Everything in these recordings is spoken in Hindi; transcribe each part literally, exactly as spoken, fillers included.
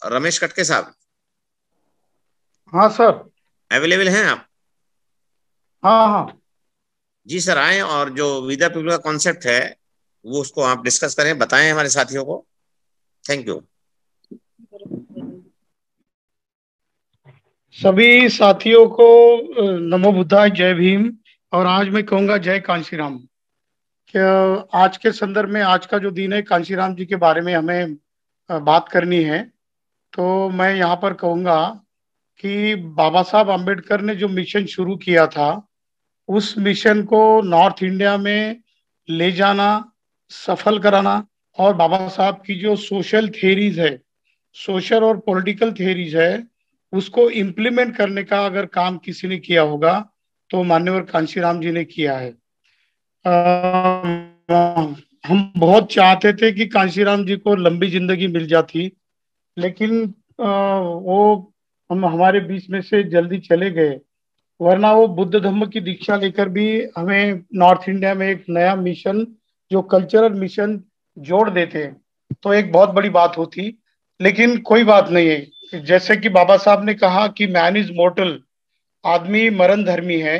रमेश कटके साहब हाँ सर। अवेलेबल हैं आप? हाँ हाँ। जी सर, आए और जो विदा पीपल का कॉन्सेप्ट है वो उसको आप डिस्कस करें, बताएं हमारे साथियों को। Thank you. सभी साथियों को अ, नमो बुद्धाय, जय भीम। और आज मैं कहूँगा जय कांशीराम। क्या आज के संदर्भ में, आज का जो दिन है, कांशीराम जी के बारे में हमें अ, बात करनी है। तो मैं यहाँ पर कहूँगा कि बाबा साहब आम्बेडकर ने जो मिशन शुरू किया था, उस मिशन को नॉर्थ इंडिया में ले जाना, सफल कराना, और बाबा साहब की जो सोशल थियरीज है, सोशल और पॉलिटिकल थियरीज है, उसको इम्प्लीमेंट करने का अगर काम किसी ने किया होगा तो मान्यवर कांशीराम जी ने किया है। अ, हम बहुत चाहते थे कि कांशीराम जी को लंबी जिंदगी मिल जाती, लेकिन अ, वो हम हमारे बीच में से जल्दी चले गए। वरना वो बुद्ध धम्म की दीक्षा लेकर भी हमें नॉर्थ इंडिया में एक नया मिशन, जो कल्चरल मिशन, जोड़ देते तो एक बहुत बड़ी बात होती। लेकिन कोई बात नहीं है। जैसे कि बाबा साहब ने कहा कि मैन इज मोर्टल, आदमी मरण धर्मी है।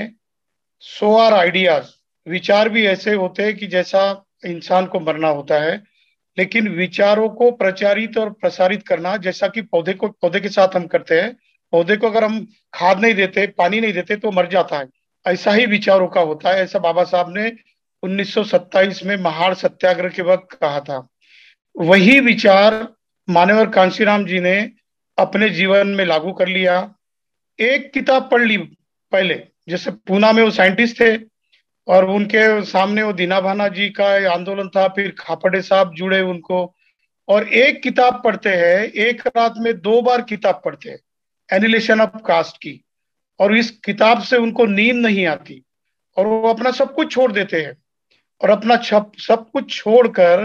सो आर आइडियाज, विचार भी ऐसे होते हैं कि जैसा इंसान को मरना होता है। लेकिन विचारों को प्रचारित और प्रसारित करना, जैसा कि पौधे को, पौधे के साथ हम करते हैं। पौधे को अगर हम खाद नहीं देते, पानी नहीं देते, तो मर जाता है। ऐसा ही विचारों का होता है। ऐसा बाबा साहब ने उन्नीस सौ सत्ताईस में महाड़ सत्याग्रह के वक्त कहा था। वही विचार मानवर कांशीराम जी ने अपने जीवन में लागू कर लिया। एक किताब पढ़ ली पहले। जैसे पूना में वो साइंटिस्ट थे, और उनके सामने वो दीना भाना जी का आंदोलन था, फिर खापड़े साहब जुड़े उनको। और एक किताब पढ़ते हैं, एक रात में दो बार किताब पढ़ते हैं, एनिलेशन ऑफ कास्ट की। और इस किताब से उनको नींद नहीं आती, और वो अपना सब कुछ छोड़ देते हैं। और अपना छप सब कुछ छोड़कर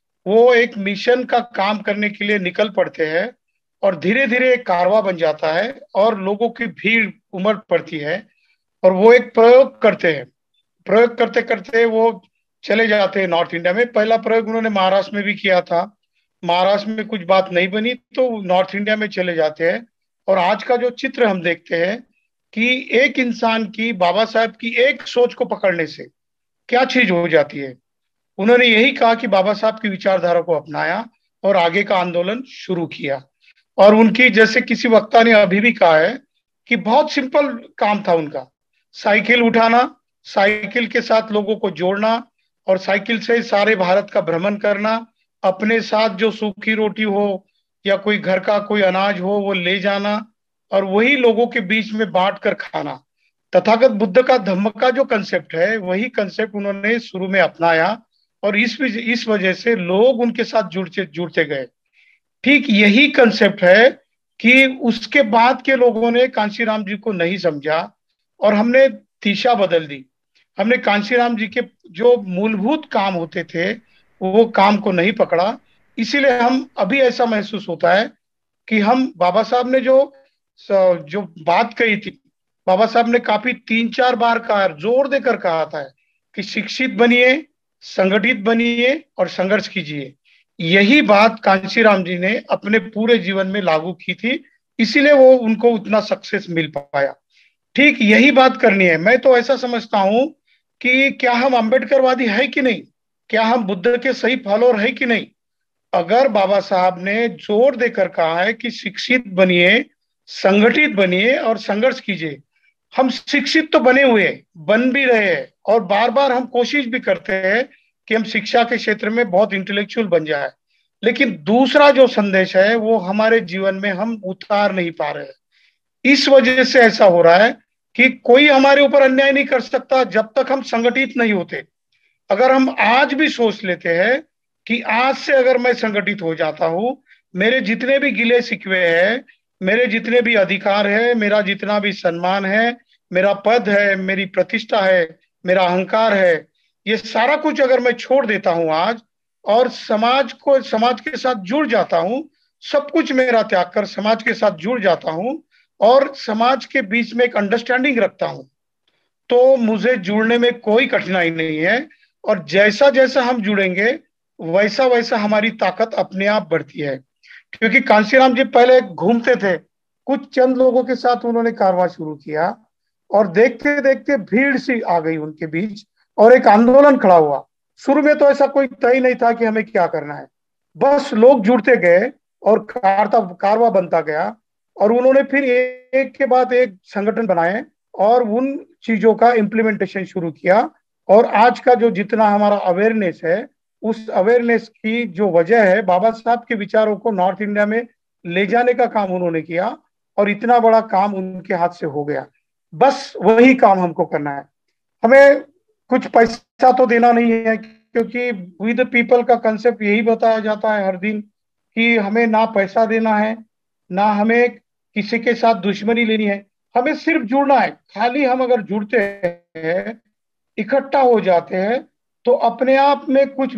वो एक मिशन का काम करने के लिए निकल पड़ते हैं। और धीरे धीरे एक कारवां बन जाता है, और लोगों की भीड़ उमड़ पड़ती है। और वो एक प्रयोग करते हैं। प्रयोग करते करते वो चले जाते हैं नॉर्थ इंडिया में। पहला प्रयोग उन्होंने महाराष्ट्र में भी किया था। महाराष्ट्र में कुछ बात नहीं बनी तो नॉर्थ इंडिया में चले जाते हैं। और आज का जो चित्र हम देखते हैं कि एक इंसान की, बाबा साहब की एक सोच को पकड़ने से क्या चीज हो जाती है। उन्होंने यही कहा कि बाबा साहब की विचारधारा को अपनाया और आगे का आंदोलन शुरू किया। और उनकी, जैसे किसी वक्ता ने अभी भी कहा है, कि बहुत सिंपल काम था उनका। साइकिल उठाना, साइकिल के साथ लोगों को जोड़ना, और साइकिल से सारे भारत का भ्रमण करना। अपने साथ जो सूखी रोटी हो या कोई घर का कोई अनाज हो वो ले जाना, और वही लोगों के बीच में बांट कर खाना। तथागत बुद्ध का धम्म का जो कंसेप्ट है, वही कंसेप्ट उन्होंने शुरू में अपनाया। और इस इस वजह से लोग उनके साथ जुड़ते जुड़ते गए। ठीक यही कंसेप्ट है कि उसके बाद के लोगों ने कांशीराम जी को नहीं समझा, और हमने दिशा बदल दी। हमने कांशीराम जी के जो मूलभूत काम होते थे, वो काम को नहीं पकड़ा। इसीलिए हम अभी ऐसा महसूस होता है कि हम, बाबा साहब ने जो जो बात कही थी, बाबा साहब ने काफी तीन चार बार कहा, जोर देकर कहा था कि शिक्षित बनिए, संगठित बनिए और संघर्ष कीजिए। यही बात कांशीराम जी ने अपने पूरे जीवन में लागू की थी। इसीलिए वो, उनको उतना सक्सेस मिल पाया। ठीक यही बात करनी है। मैं तो ऐसा समझता हूं कि क्या हम अम्बेडकरवादी है कि नहीं, क्या हम बुद्ध के सही फॉलोअर है कि नहीं। अगर बाबा साहब ने जोर देकर कहा है कि शिक्षित बनिए, संगठित बनिए और संघर्ष कीजिए। हम शिक्षित तो बने हुए हैं, बन भी रहे हैं, और बार बार हम कोशिश भी करते हैं कि हम शिक्षा के क्षेत्र में बहुत इंटेलेक्चुअल बन जाए। लेकिन दूसरा जो संदेश है वो हमारे जीवन में हम उतार नहीं पा रहे हैं। इस वजह से ऐसा हो रहा है कि कोई हमारे ऊपर अन्याय नहीं कर सकता जब तक हम संगठित नहीं होते। अगर हम आज भी सोच लेते हैं कि आज से अगर मैं संगठित हो जाता हूं, मेरे जितने भी गिले शिकवे हैं, मेरे जितने भी अधिकार है, मेरा जितना भी सम्मान है, मेरा पद है, मेरी प्रतिष्ठा है, मेरा अहंकार है, ये सारा कुछ अगर मैं छोड़ देता हूं आज, और समाज को, समाज के साथ जुड़ जाता हूं, सब कुछ मेरा त्याग कर समाज के साथ जुड़ जाता हूं, और समाज के बीच में एक अंडरस्टैंडिंग रखता हूं, तो मुझे जुड़ने में कोई कठिनाई नहीं है। और जैसा जैसा हम जुड़ेंगे, वैसा वैसा हमारी ताकत अपने आप बढ़ती है। क्योंकि कांशीराम जी पहले घूमते थे, कुछ चंद लोगों के साथ उन्होंने कारवां शुरू किया, और देखते देखते भीड़ सी आ गई उनके बीच, और एक आंदोलन खड़ा हुआ। शुरू में तो ऐसा कोई तय नहीं था कि हमें क्या करना है, बस लोग जुड़ते गए और कारता कारवा बनता गया। और उन्होंने फिर एक के बाद एक संगठन बनाए और उन चीजों का इम्प्लीमेंटेशन शुरू किया। और आज का जो जितना हमारा अवेयरनेस है, उस अवेयरनेस की जो वजह है, बाबा साहब के विचारों को नॉर्थ इंडिया में ले जाने का काम उन्होंने किया, और इतना बड़ा काम उनके हाथ से हो गया। बस वही काम हमको करना है। हमें कुछ पैसा तो देना नहीं है, क्योंकि विद पीपल का कंसेप्ट यही बताया जाता है हर दिन, कि हमें ना पैसा देना है, ना हमें किसी के साथ दुश्मनी लेनी है। हमें सिर्फ जुड़ना है। खाली हम अगर जुड़ते हैं, इकट्ठा हो जाते हैं, तो अपने आप में कुछ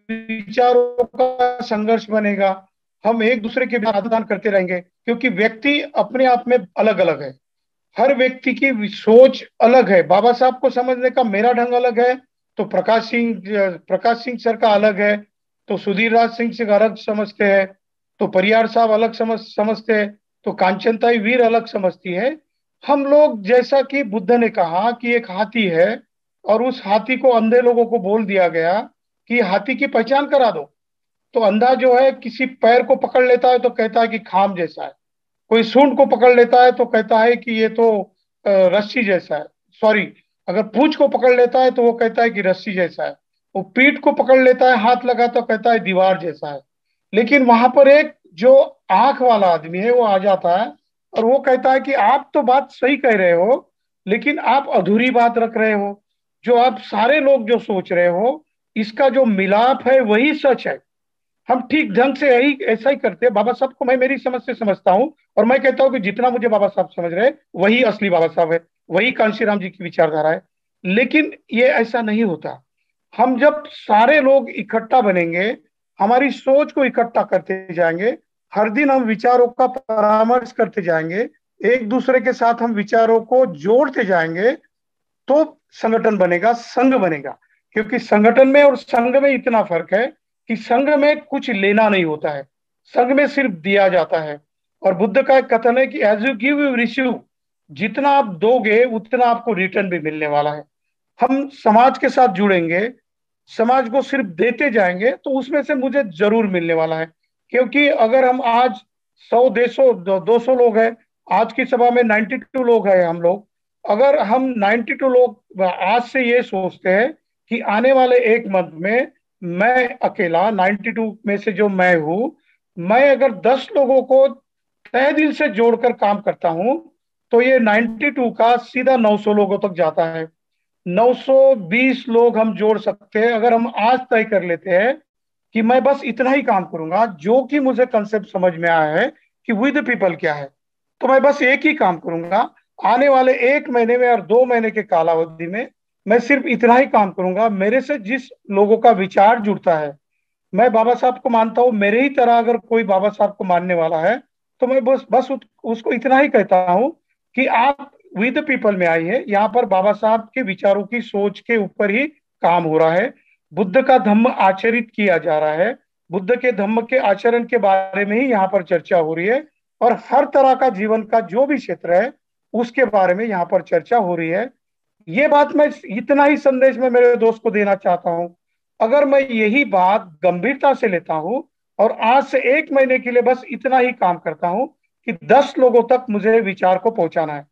विचारों का संघर्ष बनेगा। हम एक दूसरे के आदान प्रदान करते रहेंगे, क्योंकि व्यक्ति अपने आप में अलग अलग है। हर व्यक्ति की सोच अलग है। बाबा साहब को समझने का मेरा ढंग अलग है, तो प्रकाश सिंह प्रकाश सिंह सर का अलग है, तो सुधीर राज सिंह से अलग समझते हैं, तो परियार साहब अलग समझ समझते हैं, तो कांचनताई वीर अलग समझती है। हम लोग, जैसा कि बुद्ध ने कहा कि एक हाथी है, और उस हाथी को अंधे लोगों को बोल दिया गया कि हाथी की पहचान करा दो, तो अंधा जो है किसी पैर को पकड़ लेता है तो कहता है कि खाम जैसा है, कोई सूंड को पकड़ लेता है तो कहता है कि ये तो अ, रस्सी जैसा है, सॉरी, अगर पूंछ को पकड़ लेता है तो वो कहता है कि रस्सी जैसा है, वो पीठ को पकड़ लेता है, हाथ लगा तो कहता है दीवार जैसा है। लेकिन वहां पर एक जो आंख वाला आदमी है वो आ जाता है, और वो कहता है कि आप तो बात सही कह रहे हो, लेकिन आप अधूरी बात रख रहे हो। जो आप सारे लोग जो सोच रहे हो, इसका जो मिलाप है वही सच है। हम ठीक ढंग से यही ऐसा ही करते हैं। बाबा साहब को मैं मेरी समझ से समझता हूँ, और मैं कहता हूँ कि जितना मुझे बाबा साहब समझ रहे हैं, वही असली बाबा साहब है, वही कांशीराम जी की विचारधारा है। लेकिन ये ऐसा नहीं होता। हम जब सारे लोग इकट्ठा बनेंगे, हमारी सोच को इकट्ठा करते जाएंगे, हर दिन हम विचारों का परामर्श करते जाएंगे, एक दूसरे के साथ हम विचारों को जोड़ते जाएंगे, तो संगठन बनेगा, संघ बनेगा। क्योंकि संगठन में और संघ में इतना फर्क है कि संघ में कुछ लेना नहीं होता है, संघ में सिर्फ दिया जाता है। और बुद्ध का एक कथन है कि as you give you receive, जितना आप दोगे उतना आपको रिटर्न भी मिलने वाला है। हम समाज के साथ जुड़ेंगे, समाज को सिर्फ देते जाएंगे, तो उसमें से मुझे जरूर मिलने वाला है। क्योंकि अगर हम आज सौ डेढ़ दो सौ लोग हैं, आज की सभा में नाइन्टी टू लोग हैं हम लोग, अगर हम नाइन्टी टू लोग आज से ये सोचते हैं कि आने वाले एक मंथ में मैं अकेला नाइन्टी टू में से जो मैं हूं, मैं अगर दस लोगों को तहे दिल से जोड़कर काम करता हूं, तो ये नाइन्टी टू का सीधा नौ सौ लोगों तक जाता है। नौ सौ बीस लोग हम जोड़ सकते हैं अगर हम आज तय कर लेते हैं कि मैं बस इतना ही काम करूंगा, जो कि मुझे कंसेप्ट समझ में आया है कि विद पीपल क्या है, तो मैं बस एक ही काम करूंगा। आने वाले एक महीने में और दो महीने के कालावधि में मैं सिर्फ इतना ही काम करूंगा। मेरे से जिस लोगों का विचार जुड़ता है, मैं बाबा साहब को मानता हूँ, मेरे ही तरह अगर कोई बाबा साहब को मानने वाला है, तो मैं बस बस उस, उसको इतना ही कहता हूँ कि आप विद पीपल में आई है। यहाँ पर बाबा साहब के विचारों की सोच के ऊपर ही काम हो रहा है। बुद्ध का धम्म आचरित किया जा रहा है। बुद्ध के धम्म के आचरण के बारे में ही यहाँ पर चर्चा हो रही है, और हर तरह का जीवन का जो भी क्षेत्र है उसके बारे में यहाँ पर चर्चा हो रही है। ये बात मैं इतना ही संदेश में मेरे दोस्त को देना चाहता हूँ। अगर मैं यही बात गंभीरता से लेता हूँ और आज से एक महीने के लिए बस इतना ही काम करता हूँ कि दस लोगों तक मुझे विचार को पहुंचाना है,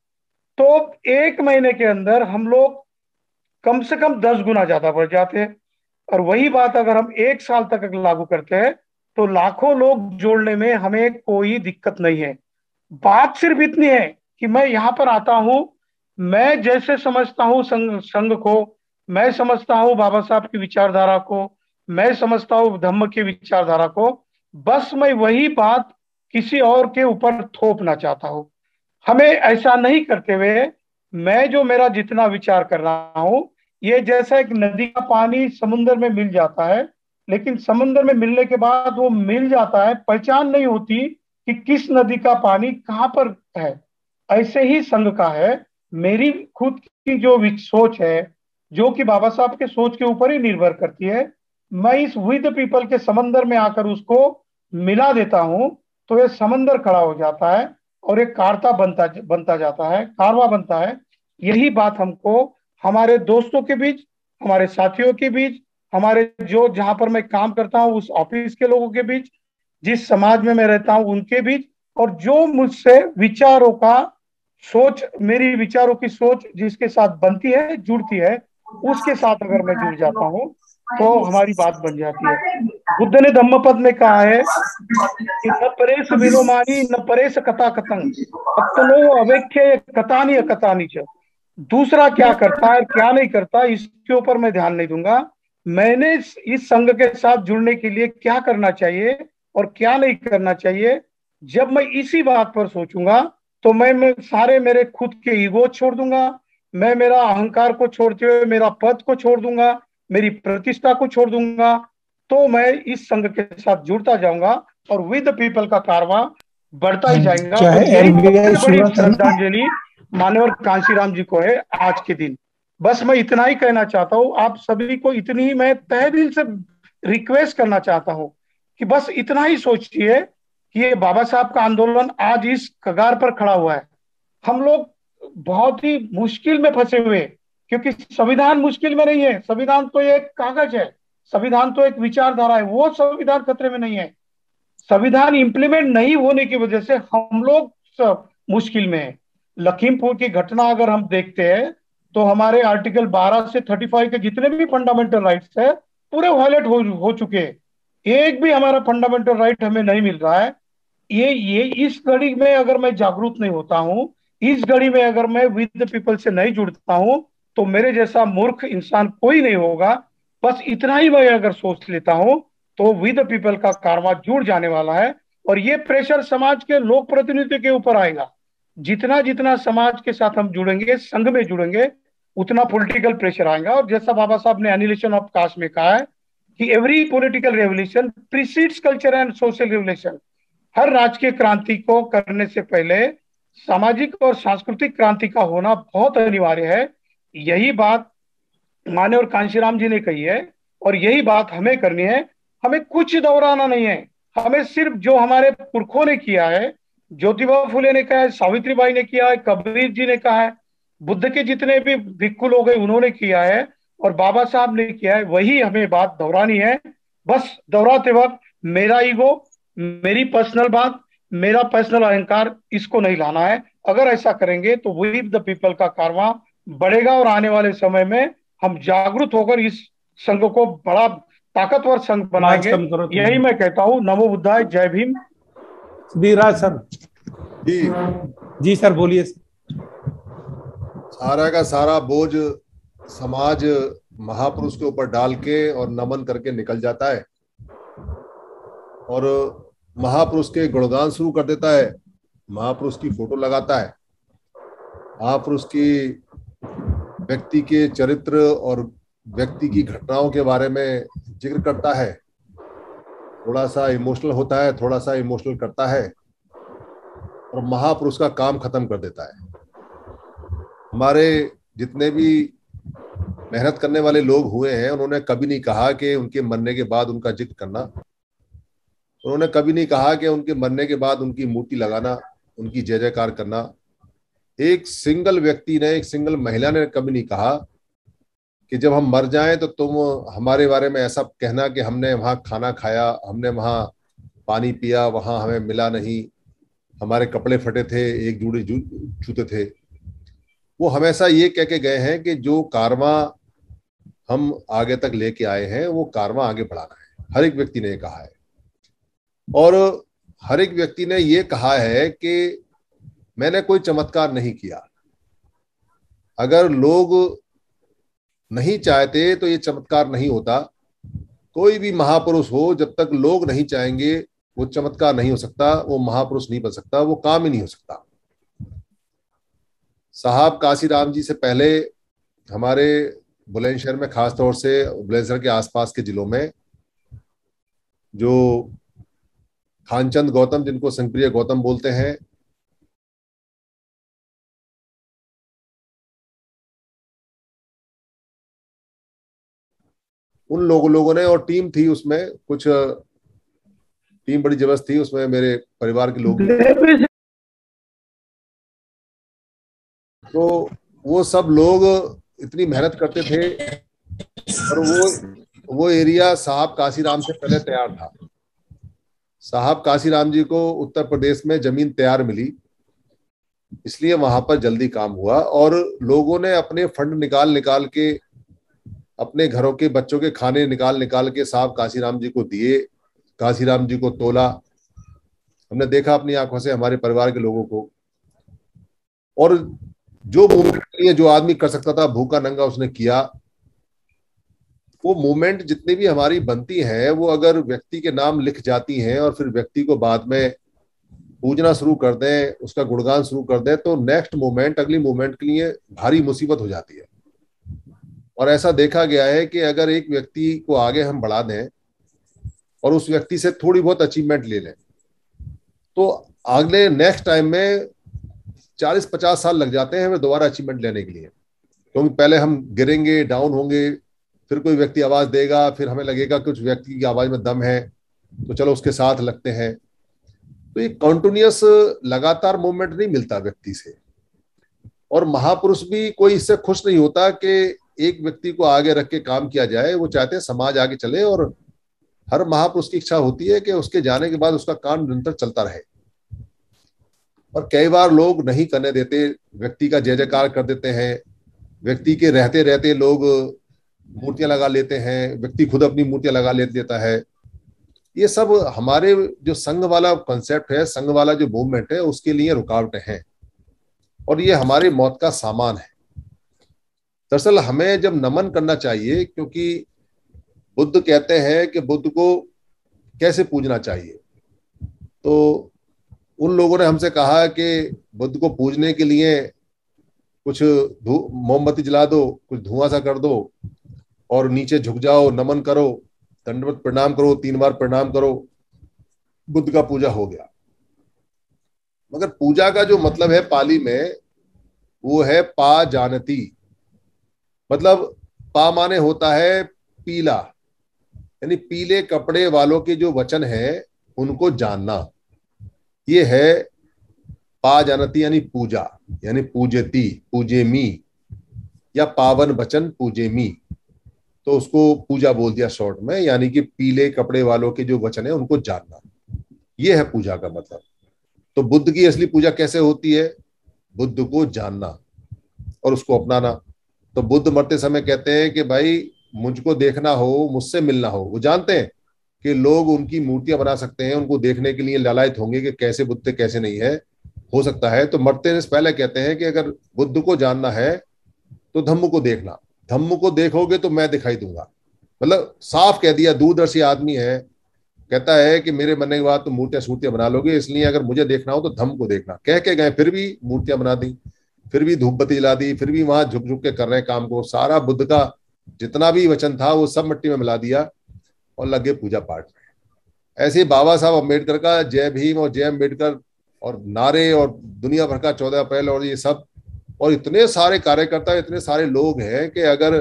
तो एक महीने के अंदर हम लोग कम से कम दस गुना ज्यादा बढ़ जाते हैं। और वही बात अगर हम एक साल तक लागू करते हैं, तो लाखों लोग जोड़ने में हमें कोई दिक्कत नहीं है। बात सिर्फ इतनी है कि मैं यहाँ पर आता हूँ, मैं जैसे समझता हूँ संघ संघ को, मैं समझता हूँ बाबा साहब की विचारधारा को, मैं समझता हूँ धम्म की विचारधारा को, बस मैं वही बात किसी और के ऊपर थोपना चाहता हूँ। हमें ऐसा नहीं करते हुए, मैं जो मेरा जितना विचार कर रहा हूँ, ये जैसा एक नदी का पानी समुन्द्र में मिल जाता है, लेकिन समुन्द्र में मिलने के बाद वो मिल जाता है, पहचान नहीं होती कि किस नदी का पानी कहाँ पर है। ऐसे ही संघ का है। मेरी खुद की जो सोच है, जो कि बाबा साहब के सोच के ऊपर ही निर्भर करती है, मैं इस विद पीपल के समंदर में आकर उसको मिला देता हूँ, तो ये समंदर खड़ा हो जाता है और एक कारता बनता बनता जाता है, कारवा बनता है। यही बात हमको हमारे दोस्तों के बीच, हमारे साथियों के बीच, हमारे जो जहां पर मैं काम करता हूँ उस ऑफिस के लोगों के बीच, जिस समाज में मैं रहता हूँ उनके बीच, और जो मुझसे विचारों का सोच, मेरी विचारों की सोच जिसके साथ बनती है, जुड़ती है, उसके साथ अगर मैं जुड़ जाता हूँ तो हमारी बात बन जाती है। बुद्ध ने धम्मपद में कहा है कि न परेश विलोमानी न परेश कथा कथंग अतनो अवेख्य कथानी अकथानी च। दूसरा क्या करता है क्या नहीं करता इसके ऊपर मैं ध्यान नहीं दूंगा। मैंने इस, इस संघ के साथ जुड़ने के लिए क्या करना चाहिए और क्या नहीं करना चाहिए, जब मैं इसी बात पर सोचूंगा तो मैं, मैं सारे मेरे खुद के ईगो छोड़ दूंगा, मैं मेरा अहंकार को छोड़ते हुए मेरा पद को छोड़ दूंगा, मेरी प्रतिष्ठा को छोड़ दूंगा, तो मैं इस संघ के साथ जुड़ता जाऊंगा और विद पीपल का कारवां बढ़ता ही जाएगा। चाहे और यही एमबीए सबसे बड़ी शुरुआत है ना। श्रद्धांजलि मानवर कांशीराम जी को है आज के दिन। बस मैं इतना ही कहना चाहता हूँ, आप सभी को इतनी ही मैं तहे दिल से रिक्वेस्ट करना चाहता हूँ कि बस इतना ही सोचिए कि ये बाबा साहब का आंदोलन आज इस कगार पर खड़ा हुआ है। हम लोग बहुत ही मुश्किल में फंसे हुए हैं, क्योंकि संविधान मुश्किल में नहीं है, संविधान तो एक कागज है, संविधान तो एक विचारधारा है, वो संविधान खतरे में नहीं है। संविधान इंप्लीमेंट नहीं होने की वजह से हम लोग सब मुश्किल में हैं। लखीमपुर की घटना अगर हम देखते हैं तो हमारे आर्टिकल बारह से पैंतीस के जितने भी फंडामेंटल राइट्स है पूरे वायलेट हो, हो चुके हैं। एक भी हमारा फंडामेंटल राइट हमें नहीं मिल रहा है। ये ये इस घड़ी में अगर मैं जागरूक नहीं होता हूँ, इस घड़ी में अगर मैं विद पीपल से नहीं जुड़ता हूँ, तो मेरे जैसा मूर्ख इंसान कोई नहीं होगा। बस इतना ही मैं अगर सोच लेता हूँ तो विद पीपल का कारवां जुड़ जाने वाला है। और ये प्रेशर समाज के लोक प्रतिनिधित्व के ऊपर आएगा। जितना जितना समाज के साथ हम जुड़ेंगे, संघ में जुड़ेंगे, उतना पॉलिटिकल प्रेशर आएगा। और जैसा बाबा साहब ने एनिलेशन ऑफ कास्ट में कहा है कि every political revolution precedes culture and social revolution. हर राजकीय क्रांति को करने से पहले सामाजिक और सांस्कृतिक क्रांति का होना बहुत अनिवार्य है। यही बात माने और कांशीराम जी ने कही है और यही बात हमें करनी है। हमें कुछ दोहराना नहीं है, हमें सिर्फ जो हमारे पुरखों ने किया है, ज्योतिबा फुले ने कहा है, सावित्रीबाई ने किया है, कबीर जी ने कहा है, बुद्ध के जितने भी भिक्खु लोग हैं उन्होंने किया है और बाबा साहब ने किया है, वही हमें बात दोहरानी है। बस दोहराते वक्त मेरा ईगो, मेरी पर्सनल बात, मेरा पर्सनल अहंकार, इसको नहीं लाना है। अगर ऐसा करेंगे तो वी द पीपल का कारवां बढ़ेगा और आने वाले समय में हम जागरूक होकर इस संघ को बड़ा ताकतवर संघ आवाज बनाएंगे। कम करो तुम। यही मैं कहता हूँ। नमो बुद्धाय, जय भीम। धीराज सर। जी जी सर बोलिए। सारा का सारा बोझ समाज महापुरुष के ऊपर डाल के और नमन करके निकल जाता है और महापुरुष के गुणगान शुरू कर देता है, महापुरुष की फोटो लगाता है, महापुरुष की व्यक्ति के चरित्र और व्यक्ति की घटनाओं के बारे में जिक्र करता है, थोड़ा सा इमोशनल होता है, थोड़ा सा इमोशनल करता है और महापुरुष का काम खत्म कर देता है। हमारे जितने भी मेहनत करने वाले लोग हुए हैं उन्होंने कभी नहीं कहा कि उनके मरने के बाद उनका जिक्र करना, उन्होंने कभी नहीं कहा कि उनके मरने के बाद उनकी मूर्ति लगाना, उनकी जय जयकार करना। एक सिंगल व्यक्ति ने, एक सिंगल महिला ने कभी नहीं कहा कि जब हम मर जाएं तो तुम हमारे बारे में ऐसा कहना कि हमने वहां खाना खाया, हमने वहां पानी पिया, वहां हमें मिला नहीं, हमारे कपड़े फटे थे, एक जोड़ी जूते थे। वो हमेशा ये कह के गए हैं कि जो कारवां हम आगे तक लेके आए हैं वो कारवां आगे बढ़ाना है। हर एक व्यक्ति ने ये कहा है और हर एक व्यक्ति ने ये कहा है कि मैंने कोई चमत्कार नहीं किया। अगर लोग नहीं चाहते तो ये चमत्कार नहीं होता। कोई भी महापुरुष हो, जब तक लोग नहीं चाहेंगे वो चमत्कार नहीं हो सकता, वो महापुरुष नहीं बन सकता, वो काम ही नहीं हो सकता। साहब काशीराम जी से पहले हमारे बुलंदशहर में, खासतौर से बुलंदशहर के आसपास के जिलों में, जो खानचंद गौतम, जिनको संप्रिय गौतम बोलते हैं, उन लोगों लोगों ने, और टीम थी उसमें, कुछ टीम बड़ी जबरदस्त थी, उसमें मेरे परिवार के लोग, तो वो सब लोग इतनी मेहनत करते थे। और वो वो एरिया साहब काशीराम से पहले तैयार था। साहब काशीराम जी को उत्तर प्रदेश में जमीन तैयार मिली, इसलिए वहां पर जल्दी काम हुआ। और लोगों ने अपने फंड निकाल निकाल के, अपने घरों के बच्चों के खाने निकाल निकाल के साहब काशीराम जी को दिए, काशीराम जी को तोला। हमने देखा अपनी आंखों से, हमारे परिवार के लोगों को। और जो मूवमेंट के लिए जो आदमी कर सकता था, भूखा नंगा उसने किया। वो मूवमेंट जितनी भी हमारी बनती है, वो अगर व्यक्ति के नाम लिख जाती हैं और फिर व्यक्ति को बाद में पूजना शुरू कर दें, उसका गुणगान शुरू कर दें, तो नेक्स्ट मूवमेंट, अगली मूवमेंट के लिए भारी मुसीबत हो जाती है। और ऐसा देखा गया है कि अगर एक व्यक्ति को आगे हम बढ़ा दें और उस व्यक्ति से थोड़ी बहुत अचीवमेंट ले लें, तो अगले नेक्स्ट टाइम में चालीस पचास साल लग जाते हैं हमें दोबारा अचीवमेंट लेने के लिए। क्योंकि तो पहले हम गिरेंगे, डाउन होंगे, फिर कोई व्यक्ति आवाज देगा, फिर हमें लगेगा कुछ व्यक्ति की आवाज में दम है, तो चलो उसके साथ लगते हैं। तो ये कॉन्टिन्यूअस लगातार मूवमेंट नहीं मिलता व्यक्ति से। और महापुरुष भी कोई इससे खुश नहीं होता कि एक व्यक्ति को आगे रख के काम किया जाए। वो चाहते हैं समाज आगे चले, और हर महापुरुष की इच्छा होती है कि उसके जाने के बाद उसका काम निरंतर चलता रहे। और कई बार लोग नहीं करने देते, व्यक्ति का जय जयकार कर देते हैं, व्यक्ति के रहते रहते लोग मूर्तियां लगा लेते हैं, व्यक्ति खुद अपनी मूर्तियां लगा ले देता है। ये सब हमारे जो संघ वाला कॉन्सेप्ट है, संघ वाला जो मूवमेंट है, उसके लिए रुकावटें हैं, और ये हमारे मौत का सामान है। दरअसल हमें जब नमन करना चाहिए, क्योंकि बुद्ध कहते हैं कि बुद्ध को कैसे पूजना चाहिए, तो उन लोगों ने हमसे कहा कि बुद्ध को पूजने के लिए कुछ मोमबत्ती जला दो, कुछ धुआं सा कर दो, और नीचे झुक जाओ, नमन करो, दंडवत प्रणाम करो, तीन बार प्रणाम करो, बुद्ध का पूजा हो गया। मगर पूजा का जो मतलब है पाली में, वो है पा जानती। मतलब पा माने होता है पीला, यानी पीले कपड़े वालों के जो वचन है उनको जानना। ये है पा जानती, यानी पूजा, यानी पूजती, पूजेमी, या पावन वचन पूजेमी, तो उसको पूजा बोल दिया शॉर्ट में। यानी कि पीले कपड़े वालों के जो वचन है उनको जानना, ये है पूजा का मतलब। तो बुद्ध की असली पूजा कैसे होती है? बुद्ध को जानना और उसको अपनाना। तो बुद्ध मरते समय कहते हैं कि भाई मुझको देखना हो, मुझसे मिलना हो। वो जानते हैं कि लोग उनकी मूर्तियां बना सकते हैं, उनको देखने के लिए लालायित होंगे कि कैसे बुद्ध थे कैसे नहीं है, हो सकता है। तो मरते से पहले कहते हैं कि अगर बुद्ध को जानना है तो धम्म को देखना, धम्म को देखोगे तो मैं दिखाई दूंगा। मतलब साफ कह दिया, दूरदर्शी आदमी है, कहता है कि मेरे मरने के बाद तो मूर्तियां सूर्तियां बना लोगे, इसलिए अगर मुझे देखना हो तो धम्म को देखना। कह के गए, फिर भी मूर्तियां बना दी, फिर भी धूप बत्ती जला दी, फिर भी वहां झुक झुक के कर रहे हैं काम को। सारा बुद्ध का जितना भी वचन था वो सब मिट्टी में मिला दिया और लगे पूजा पाठ में। ऐसे बाबा साहब अम्बेडकर का जय भीम और जय अम्बेडकर और नारे और दुनिया भर का चौदह अप्रैल और ये सब, और इतने सारे कार्यकर्ता, इतने सारे लोग हैं कि अगर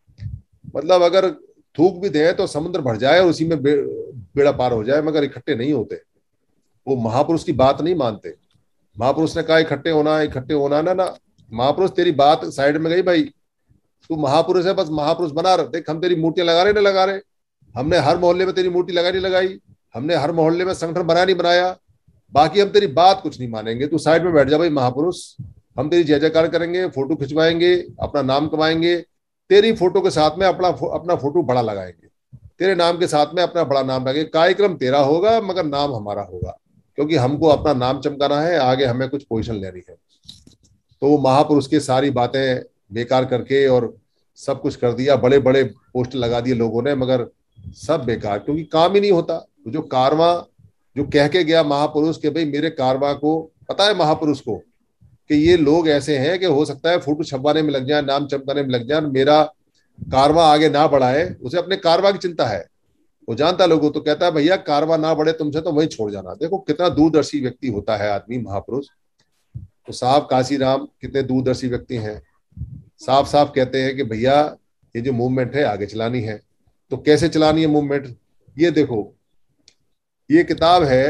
मतलब अगर थूक भी दें तो समुद्र भर जाए और उसी में बे, बेड़ा पार हो जाए, मगर इकट्ठे नहीं होते। वो महापुरुष की बात नहीं मानते। महापुरुष ने कहा इकट्ठे होना, इकट्ठे होना ना ना, महापुरुष तेरी बात साइड में गई भाई, तू महापुरुष है, बस महापुरुष बना रहे। देख हम तेरी मूर्तियां लगा रहे ना लगा रहे, हमने हर मोहल्ले में तेरी मूर्ति लगाई नहीं लगाई, हमने हर मोहल्ले में संगठन बनाया नहीं बनाया, बाकी हम तेरी बात कुछ नहीं मानेंगे। तू साइड में बैठ जा भाई महापुरुष, हम तेरी जय जयकार करेंगे, फोटो खिंचवाएंगे, अपना नाम कमाएंगे, तेरी फोटो के साथ में अपना अपना फोटो बड़ा लगाएंगे, तेरे नाम के साथ में अपना बड़ा नाम लगाएंगे। कार्यक्रम तेरा होगा मगर नाम हमारा होगा, क्योंकि हमको अपना नाम चमकाना है, आगे हमें कुछ पोजीशन लेनी है। तो वो महापुरुष की सारी बातें बेकार करके और सब कुछ कर दिया, बड़े बड़े पोस्टर लगा दिए लोगों ने, मगर सब बेकार, क्योंकि काम ही नहीं होता। जो कारवां जो कह के गया महापुरुष के भाई मेरे कारवां को पता है महापुरुष को कि ये लोग ऐसे हैं कि हो सकता है फोटो छपवाने में लग जाए, नाम चमकाने में लग जाए, मेरा कारवां आगे ना बढ़ाए, उसे अपने कारवां की चिंता है। वो जानता लोगों तो कहता है भैया कारवां ना बढ़े तुमसे तो वहीं छोड़ जाना। देखो कितना दूरदर्शी व्यक्ति होता है आदमी महापुरुष। तो साहब काशीराम कितने दूरदर्शी व्यक्ति हैं, साफ साफ कहते हैं कि भैया ये जो मूवमेंट है आगे चलानी है। तो कैसे चलानी है मूवमेंट? ये देखो, ये किताब है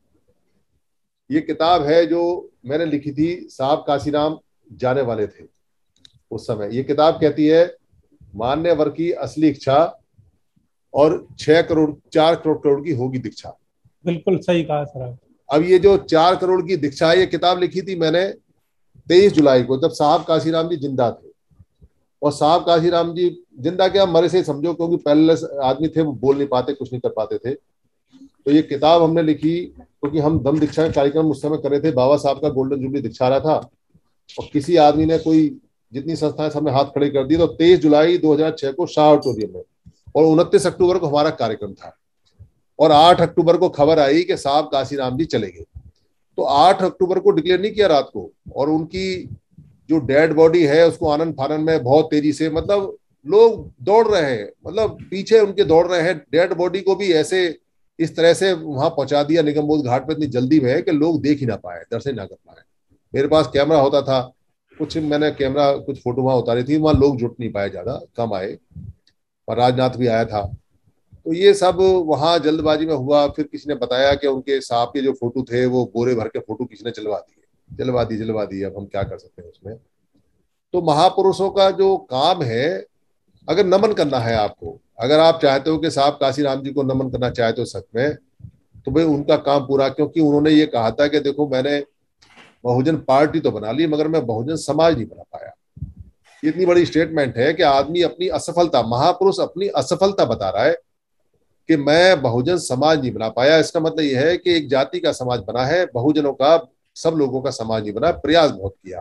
ये किताब है जो मैंने लिखी थी, साहब काशीराम जाने वाले थे उस समय। ये किताब कहती है मान्यवर की असली इच्छा और छह करोड़ चार करोड़ करोड़ की होगी दीक्षा। बिल्कुल सही कहा सर आप। अब ये जो चार करोड़ की दीक्षा है, ये किताब लिखी थी मैंने तेईस जुलाई को, जब साहब काशीराम जी जिंदा थे। और साहब काशीराम जी जिंदा क्या, मरे से समझो, क्योंकि पहले आदमी थे, वो बोल नहीं पाते, कुछ नहीं कर पाते थे। तो ये किताब हमने लिखी क्योंकि हम दम दीक्षा का कार्यक्रम उस समय कर रहे थे, बाबा साहब का गोल्डन जुबली दीक्षा रहा था, और किसी आदमी ने, कोई जितनी संस्थाएं सबने हाथ खड़े कर दिए। तो तेईस जुलाई दो हजार छह को शाह ऑडिटोरियम में, और उनतीस अक्टूबर को हमारा कार्यक्रम था, और आठ अक्टूबर को खबर आई कि साहब काशीराम जी चले गए। तो आठ अक्टूबर को डिक्लेयर नहीं किया रात को, और उनकी जो डेड बॉडी है उसको आनंद फानन में बहुत तेजी से, मतलब लोग दौड़ रहे हैं, मतलब पीछे उनके दौड़ रहे हैं। डेड बॉडी को भी ऐसे इस तरह से वहां पहुंचा दिया निगमबोध घाट पे इतनी जल्दी में कि लोग देख ही ना पाए, दर्शन ना कर पाए। मेरे पास कैमरा होता था, कुछ मैंने कैमरा कुछ फोटो वहां उतारी थी, वहां लोग जुट नहीं पाए, ज्यादा कम आए, और राजनाथ भी आया था। तो ये सब वहां जल्दबाजी में हुआ। फिर किसी ने बताया कि उनके साहब के जो फोटो थे वो बोरे भर के फोटो किसी ने चलवा दिए, जलवा दी जलवा दी अब हम क्या कर सकते हैं उसमें। तो महापुरुषों का जो काम है, अगर नमन करना है आपको, अगर आप चाहते हो कि साहब काशीराम जी को नमन करना चाहते हो सच में, तो भाई उनका काम पूरा, क्योंकि उन्होंने ये कहा था कि देखो मैंने बहुजन पार्टी तो बना ली मगर मैं बहुजन समाज नहीं बना पाया। इतनी बड़ी स्टेटमेंट है कि आदमी अपनी असफलता, महापुरुष अपनी असफलता बता रहा है कि मैं बहुजन समाज नहीं बना पाया। इसका मतलब यह है कि एक जाति का समाज बना है, बहुजनों का, सब लोगों का समाज नहीं बना। प्रयास बहुत किया,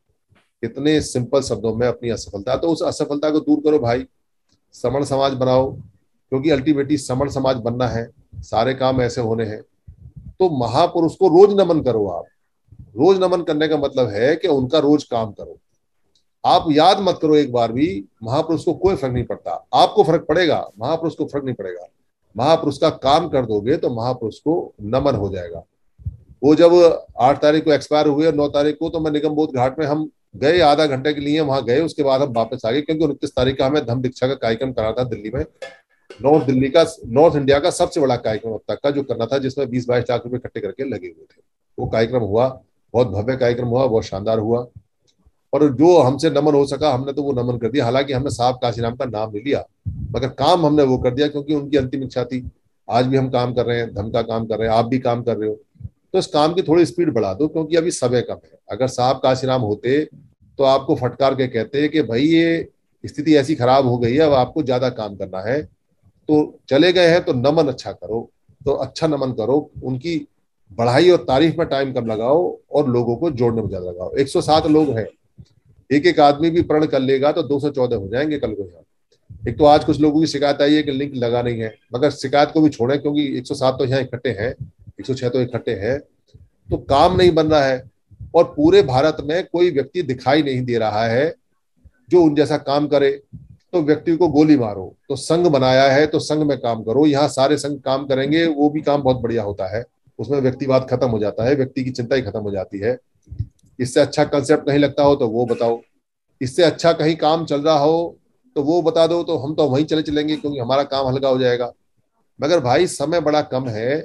कितने सिंपल शब्दों में अपनी असफलता। तो उस असफलता को दूर करो भाई, समण समाज बनाओ, क्योंकि अल्टीमेटली समण समाज बनना है, सारे काम ऐसे होने हैं। तो महापुरुष को रोज नमन करो। आप रोज नमन करने का मतलब है कि उनका रोज काम करो। आप याद मत करो एक बार भी, महापुरुष को कोई फर्क नहीं पड़ता। आपको फर्क पड़ेगा, महापुरुष को फर्क नहीं पड़ेगा। महापुरुष का काम कर दोगे तो महापुरुष को नमन हो जाएगा। वो जब आठ तारीख को एक्सपायर हुए और नौ तारीख को, तो मैं निगमबोध घाट में हम गए, आधा घंटे के लिए वहां गए, उसके बाद हम वापस आ गए, क्योंकि उनतीस तारीख का हमें धम्म दीक्षा का कार्यक्रम करना था दिल्ली में। नॉर्थ दिल्ली का, नॉर्थ इंडिया का सबसे बड़ा कार्यक्रम अब तक का जो करना था, जिसमें बीस बाईस लाख रुपए इकट्ठे करके लगे हुए थे। वो कार्यक्रम हुआ, बहुत भव्य कार्यक्रम हुआ, बहुत शानदार हुआ, और जो हमसे नमन हो सका हमने तो वो नमन कर दिया। हालांकि हमने साहब काशीराम का नाम नहीं लिया, मगर काम हमने वो कर दिया, क्योंकि उनकी अंतिम इच्छा थी। आज भी हम काम कर रहे हैं, धम्म का काम कर रहे हैं, आप भी काम कर रहे हो, तो इस काम की थोड़ी स्पीड बढ़ा दो, क्योंकि अभी समय कम है। अगर साहब काशीराम होते तो आपको फटकार के कहते कि भाई ये स्थिति ऐसी खराब हो गई है, अब आपको ज्यादा काम करना है। तो चले गए हैं तो नमन अच्छा करो, तो अच्छा नमन करो, उनकी बढ़ाई और तारीफ में टाइम कम लगाओ और लोगों को जोड़ने में ज्यादा लगाओ। एक सौ सात लोग हैं, एक एक आदमी भी प्रण कर लेगा तो दो सौ चौदह हो जाएंगे कल को यहाँ। एक तो आज कुछ लोगों की शिकायत आई है कि लिंक लगा नहीं है, मगर शिकायत को भी छोड़ें, क्योंकि एक सौ सात तो यहाँ इकट्ठे हैं, एक सौ छह तो इकट्ठे हैं, तो काम नहीं बन रहा है। और पूरे भारत में कोई व्यक्ति दिखाई नहीं दे रहा है जो उन जैसा काम करे। तो व्यक्ति को गोली मारो, तो संघ बनाया है तो संघ में काम करो। यहाँ सारे संघ काम करेंगे, वो भी काम बहुत बढ़िया होता है, उसमें व्यक्तिवाद खत्म हो जाता है, व्यक्ति की चिंता ही खत्म हो जाती है। इससे अच्छा कंसेप्ट कहीं लगता हो तो वो बताओ, इससे अच्छा कहीं काम चल रहा हो तो वो बता दो, तो हम तो वहीं चले चलेंगे, क्योंकि हमारा काम हल्का हो जाएगा। मगर भाई समय बड़ा कम है,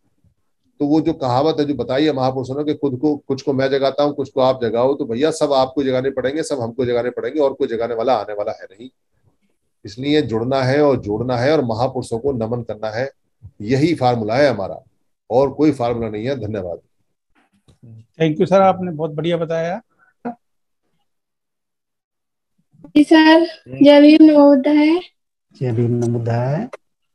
तो वो जो कहावत है जो बताई है महापुरुषों ने कि खुद को, कुछ को मैं जगाता हूँ, कुछ को आप जगाओ, तो भैया सब आपको जगाने पड़ेंगे, सब हमको जगाने पड़ेंगे, और कोई जगाने वाला आने वाला है नहीं। इसलिए जुड़ना है और जोड़ना है और महापुरुषों को नमन करना है, यही फार्मूला है हमारा, और कोई फार्मूला नहीं है। धन्यवाद। थैंक यू सर, आपने बहुत बढ़िया बताया। जी सर, जय भीम नमो बुद्धाय। जय भीम नमो बुद्धाय।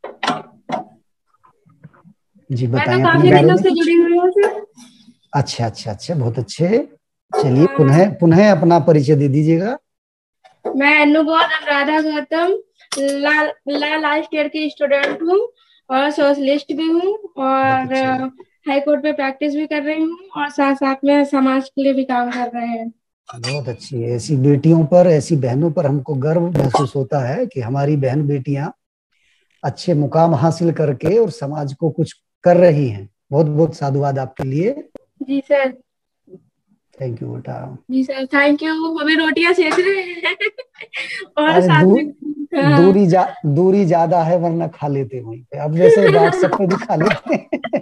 जी मैं बताएं तो अपने काफी बारे दिनों में। से जुड़ी हुई हूँ सर। अच्छा अच्छा अच्छा, बहुत अच्छे। चलिए पुनः पुनः अपना परिचय दे दीजिएगा। मैं Anubodh Anuradha Gautam law law last year की स्टूडेंट हूँ और सोशलिस्ट भी हूँ, और हाई कोर्ट पे प्रैक्टिस भी कर रही हूँ, और साथ साथ में समाज के लिए भी काम कर रहे हैं। बहुत अच्छी है। ऐसी बेटियों पर, ऐसी बहनों पर हमको गर्व महसूस होता है कि हमारी बहन बेटियां अच्छे मुकाम हासिल करके और समाज को कुछ कर रही हैं। बहुत बहुत साधुवाद आपके लिए। जी सर। थैंक यू बेटा। जी सर थैंक यू। हमें रोटियां सेक रहे हैं और अरे साथ दू, में हाँ। दूरी जा दूरी ज्यादा है वरना खा लेते वहीं पे, अब जैसे व्हाट्सएप पे भी खा लेते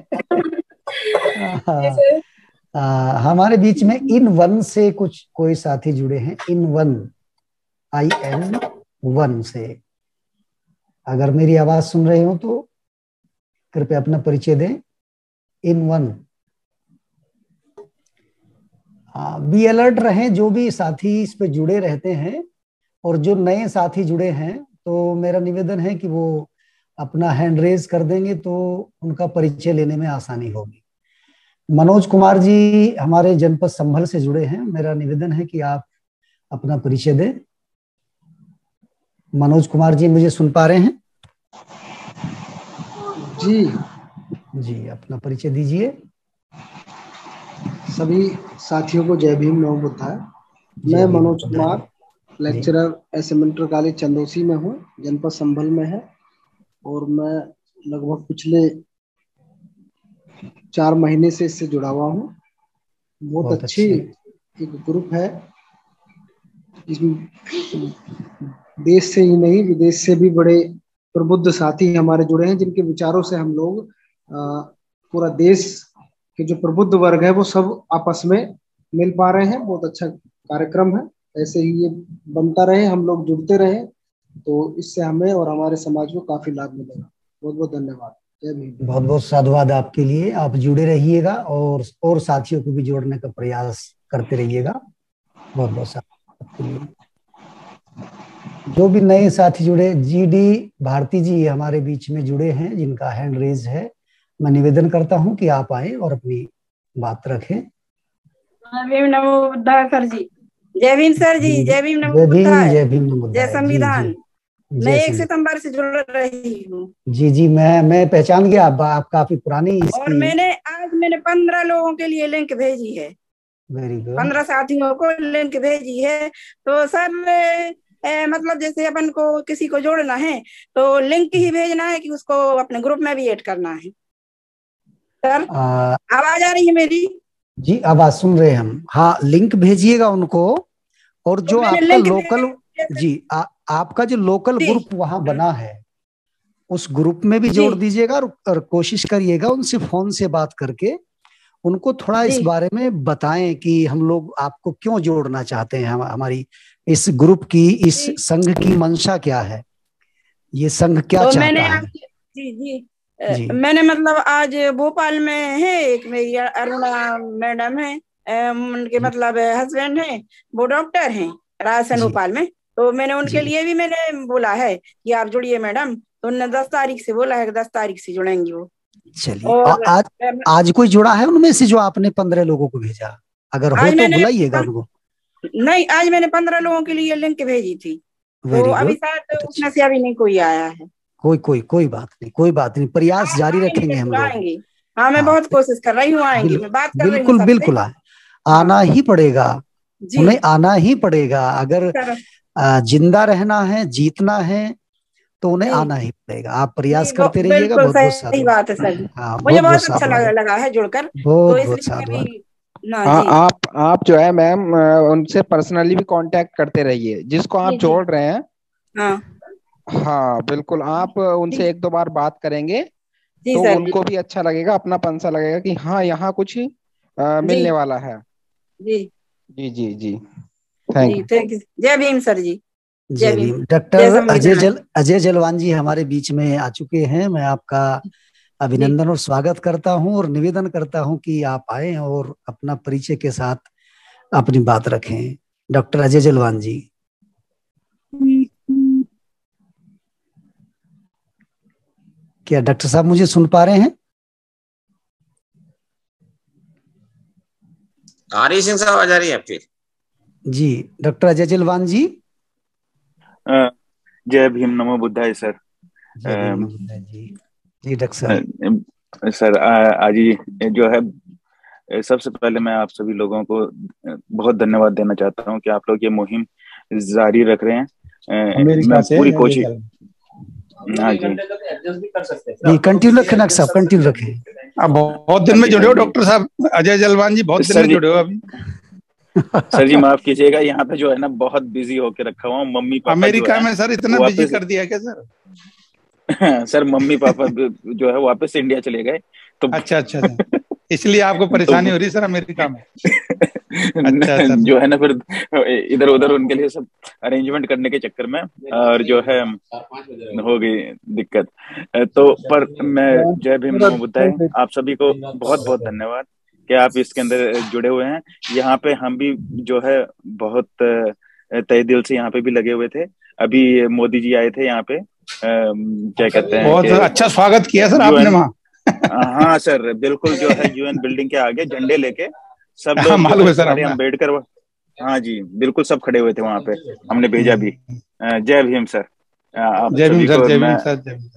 जी हाँ, सर। आ, हमारे बीच में इन वन से कुछ कोई साथी जुड़े हैं, in one, I N one से। अगर मेरी आवाज सुन रहे हो तो कृपया अपना परिचय दें। इन वन, बी अलर्ट रहें, जो भी साथी इस पे जुड़े रहते हैं और जो नए साथी जुड़े हैं तो मेरा निवेदन है कि वो अपना हैंड रेज कर देंगे तो उनका परिचय लेने में आसानी होगी। मनोज कुमार जी हमारे जनपद संभल से जुड़े हैं, मेरा निवेदन है कि आप अपना परिचय दें। मनोज कुमार जी मुझे सुन पा रहे हैं? जी जी अपना परिचय दीजिए। सभी साथियों को जय भीम नमो बुद्धाय। मैं Manoj Kumar, lecturer S M inter college Chandausi में हूँ, जनपद संभल में है, और मैं लगभग पिछले चार महीने से इससे जुड़ा हुआ हूँ। बहुत, बहुत अच्छी एक ग्रुप है, इसमें देश से ही नहीं विदेश से भी बड़े प्रबुद्ध साथी हमारे जुड़े हैं, जिनके विचारों से हम लोग पूरा देश के जो प्रबुद्ध वर्ग है वो सब आपस में मिल पा रहे हैं। बहुत अच्छा कार्यक्रम है, ऐसे ही ये बनता रहे, हम लोग जुड़ते रहे तो इससे हमें और हमारे समाज को काफी लाभ मिलेगा। बहुत बहुत धन्यवाद। जय भीम। बहुत बहुत साधुवाद आपके लिए, आप जुड़े रहिएगा और और साथियों को भी जोड़ने का प्रयास करते रहिएगा। बहुत बहुत साधुवाद आपके लिए। जो भी नए साथी जुड़े, जी डी भारती जी हमारे बीच में जुड़े हैं जिनका हैंड रेज है, मैं निवेदन करता हूं कि आप आए और अपनी बात रखें। जय भीम नमो बुद्धाय सर जी। जय भीम सर जी। जय भीम नमो जय भीम, बुद्धाय। जय भीम नमो बुद्धाय। जय संविधान। जी, मैं एक सितंबर से जुड़ रही हूँ। जी जी मैं मैं पहचान गया, आप, आप काफी पुरानी इसकी। और मैंने आज मैंने पंद्रह लोगों के लिए लिंक भेजी है। Very good. पंद्रह साथियों को लिंक भेजी है। तो सर ए, मतलब जैसे अपन को किसी को जोड़ना है तो लिंक ही भेजना है कि उसको अपने ग्रुप में भी ऐड करना है? सर आवाज आ रही है मेरी? जी आवाज सुन रहे हैं हम। हाँ लिंक भेजिएगा उनको, और जो तो आपका लोकल जी आ, आपका जो लोकल ग्रुप वहां बना है उस ग्रुप में भी जोड़ दीजिएगा, और, और कोशिश करिएगा उनसे फोन से बात करके उनको थोड़ा इस बारे में बताएं कि हम लोग आपको क्यों जोड़ना चाहते हैं, हम, हमारी इस ग्रुप की, इस संघ की मंशा क्या है, ये संघ क्या तो चाहता मैंने है। जी जी जी मैंने मतलब आज भोपाल में है एक मेरी अरुणा मैडम है, उनके मतलब हस्बैंड हैं, वो डॉक्टर हैं राजस्थान भोपाल में। तो मैंने उनके लिए भी मैंने बोला है कि आप जुड़िए मैडम, तो उन्होंने दस तारीख से बोला है कि दस तारीख से जुड़ेंगी वो। चलिए और आज आज कोई जुड़ा है उनमें से जो आपने पंद्रह लोगों को भेजा? अगर हो तो बुलाइएगा उनको। नहीं, आज मैंने पंद्रह लोगों के लिए लिंक भेजी थी, तो अभी शायद उसमें से अभी नहीं कोई आया है। कोई कोई कोई बात नहीं, कोई बात नहीं, प्रयास जारी रखेंगे हम लोग। हाँ मैं बहुत कोशिश कर रही हूँ, आएंगे, मैं बात कर रही हूँ। बिल्कुल बिल्कुल आना ही पड़ेगा, उन्हें आना ही पड़ेगा। अगर जिंदा रहना है, जीतना है तो उन्हें आना ही पड़ेगा। आप प्रयास करते रहिएगा। बहुत बहुत सही बात है सर। हाँ, मुझे बहुत अच्छा लगा, लगा है जुड़कर। बहुत बहुत साधुवाद। हाँ आप आप जो है मैम उनसे पर्सनली भी कांटेक्ट करते रहिए, जिसको आप जोड़ रहे हैं। हाँ हाँ बिल्कुल, आप उनसे एक दो बार बात करेंगे तो उनको भी अच्छा लगेगा, अपना पंसा लगेगा कि हाँ यहाँ कुछ आ, मिलने वाला है। जी जी जी जी थैंक यू। जय भीम सर जी। जय भीम। डॉक्टर अजय जल अजय जलवान जी हमारे बीच में आ चुके हैं। मैं आपका अभिनंदन और स्वागत करता हूं और निवेदन करता हूं कि आप आए और अपना परिचय के साथ अपनी बात रखें। डॉक्टर अजय जलवान जी। क्या डॉक्टर साहब मुझे सुन पा रहे हैं? हरी सिंह साहब आवाज आ रही है आपकी? जी डॉक्टर अजय जलवान जी। जय भीम नमो बुद्धाय सर। जय भीम नमो बुद्धाय जी। जी डॉक्टर साहब। सर आज जो है सबसे पहले मैं आप सभी लोगों को बहुत धन्यवाद देना चाहता हूं कि आप लोग ये मुहिम जारी रख रहे हैं। मैं पूरी कोशिश हाँ जी जी कंटिन्यू रखें डॉक्टर साहब, कंटिन्यू रखें। आप बहुत दिन में जुड़े हो डॉक्टर साहब, अजय जलवान जी बहुत दिन में जुड़े हो अभी। सर जी माफ कीजिएगा, यहाँ पे जो है ना बहुत बिजी होके रखा हुआ हूँ। मम्मी पापा अमेरिका में सर इतना बिजी कर दिया क्या सर? सर मम्मी पापा जो है वापस इंडिया चले गए तो अच्छा अच्छा अच्छा, इसलिए आपको परेशानी तो, हो रही सर अमेरिका में। अच्छा सर, जो है ना फिर इधर उधर उनके लिए सब अरेंजमेंट करने के चक्कर में और जो है हो गई दिक्कत। तो पर मैं जय भीम नमो बुद्धाय, आप सभी को बहुत बहुत धन्यवाद कि आप इसके अंदर जुड़े हुए हैं। यहाँ पे हम भी जो है बहुत तहे दिल से यहाँ पे भी लगे हुए थे। अभी मोदी जी आए थे यहाँ पे, क्या कहते हैं, बहुत अच्छा स्वागत किया सर आपने वहाँ। हाँ सर बिल्कुल, जो है यूएन बिल्डिंग के आगे झंडे लेके सब लोग मालूम है सर, अम्बेडकर, हाँ जी बिल्कुल सब खड़े हुए थे वहाँ पे, हमने भेजा भी। जय भीम सर, आप जय भीम सर, जय भीम सर,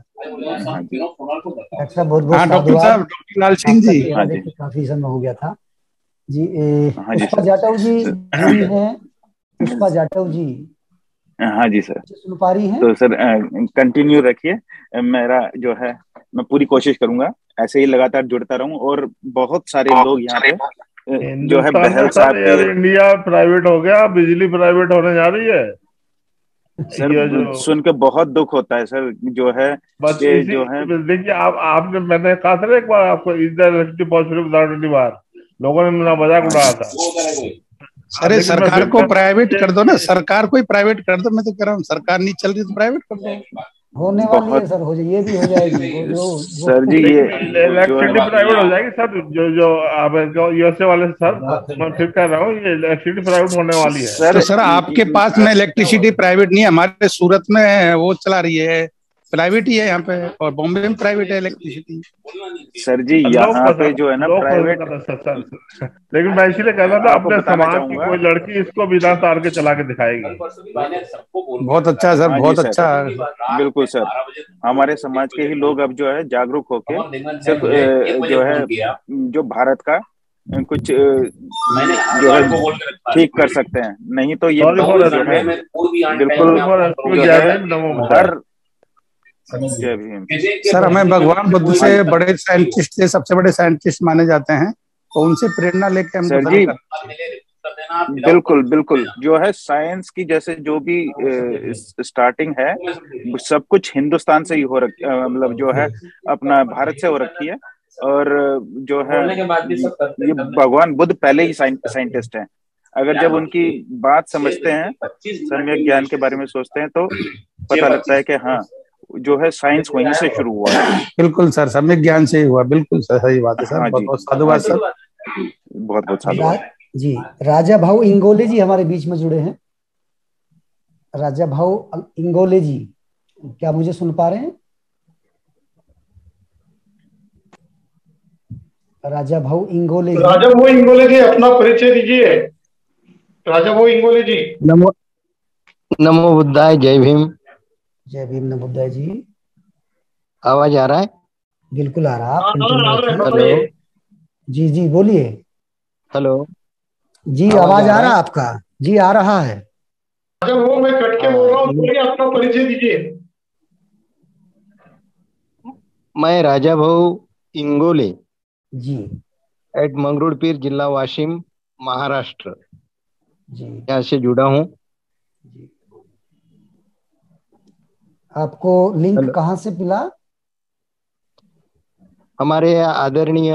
अच्छा बहुत बहुत डॉक्टर साहब, डॉक्टर लाल सिंह जी, हाँ जी काफी समय हो गया था जी। पुष्पा जाटव जी जुड़ी हैं, पुष्पा जाटव जी। हाँ जी सर, सुन पा रही हैं? तो सर कंटिन्यू रखिए, मेरा जो है मैं पूरी कोशिश करूंगा ऐसे ही लगातार जुड़ता रहूं। और बहुत सारे लोग यहाँ पे जो है बहल साहब के, इंडिया प्राइवेट हो गया, बिजली प्राइवेट होने जा रही है सर जो... सुन के बहुत दुख होता है सर, जो है बस ये जो है देखिए आप आपने मैंने कहा था एक बार आपको, इधर पॉजिटिव बार लोगों ने मेरा मजाक उड़ाया था। अरे सरकार को प्राइवेट कर दो ना, सरकार को ही प्राइवेट कर दो। मैं तो कह रहा हूँ सरकार नहीं चल रही तो प्राइवेट कर दो। होने वाली है सर, हो जाए, ये भी हो जाएगी जो सर जी, ये इलेक्ट्रिसिटी प्राइवेट हो जाएगी सर, जो जो आप यूएसए वाले सर, मैं फिर कह रहा हूँ ये इलेक्ट्रिसिटी प्राइवेट होने वाली है सर। तो सर आपके पास में इलेक्ट्रिसिटी प्राइवेट नहीं है, हमारे सूरत में वो चला रही है, प्राइवेट ही है यहाँ पे, और बॉम्बे में प्राइवेट है इलेक्ट्रिसिटी। सर जी यहाँ पे जो है ना प्राइवेट, लेकिन मैं इसीलिए कह रहा था अपने समाज की कोई लड़की इसको बिना तार के चला के दिखाएगी। बहुत अच्छा सर, बहुत अच्छा, बिल्कुल सर। हमारे समाज के ही लोग अब जो है जागरूक होके सिर्फ जो है जो भारत का कुछ जो है ठीक कर सकते हैं, नहीं तो ये जो है बिल्कुल हर सर हमें भगवान बुद्ध से बड़े साइंटिस्ट थे, सबसे बड़े साइंटिस्ट माने जाते हैं, तो उनसे प्रेरणा लेके हम सर जी बिल्कुल बिल्कुल जो है साइंस की जैसे जो भी स्टार्टिंग है सब कुछ हिंदुस्तान से ही हो रखी, मतलब जो है अपना भारत से हो रखी है। और जो है ये भगवान बुद्ध पहले ही साइंटिस्ट हैं। अगर जब उनकी बात समझते हैं, सम्यक ज्ञान के बारे में सोचते हैं, तो पता लगता है कि हाँ जो है साइंस वहीं से शुरू हुआ है। बिल्कुल सर, सम्यक ज्ञान से ही हुआ, बिल्कुल सही बात है सर। बहुत बहुत साधुवाद सर, बहुत बहुत साधुवाद जी। राजा भाऊ इंगोले जी हमारे बीच में जुड़े हैं। राजा भाऊ इंगोले जी, क्या मुझे सुन पा रहे हैं? राजा भाऊ इंगोले जी, राजा भाऊ इंगोले जी अपना परिचय दीजिए। राजा भाऊ इंगोले जी। नमो नमो बुद्धाय, जय भीम। जय भीम नमो बुद्धाय जी। आवाज आ रहा है? बिल्कुल आ रहा है। हेलो जी जी बोलिए। हेलो जी, आवाज आ रहा है आपका? जी आ रहा है। राजा भाऊ मैं कट के बोल रहा हूँ, बोलिए अपना परिचय दीजिए। मैं राजा भाऊ इंगोले जी, एट मंगरुड़पीर, जिला वाशिम, महाराष्ट्र जी यहाँ से जुड़ा हूँ। आपको लिंक कहाँ से मिला? हमारे आदरणीय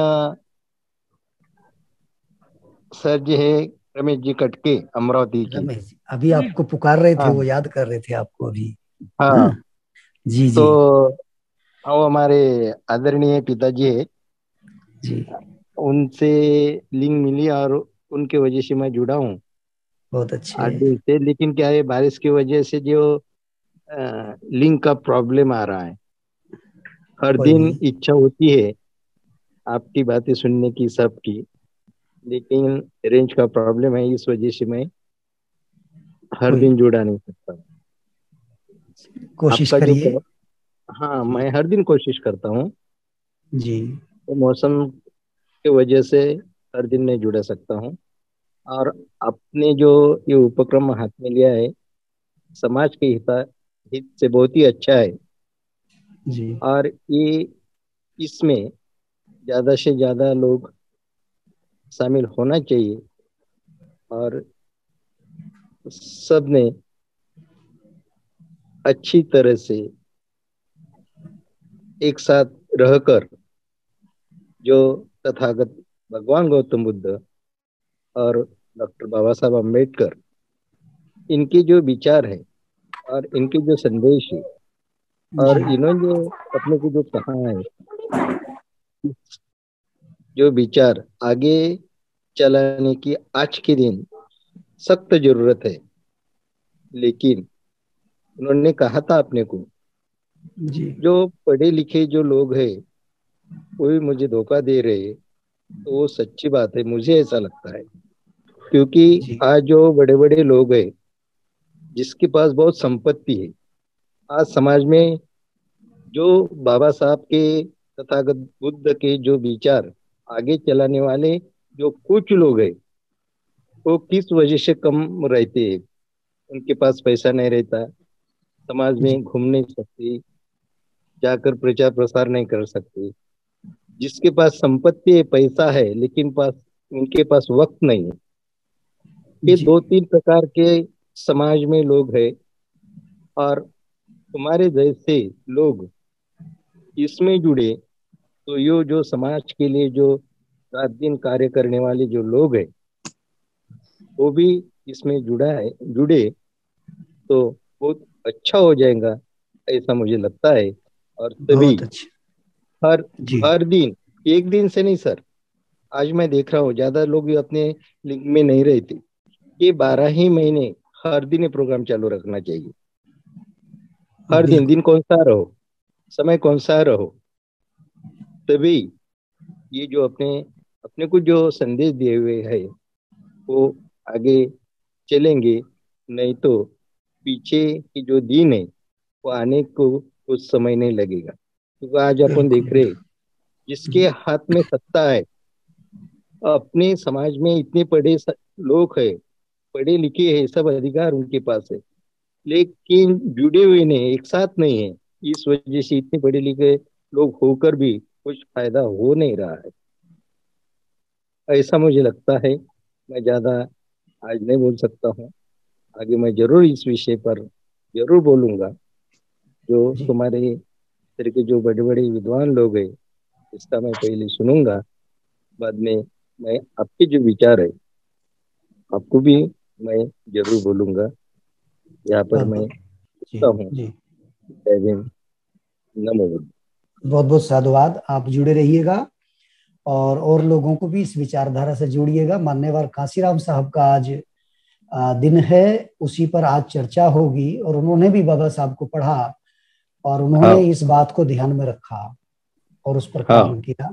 सर जी है रमेश जी कटके, अमरावती की। रमेश जी अभी आपको पुकार रहे थे, हाँ। वो याद कर रहे थे आपको अभी। हाँ जी जी। तो वो हमारे आदरणीय पिताजी है जी, उनसे लिंक मिली और उनके वजह से मैं जुड़ा हूँ। बहुत अच्छे आठ दिन से। लेकिन क्या है, बारिश की वजह से जो लिंक का प्रॉब्लम आ रहा है। हर दिन इच्छा होती है आपकी बातें सुनने की, सबकी, लेकिन रेंज का प्रॉब्लम है, इस वजह से मैं हर दिन जुड़ा नहीं सकता। कोशिश करिए। हाँ मैं हर दिन कोशिश करता हूँ जी। तो मौसम के वजह से हर दिन नहीं जुड़ा सकता हूँ। और आपने जो ये उपक्रम हाथ में लिया है, समाज के हित हित से बहुत ही अच्छा है जी। और ये इसमें ज्यादा से ज्यादा लोग शामिल होना चाहिए और सबने अच्छी तरह से एक साथ रहकर जो तथागत भगवान गौतम बुद्ध और डॉक्टर बाबा साहब अम्बेडकर इनके जो विचार है और इनके जो संदेश है और इन्होंने जो अपने को जो कहा है, जो विचार आगे चलाने की आज के दिन सख्त जरूरत है। लेकिन उन्होंने कहा था अपने को, जी जो पढ़े लिखे जो लोग हैं वो भी मुझे धोखा दे रहे, तो वो सच्ची बात है, मुझे ऐसा लगता है। क्योंकि आज जो बड़े बड़े लोग हैं जिसके पास बहुत संपत्ति है, आज समाज में जो बाबा साहब के तथागत बुद्ध के जो विचार आगे चलाने वाले जो कुछ लोग हैं, वो किस वजह से कम रहते हैं। उनके पास पैसा नहीं रहता, समाज में घूम नहीं सकते, जाकर प्रचार प्रसार नहीं कर सकते। जिसके पास संपत्ति है, पैसा है, लेकिन पास उनके पास वक्त नहीं है। ये दो तीन प्रकार के समाज में लोग हैं और तुम्हारे जैसे लोग इसमें जुड़े तो ये जो समाज के लिए जो रात दिन कार्य करने वाले जो लोग हैं वो भी इसमें जुड़ा है जुड़े तो बहुत अच्छा हो जाएगा, ऐसा मुझे लगता है। और तभी हर हर दिन, एक दिन से नहीं सर, आज मैं देख रहा हूँ ज्यादा लोग अपने लिंक में नहीं रहते, ये बारह ही महीने हर दिन ये प्रोग्राम चालू रखना चाहिए। हर दिन, दिन कौन सा रहो, समय कौन सा रहो, तभी ये जो अपने अपने को जो संदेश दिए हुए है वो आगे चलेंगे। नहीं तो पीछे की जो दिन है वो आने को कुछ समय नहीं लगेगा। क्योंकि आज अपन देख रहे जिसके हाथ में सत्ता है, अपने समाज में इतने पढ़े लोग हैं, पढ़े लिखे हैं, सब अधिकार उनके पास है, लेकिन जुड़े हुए नहीं, एक साथ नहीं है। इस वजह से इतने पढ़े लिखे लोग होकर भी कुछ फायदा हो नहीं रहा है, ऐसा मुझे लगता है। मैं ज्यादा आज नहीं बोल सकता हूँ, आगे मैं जरूर इस विषय पर जरूर बोलूंगा। जो तुम्हारे तरह के जो बड़े बड़े विद्वान लोग हैं इसका मैं पहले सुनूंगा, बाद में मैं आपके जो विचार है आपको भी मैं जरूर बोलूंगा। यहाँ पर मैं हूँ। जय भीम, नमो बुद्ध। बहुत बहुत साधुवाद। आप जुड़े रहिएगा और और लोगों को भी इस विचारधारा से जोड़िएगा। मान्यवर कांशीराम साहब का आज दिन है, उसी पर आज चर्चा होगी और उन्होंने भी बाबा साहब को पढ़ा और उन्होंने हाँ। इस बात को ध्यान में रखा और उस पर काम हाँ। किया।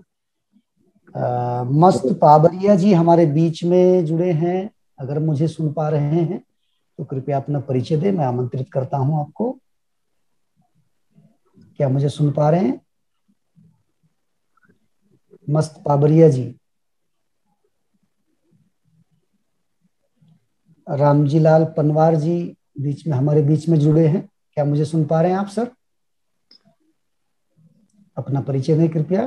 आ, मस्त पाबरिया जी हमारे बीच में जुड़े हैं, अगर मुझे सुन पा रहे हैं तो कृपया अपना परिचय दें, मैं आमंत्रित करता हूं आपको। क्या मुझे सुन पा रहे हैं? मस्त पाबरिया जी। रामजी लाल पनवार जी बीच में हमारे बीच में जुड़े हैं, क्या मुझे सुन पा रहे हैं आप सर? अपना परिचय दें कृपया।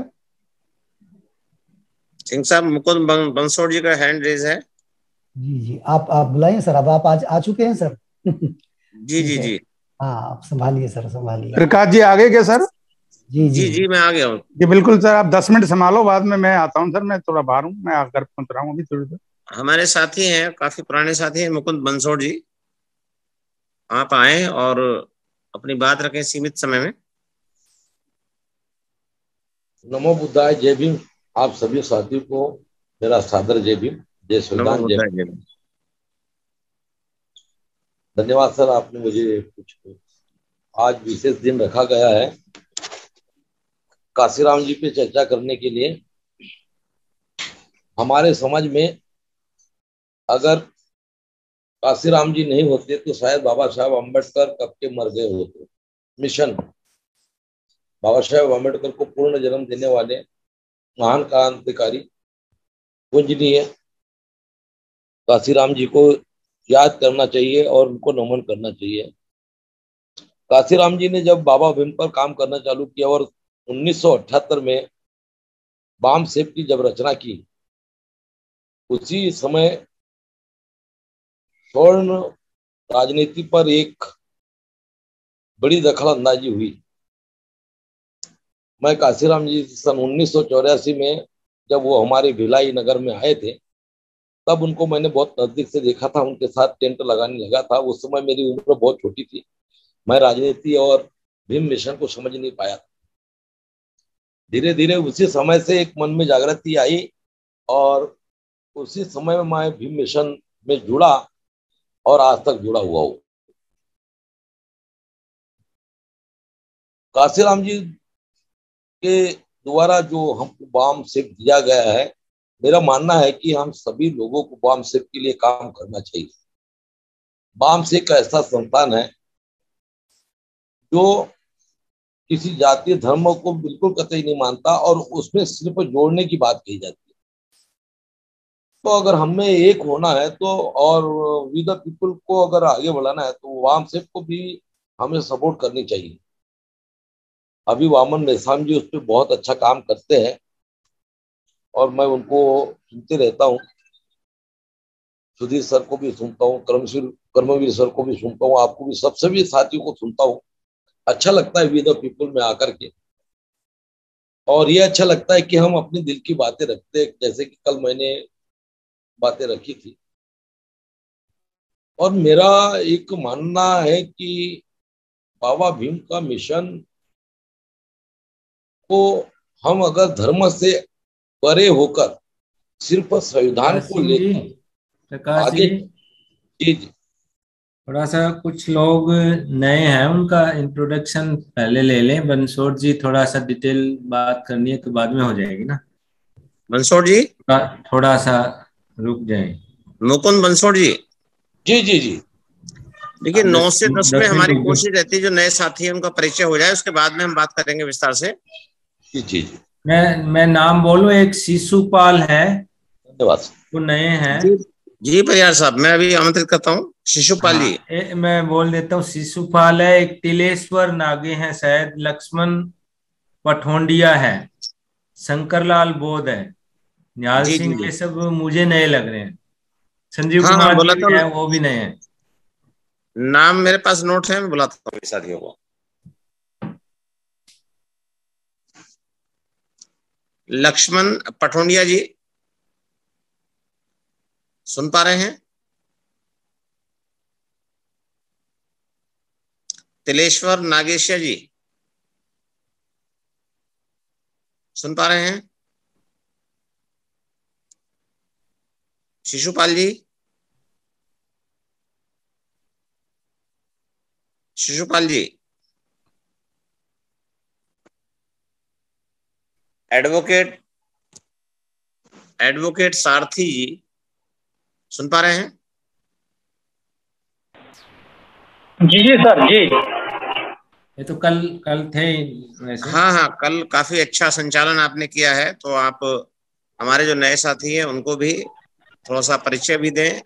सिंह साहब, मुकुंद बंसोड़ जी का हैंड रेज है। जी जी, आप आप बुलाइए सर। अब आप आज आ चुके हैं सर। जी जी जी, हाँ आप संभालिए सर, संभालिए। प्रकाश जी आ गए क्या सर? जी जी जी जी मैं आ गया हूँ जी, बिल्कुल सर। आप दस मिनट संभालो, बाद में मैं आता हूँ सर, मैं थोड़ा बाहर हूँ, मैं आकर पहुंच रहा हूँ अभी थोड़ी देर। हमारे साथी हैं, काफी पुराने साथी हैं, मुकुंद बंसोड़ जी। आप आए और अपनी बात रखें सीमित समय में। नमो बुद्धाय, जय भीम। आप सभी साथियों को मेरा सादर जय भीम, जय सुल्तान, जय भीम। धन्यवाद सर, आपने मुझे कुछ आज विशेष दिन रखा गया है काशीराम जी पे चर्चा करने के लिए। हमारे समाज में अगर काशीराम जी नहीं होते तो शायद बाबा साहब अम्बेडकर कब के मर गए होते। मिशन बाबा साहब अम्बेडकर को पूर्ण जन्म देने वाले महान क्रांतिकारी पूजनीय काशीराम जी को याद करना चाहिए और उनको नमन करना चाहिए। काशीराम जी ने जब बाबा भीम पर काम करना चालू किया और उन्नीस सौ अठहत्तर में बाम सेब की जब रचना की, उसी समय स्वर्ण राजनीति पर एक बड़ी दखल अंदाजी हुई। मैं काशीराम जी सन उन्नीस सौ चौरासी में जब वो हमारे भिलाई नगर में आए थे, तब उनको मैंने बहुत नजदीक से देखा था, उनके साथ टेंट लगाने लगा था। उस समय मेरी उम्र बहुत छोटी थी, मैं राजनीति और भीम मिशन को समझ नहीं पाया था। धीरे धीरे उसी समय से एक मन में जागृति आई और उसी समय में मैं भीम मिशन में जुड़ा और आज तक जुड़ा हुआ हूँ। काशीराम जी के द्वारा जो हमको वाम सिख दिया गया है, मेरा मानना है कि हम सभी लोगों को वाम सिख के लिए काम करना चाहिए। वाम सिख ऐसा संस्थान है जो किसी जातीय धर्म को बिल्कुल कतई नहीं मानता और उसमें सिर्फ जोड़ने की बात कही जाती है। तो अगर हमें एक होना है तो और वी द पीपल को अगर आगे बढ़ाना है तो वाम सिख को भी हमें सपोर्ट करनी चाहिए। अभी वामन मेसाम जी उस पर बहुत अच्छा काम करते हैं और मैं उनको सुनते रहता हूँ। सुधीर सर को भी सुनता हूँ, कर्मवीर कर्मवीर सर को भी सुनता हूँ, आपको भी, सब सभी साथियों को सुनता हूँ। अच्छा लगता है वी द पीपल में आकर के, और ये अच्छा लगता है कि हम अपने दिल की बातें रखते हैं, जैसे कि कल मैंने बातें रखी थी। और मेरा एक मानना है कि बाबा भीम का मिशन को हम अगर धर्म से परे होकर सिर्फ संविधान को लेकर आगे, जी जी थोड़ा सा कुछ लोग नए हैं, उनका इंट्रोडक्शन पहले ले लें। बंसोड़ जी थोड़ा सा डिटेल बात करनी है तो बाद में हो जाएगी ना। बंसोड़ जी थोड़ा सा रुक जाए। मुकुंद बंसोड़ जी जी जी जी देखिए, नौ से दस में हमारी कोशिश रहती है जो नए साथी हैं उनका परिचय हो जाए, उसके बाद में हम बात करेंगे विस्तार से। जी जी मैं मैं नाम बोलूं, एक शिशुपाल है, धन्यवाद, वो नए हैं। जी, जी परियार साहब, मैं अभी आमंत्रित करता हूँ शिशुपाल जी। हाँ, ए, मैं बोल देता हूँ। शिशुपाल है, एक तिलेश्वर नागे हैं शायद, लक्ष्मण पठोंडिया है, शंकरलाल बोध है, न्याल जी, सिंह, जी, ये सब मुझे नए लग रहे हैं। संजीव हाँ, कुमार हाँ, बोला जी तो है, वो भी नए हैं। नाम मेरे पास नोट है, मैं बुलाता हूँ साथियों को। लक्ष्मण पठोंडिया जी सुन पा रहे हैं? तिलेश्वर नागेशिया जी सुन पा रहे हैं? शिशुपाल जी, शिशुपाल जी, एडवोकेट एडवोकेट सारथी जी सुन पा रहे हैं? जी जी सर जी। ये तो कल कल थे वैसे। हाँ हाँ, कल काफी अच्छा संचालन आपने किया है, तो आप हमारे जो नए साथी हैं उनको भी थोड़ा सा परिचय भी दें।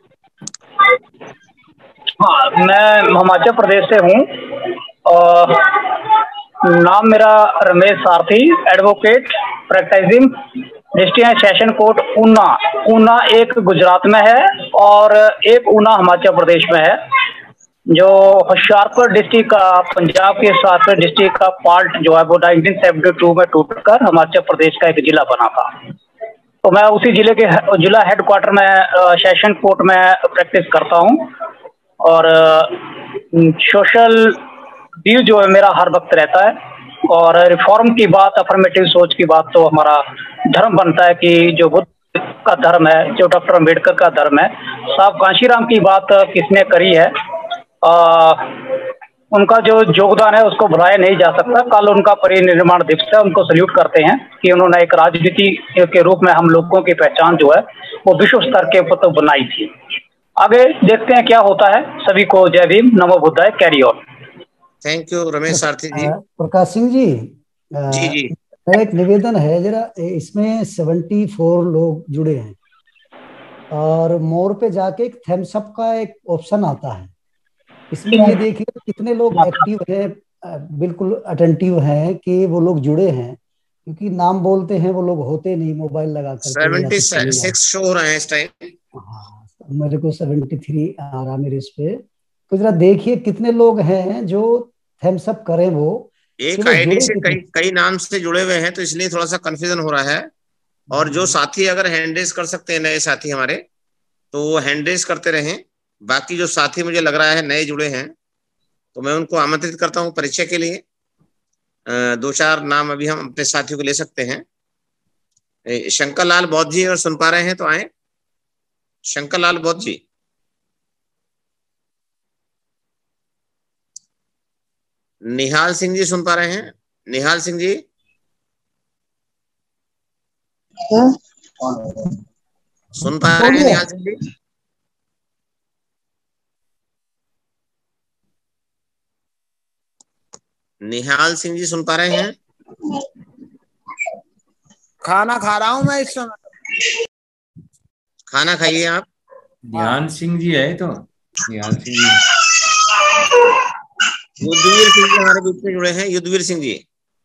हाँ, मैं हिमाचल प्रदेश से हूँ और नाम मेरा Ramesh Sarathi, advocate practising district session court Una. Una एक गुजरात में है और एक ऊना हिमाचल प्रदेश में है, जो होशियारपुर डिस्ट्रिक्ट का, पंजाब के होशियारपुर डिस्ट्रिक्ट का पार्ट जो है वो नाइनटीन सेवेंटी टू में टूटकर हिमाचल प्रदेश का एक जिला बना था। तो मैं उसी जिले के जिला हेडक्वार्टर में सेशन कोर्ट में प्रैक्टिस करता हूँ और सोशल व्यू जो है मेरा हर वक्त रहता है। और रिफॉर्म की बात, अफर्मेटिव सोच की बात, तो हमारा धर्म बनता है कि जो बुद्ध का धर्म है, जो डॉक्टर अम्बेडकर का धर्म है, साहब कांशीराम की बात किसने करी है, आ, उनका जो योगदान है उसको भुलाया नहीं जा सकता। कल उनका परिनिर्माण दिवस है, उनको सल्यूट करते हैं कि उन्होंने एक राजनीति के रूप में हम लोगों की पहचान जो है वो विश्व स्तर के ऊपर तो बनाई थी। आगे देखते हैं क्या होता है। सभी को जय भीम, नमो बुद्धाय, carry on. Thank you Ramesh Sarathi ji. Prakash Singh ji, जी जी मेरा एक निवेदन है जरा, इसमें सेवेंटी फोर लोग जुड़े हैं और मोर पे जाके एक थम्स अप का एक ऑप्शन आता है, इसमें ये देखिए कितने लोग एक्टिव हैं, बिल्कुल अटेंटिव हैं कि वो लोग जुड़े हैं, क्योंकि नाम बोलते हैं वो लोग होते नहीं, मोबाइल लगा करके। सेवेंटी सिक्स शो हो रहे हैं इस टाइम। हाँ, मेरे को सेवेंटी थ्री आ रहा मेरे इस पे। तो जरा देखिए कितने लोग हैं जो थम्स अप करें, वो एक आईडी से कई कई नाम से जुड़े हुए हैं, तो इसलिए थोड़ा सा कंफ्यूजन हो रहा है। और जो साथी अगर हैंड रेज कर सकते हैं, नए साथी हमारे, तो वो हैंड रेज करते रहें। बाकी जो साथी मुझे लग रहा है नए जुड़े हैं, तो मैं उनको आमंत्रित करता हूँ परिचय के लिए। दो चार नाम अभी हम अपने साथियों को ले सकते हैं। शंकर लाल बौद्ध जी अगर सुन पा रहे हैं तो आए। शंकर लाल बौद्ध जी, निहाल सिंह जी सुन पा रहे हैं? निहाल सिंह जी, सुन पा रहे हैं निहाल सिंह जी? निहाल सिंह जी सुन पा रहे हैं? खाना खा रहा हूं मैं इस समय। खाना खाइए आप। ध्यान सिंह जी है तो ध्यान सिंह जी। युद्धवीर सिंह जी हमारे बीच में जुड़े हैं। युद्धवीर सिंह जी,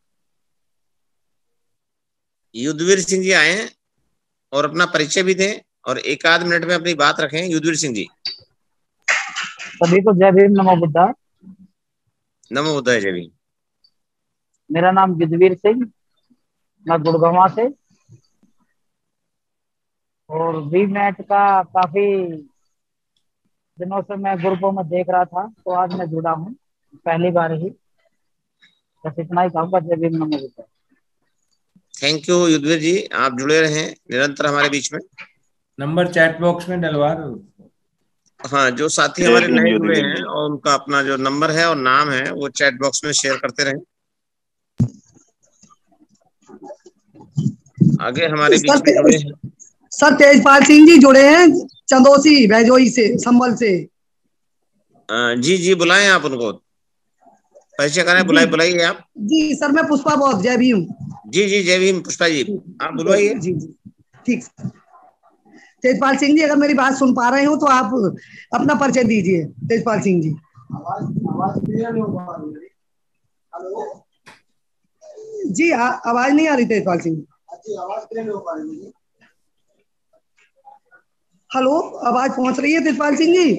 युद्धवीर सिंह जी आए और अपना परिचय भी दें और एक आध मिनट में अपनी बात रखें। युद्धवीर सिंह जी। सभी को जय भीम, नमो बुद्धा। नमो बुद्धाय, जय भीम। मेरा नाम युद्धवीर सिंह, मैं गुड़गांव से, और वी मैट का काफी दिनों से मैं ग्रुपों में देख रहा था, तो आज मैं जुड़ा हूँ पहली बार ही। बस इतना ही कहूँगा। जय भीम, नमो बुद्धाय। थैंक यू युद्धवीर जी, आप जुड़े रहें निरंतर हमारे बीच में। नंबर चैट बॉक्स में डलवा दो। हाँ, जो साथी हमारे नए जुड़े हैं और उनका अपना जो नंबर है और नाम है वो चैट बॉक्स में शेयर करते रहें। आगे हमारे बीच में जुड़े हैं सर तेजपाल सिंह जी जुड़े हैं चंदोसी भैजोई से, संभल से। जी जी, बुलाएं आप उनको, परिचय करें। बुलाए बुलाइए आप। जी सर, मैं पुष्पा बौद्ध, जय भीम। जी जी, जय भीम पुष्पा जी, आप बुलवाइए। जी जी, ठीक। तेजपाल सिंह जी, अगर मेरी बात सुन पा रहे हो तो आप अपना परिचय दीजिए। तेजपाल सिंह जी। जी आवाज नहीं आ रही तेजपाल सिंह। हेलो, आवाज पहुंच रही है तेजपाल सिंह जी?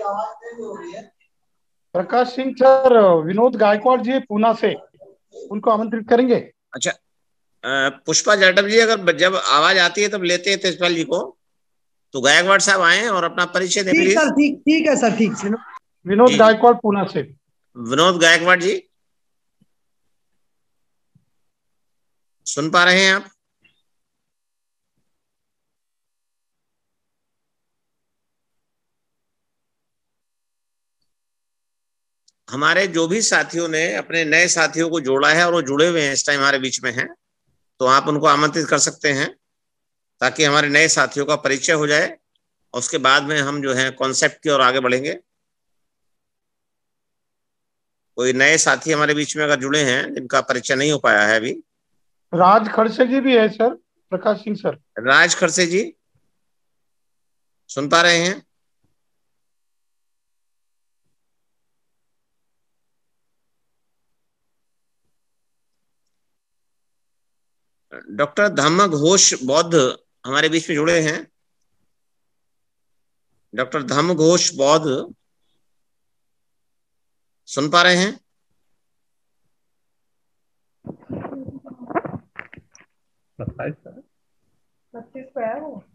प्रकाश सिंह सर, विनोद गायकवाड़ जी पूना से, उनको आमंत्रित करेंगे। अच्छा, पुष्पा जाटव जी, अगर जब आवाज आती है तब लेते हैं तेजपाल जी को, तो गायकवाड़ साहब आए और अपना परिचय दें प्लीज। सर ठीक ठीक है सर, ठीक। विनोद गायकवाड़ पूना से। विनोद गायकवाड़ जी, सुन पा रहे हैं आप? हमारे जो भी साथियों ने अपने नए साथियों को जोड़ा है और वो जुड़े हुए हैं इस टाइम हमारे बीच में हैं, तो आप उनको आमंत्रित कर सकते हैं ताकि हमारे नए साथियों का परिचय हो जाए और उसके बाद में हम जो है कॉन्सेप्ट की ओर आगे बढ़ेंगे। कोई नए साथी हमारे बीच में अगर जुड़े हैं जिनका परिचय नहीं हो पाया है अभी। राज खड़से जी भी है सर, प्रकाश सिंह सर। राज खड़से जी, सुन पा रहे हैं? डॉक्टर धम्म घोष बौद्ध हमारे बीच में जुड़े हैं। डॉक्टर धम्म घोष बौद्ध, सुन पा रहे हैं? पच्चीस पे है वो।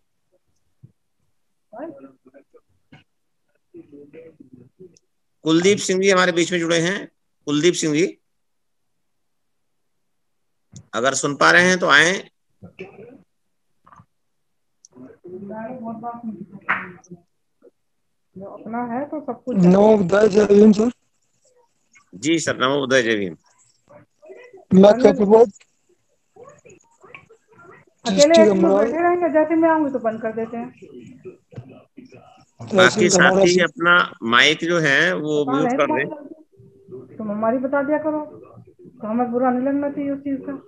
कुलदीप सिंह जी हमारे बीच में जुड़े हैं। कुलदीप सिंह जी, अगर सुन पा रहे हैं तो आए। अपना है तो सब कुछ। नमो बुद्धाय, जय भीम सर। जी सर, नमो बुद्धाय, जय भीम। मैं कपिलवोट अकेले बैठे रहेंगे, जैसे मैं आऊंगी तो बंद कर देते हैं। बाकी साथी अपना माइक जो है वो म्यूट कर दें। तुम हमारी बता दिया करो, तो हमें बुरा नहीं लगना चाहिए उस चीज का।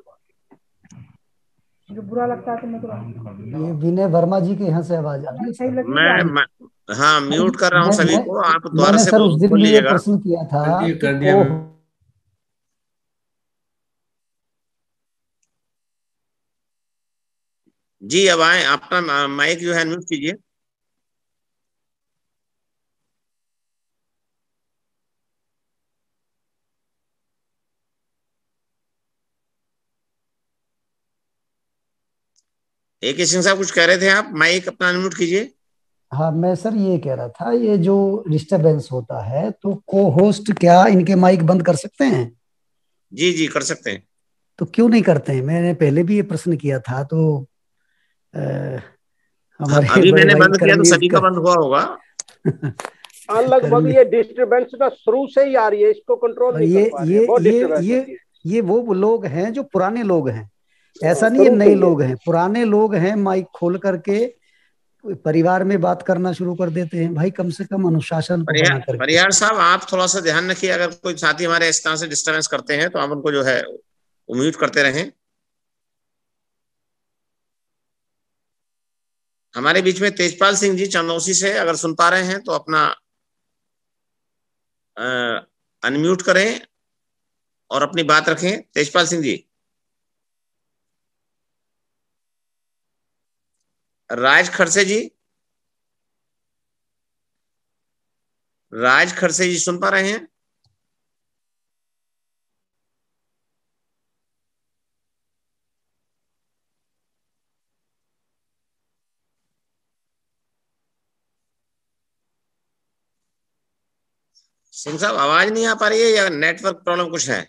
जो बुरा लगता है तुम्हें तो। ये विनय वर्मा जी के यहाँ से आवाज आ रही है। मैं, मैं हाँ म्यूट कर रहा हूँ सभी को, आप द्वारा से सर उस दिन बोल भी ये लीजिएगा। प्रश्न किया था। कर दिया। जी अब आए, अपना माइक जो है म्यूट कीजिए। ए के सिंह साहब कुछ कह रहे थे आप, माइक अपना अनम्यूट कीजिए। हाँ मैं सर ये कह रहा था, ये जो डिस्टरबेंस होता है तो को होस्ट क्या इनके माइक बंद कर सकते हैं? जी जी कर सकते हैं। तो क्यों नहीं करते हैं? मैंने पहले भी ये प्रश्न किया था, तो आ, हमारे अभी बड़े मैंने भाई बंद किया तो सभी का कर... बंद हुआ होगा। लगभग ये डिस्टर्बेंस ना शुरू से ही आ रही है, इसको कंट्रोल नहीं ये कर पा रहे ये हैं, बहुत ये डिस्टर्बेंस ये होती है। ये वो लोग हैं जो पुराने लोग हैं, ऐसा नहीं है शुरू से नए ही है। लोग हैं, पुराने लोग हैं। माइक खोल करके परिवार में बात करना शुरू कर देते हैं। भाई कम से कम अनुशासन को बना परिहार करके। परिहार साहब आप थोड़ा सा ध्यान रखिए, अगर कोई साथी हमारे इस तरह से डिस्टर्बेंस करते हैं तो आप उनको जो है म्यूट करते रहें। हमारे बीच में तेजपाल सिंह जी चंदौसी से अगर सुन पा रहे हैं तो अपना अनम्यूट करें और अपनी बात रखें। तेजपाल सिंह जी। राज खड़से जी, राज खड़से जी सुन पा रहे हैं? सिंह साहब आवाज नहीं आ पा रही है या नेटवर्क प्रॉब्लम कुछ है?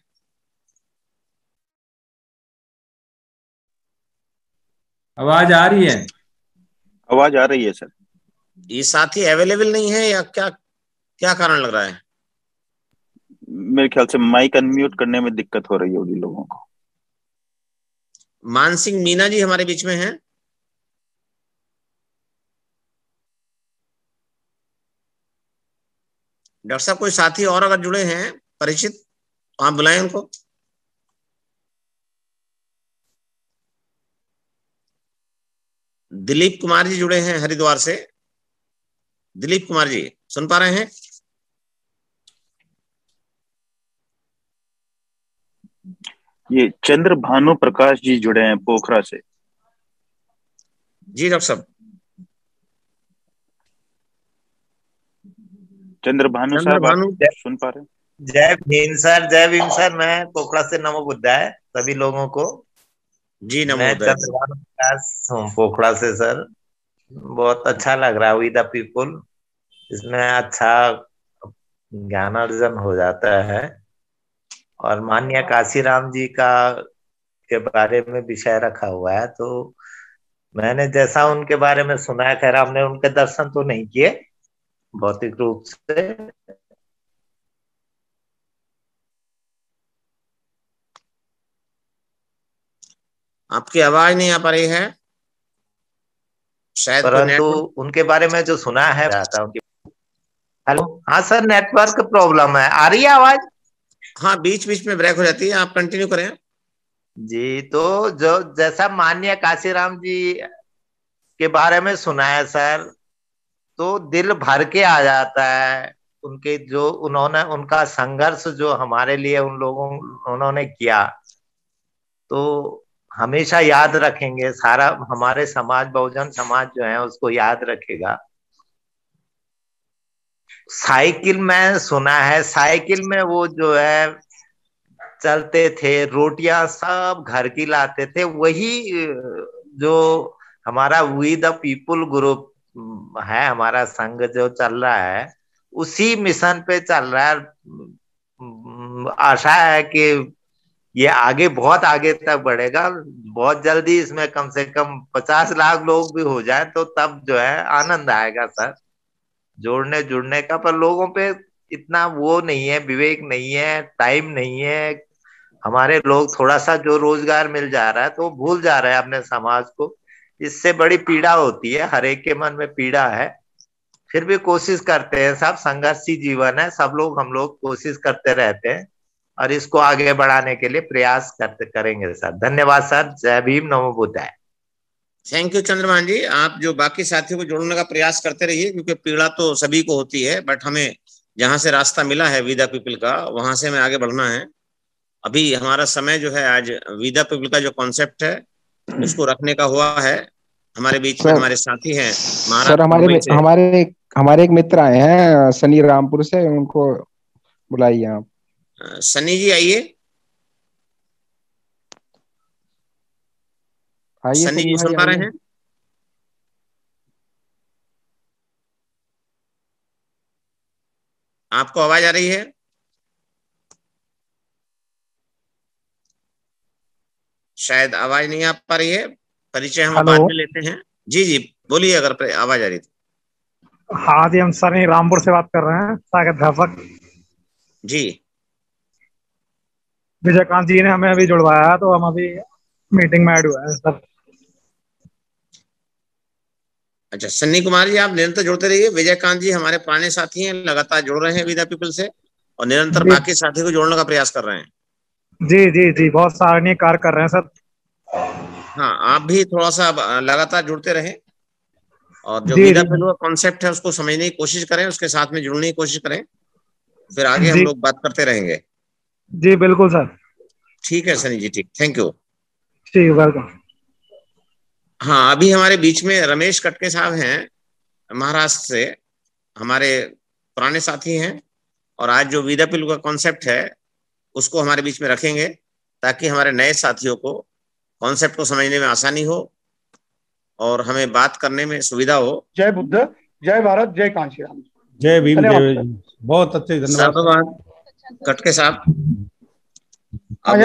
आवाज आ रही है? आवाज आ रही है सर। ये साथी अवेलेबल नहीं है या क्या क्या कारण लग रहा है? मेरे ख्याल से माइक अनम्यूट करने में दिक्कत हो रही होगी लोगों को। मानसिंह मीना जी हमारे बीच में हैं। डॉक्टर साहब कोई साथी और अगर जुड़े हैं परिचित तो आप बुलाएं उनको। दिलीप कुमार जी जुड़े हैं हरिद्वार से। दिलीप कुमार जी सुन पा रहे हैं? ये चंद्र भानु प्रकाश जी जुड़े हैं पोखरा से। जी डॉक्टर साहब। चंद्र भानु साहब आप सुन पा रहे हैं? जय भीम सर, जय भीम सर। मैं पोखरा से नमो बुद्धाय सभी लोगों को। जी नमो मैं बुद्धाय। चंद्र भानु प्रकाश हूँ पोखरा से सर। बहुत अच्छा लग रहा है वी द पीपुल, इसमें अच्छा ज्ञान अर्जन हो जाता है। और माननीय काशीराम जी का के बारे में विषय रखा हुआ है, तो मैंने जैसा उनके बारे में सुना है, खैर हमने उनके दर्शन तो नहीं किए भौतिक रूप से। आपकी आवाज नहीं आ पा रही है शायद, परंतु उनके बारे में जो सुना है उनकी। हेलो, हाँ सर नेटवर्क प्रॉब्लम है। आ रही है आवाज? हाँ बीच बीच में ब्रेक हो जाती है, आप कंटिन्यू करें। जी, तो जो जैसा माननीय काशीराम जी के बारे में सुना है सर, तो दिल भर के आ जाता है। उनके जो उन्होंने उनका संघर्ष जो हमारे लिए उन लोगों उन्होंने किया, तो हमेशा याद रखेंगे। सारा हमारे समाज, बहुजन समाज जो है उसको याद रखेगा। साइकिल में सुना है, साइकिल में वो जो है चलते थे, रोटियां सब घर की लाते थे। वही जो हमारा वी द पीपुल ग्रुप है, हमारा संघ जो चल रहा है, उसी मिशन पे चल रहा है। आशा है कि ये आगे बहुत आगे तक बढ़ेगा। बहुत जल्दी इसमें कम से कम पचास लाख लोग भी हो जाए तो तब जो है आनंद आएगा सर जोड़ने जुड़ने का। पर लोगों पे इतना वो नहीं है, विवेक नहीं है, टाइम नहीं है। हमारे लोग थोड़ा सा जो रोजगार मिल जा रहा है तो भूल जा रहे हैं अपने समाज को। इससे बड़ी पीड़ा होती है, हर एक के मन में पीड़ा है। फिर भी कोशिश करते हैं, सब संघर्षी जीवन है, सब लोग हम लोग कोशिश करते रहते हैं और इसको आगे बढ़ाने के लिए प्रयास करते करेंगे सर। धन्यवाद सर। जय भीम, नमो बुद्धाय। Thank you Chandrabhan ji. आप जो बाकी साथियों को जोड़ने का प्रयास करते रहिए, क्योंकि पीड़ा तो सभी को होती है, बट हमें जहां से रास्ता मिला है विदा पीपल का, वहां से हमें आगे बढ़ना है। अभी हमारा समय जो है आज विदा पीपल का जो कॉन्सेप्ट है उसको रखने का हुआ है। हमारे बीच में हमारे साथी हैं सर, हमारे हमारे हमारे एक मित्र आए हैं सनी रामपुर से, उनको बुलाइए आप। सनी जी आइए। सन्नी जी सुन पा रहे हैं? आपको आवाज आ रही है? शायद आवाज नहीं आ पा रही है। परिचय हम बाद में लेते हैं। जी जी बोलिए अगर आवाज आ रही तो। हाँ जी, हम सनी रामपुर से बात कर रहे हैं, सहायक अध्यापक जी। विजयकांत जी ने हमें अभी जुड़वाया, तो हम अभी मीटिंग में ऐड हुए हैं सर। अच्छा सन्नी कुमार जी, आप निरंतर जुड़ते रहिए। विजयकांत जी हमारे पुराने साथी हैं, लगातार जुड़ रहे हैं विदा पीपल से, और निरंतर बाकी साथी को जोड़ने का प्रयास कर रहे हैं। जी जी जी बहुत सराहनीय कार्य कर रहे हैं सर। हाँ, आप भी थोड़ा सा लगातार जुड़ते रहें, और जो विदा पीपल का कॉन्सेप्ट है उसको समझने की कोशिश करें, उसके साथ में जुड़ने की कोशिश करें, फिर आगे हम लोग बात करते रहेंगे। जी बिल्कुल सर। ठीक है सनी जी, ठीक, थैंक यू। ठीक, वेलकम। हाँ, अभी हमारे बीच में रमेश कटके साहब हैं, महाराष्ट्र से, हमारे पुराने साथी हैं, और आज जो विदा पीपल का कॉन्सेप्ट है उसको हमारे बीच में रखेंगे, ताकि हमारे नए साथियों को कॉन्सेप्ट को समझने में आसानी हो और हमें बात करने में सुविधा हो। जय बुद्ध, जय भारत, जय कांशीराम, जय भीम, जय बहुत अच्छे, धन्यवाद कटके साहब। अब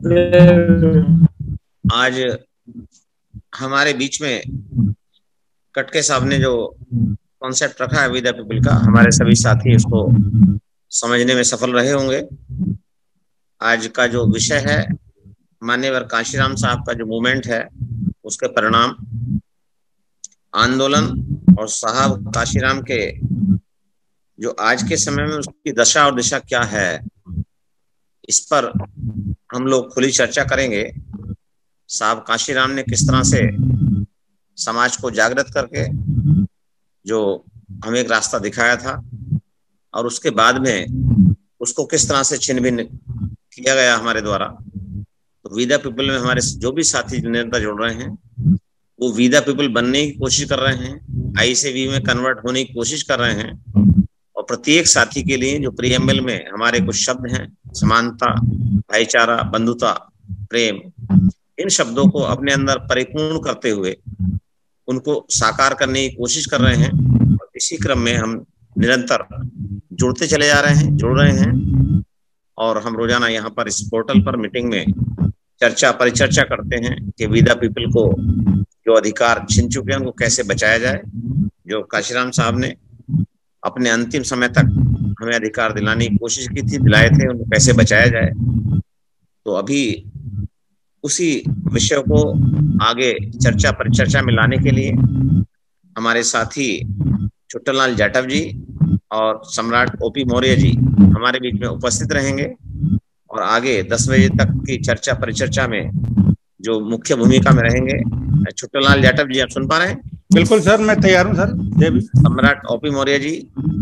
आज हमारे बीच में कटके साहब ने जो कॉन्सेप्ट रखा है विदा पीपल का, हमारे सभी साथी उसको समझने में सफल रहे होंगे। आज का जो विषय है मान्यवर कांशीराम साहब का जो मूवमेंट है, उसके परिणाम, आंदोलन और साहब कांशीराम के जो आज के समय में उसकी दशा और दिशा क्या है, इस पर हम लोग खुली चर्चा करेंगे। साहब कांशीराम ने किस तरह से समाज को जागृत करके जो हमें एक रास्ता दिखाया था, और उसके बाद में उसको किस तरह से छिन्न भिन्न किया गया हमारे द्वारा। तो विदा पीपल में हमारे जो भी साथी निरंतर जुड़ रहे हैं, वो विदा पीपल बनने की कोशिश कर रहे हैं, आई से वी में कन्वर्ट होने की कोशिश कर रहे हैं, और प्रत्येक साथी के लिए जो प्रीएम्बल में हमारे कुछ शब्द हैं, समानता, भाईचारा, बंधुता, प्रेम, इन शब्दों को अपने अंदर परिपूर्ण करते हुए उनको साकार करने की कोशिश कर रहे हैं। और इसी क्रम में हम निरंतर जुड़ते चले जा रहे हैं, जुड़ रहे हैं, और हम रोजाना यहाँ पर इस पोर्टल पर मीटिंग में चर्चा परिचर्चा करते हैं कि विदा पीपल को जो अधिकार छिन चुके हैं उनको कैसे बचाया जाए। जो कांशीराम साहब ने अपने अंतिम समय तक हमें अधिकार दिलाने की कोशिश की थी, दिलाए थे, उनको कैसे बचाया जाए। तो अभी उसी विषय को आगे चर्चा परिचर्चा में लाने के लिए हमारे साथी छुट्टनलाल जाटव जी और सम्राट ओपी मौर्य जी हमारे बीच में उपस्थित रहेंगे, और आगे दस बजे तक की चर्चा परिचर्चा में जो मुख्य भूमिका में रहेंगे। छुट्टनलाल जाटव जी, आप सुन पा रहे हैं? बिल्कुल सर, मैं तैयार हूँ सर। जय भीम। सम्राट ओपी मौर्य जी,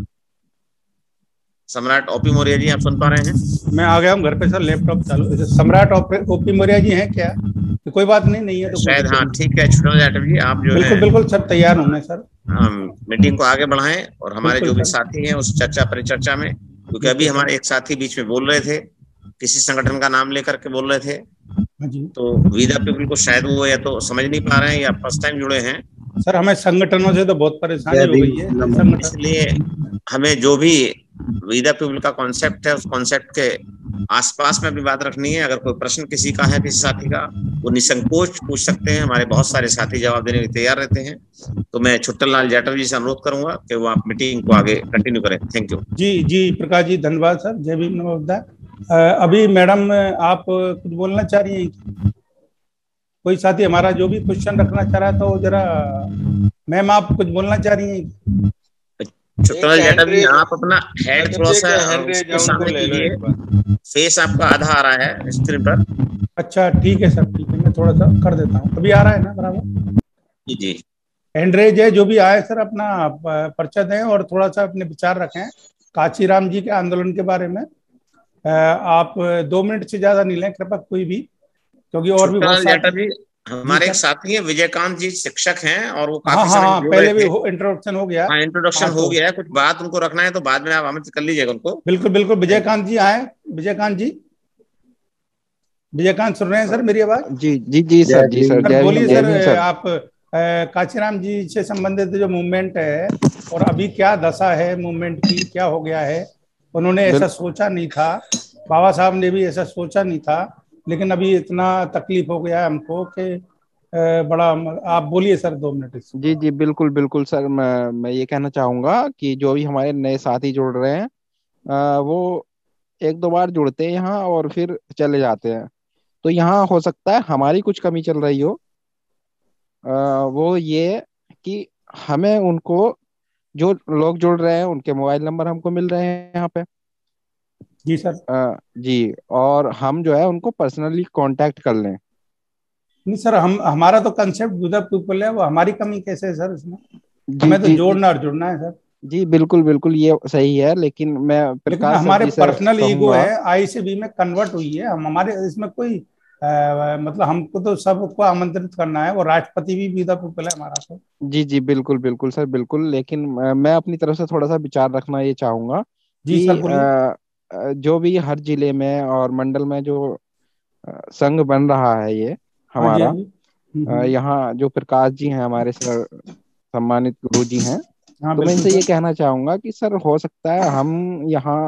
सम्राट ओपी मौर्य जी, आप सुन पा रहे हैं? मैं आ गया हूँ घर पे सर, लैपटॉप चालू। सम्राट ओपी मौर्य जी हैं क्या? तो कोई बात नहीं, नहीं है तो शायद। हाँ ठीक है छुट्टनलाल जाटव जी, आप जो बिल्कुल है बिल्कुल सर, तैयार हूँ मैं सर। हम मीटिंग को आगे बढ़ाएं, और हमारे जो भी साथी हैं उस चर्चा परिचर्चा में, क्योंकि अभी हमारे एक साथी बीच में बोल रहे थे, किसी संगठन का नाम लेकर के बोल रहे थे, तो विदा पीपल को शायद वो या तो समझ नहीं पा रहे हैं या फर्स्ट टाइम जुड़े हैं। सर हमें संगठनों से तो बहुत परेशानी हो गई है, इसलिए हमें जो भी विदा पीपल का कॉन्सेप्ट है उस कॉन्सेप्ट के आसपास में भी बात रखनी है। अगर कोई प्रश्न किसी का है, किसी साथी का, वो निसंकोच पूछ सकते हैं, हमारे बहुत सारे साथी जवाब देने के तैयार रहते हैं। तो मैं छुट्टनलाल जाटव जी से अनुरोध करूंगा कि वो आप मीटिंग को आगे कंटिन्यू करें। Thank you. जी जी प्रकाश जी, धन्यवाद सर। जय भीम, नमोबुद्धाय। अभी मैडम आप कुछ बोलना चाह रही हैं? कोई साथी हमारा जो भी क्वेश्चन रखना चाह रहा है तो जरा, मैम आप कुछ बोलना चाह रही हैं? छुट्टनलाल जाटव जी, आप अपना हेड थोड़ा सा सामने कीजिए, फेस आपका आधा आ रहा है स्क्रीन पर। अच्छा ठीक है सर, ठीक है, मैं थोड़ा सा कर देता हूँ। अभी आ रहा है ना बराबर? जी जी। एंड्रेज है, जो भी आए सर अपना परिचय दें और थोड़ा सा अपने विचार रखें कांशीराम जी के आंदोलन के बारे में। आप दो मिनट से ज्यादा नहीं लें कृपया, कोई भी, क्योंकि और भी बहुत साथी हमारे एक साथी हैं, विजयकांत जी शिक्षक हैं, और वो काफी हाँ, समय हाँ, पहले भी इंट्रोडक्शन हो गया। हाँ इंट्रोडक्शन हो गया है, कुछ बात उनको रखना है तो बाद में आप आमंत्रित कर लीजिएगा उनको। बिल्कुल बिल्कुल, विजयकांत जी आए। विजयकांत जी, विजयकांत सुन रहे हैं सर मेरी आवाज? जी जी जी सर, जी सर, सर बोलिए सर, सर। आप कांशीराम जी से संबंधित जो मूवमेंट है और अभी क्या दशा है मूवमेंट की, क्या हो गया है? उन्होंने ऐसा सोचा नहीं था, बाबा साहब ने भी ऐसा सोचा नहीं था, लेकिन अभी इतना तकलीफ हो गया है हमको कि बड़ा। आप बोलिए सर दो मिनट। जी जी बिल्कुल बिल्कुल सर, मैं मैं ये कहना चाहूंगा कि जो भी हमारे नए साथी जुड़ रहे हैं आ, वो एक दो बार जुड़ते हैं यहाँ और फिर चले जाते हैं। तो यहाँ हो सकता है हमारी कुछ कमी चल रही हो, आ, वो ये कि हमें उनको, जो लोग जुड़ रहे हैं उनके मोबाइल नंबर हमको मिल रहे हैं यहाँ पे। जी सर। आ, जी, और हम जो है उनको पर्सनली कांटेक्ट कर लें। नहीं सर, हम हमारा तो कंसेप्ट विद द पीपल है, वो हमारी कमी कैसे है सर इसमें? हमें तो जोड़ना और जुड़ना है सर। जी बिल्कुल बिल्कुल, ये सही है, लेकिन मैं लेकिन हमारे पर्सनल ईगो है, आई से बी में कन्वर्ट हुई है। हम हमारे इसमें कोई आ, मतलब हमको तो सबको आमंत्रित करना है, वो राष्ट्रपति भी विद द पीपल है हमारा तो। जी जी बिल्कुल बिल्कुल सर, बिल्कुल। लेकिन मैं अपनी तरफ से थोड़ा सा विचार रखना ये चाहूंगा जी कि सर, आ, जो भी हर जिले में और मंडल में जो संघ बन रहा है ये हमारा, यहाँ जो प्रकाश जी हैं हमारे सर, सम्मानित गुरु जी हैं, तो मैं इनसे ये कहना चाहूंगा कि सर हो सकता है हम यहाँ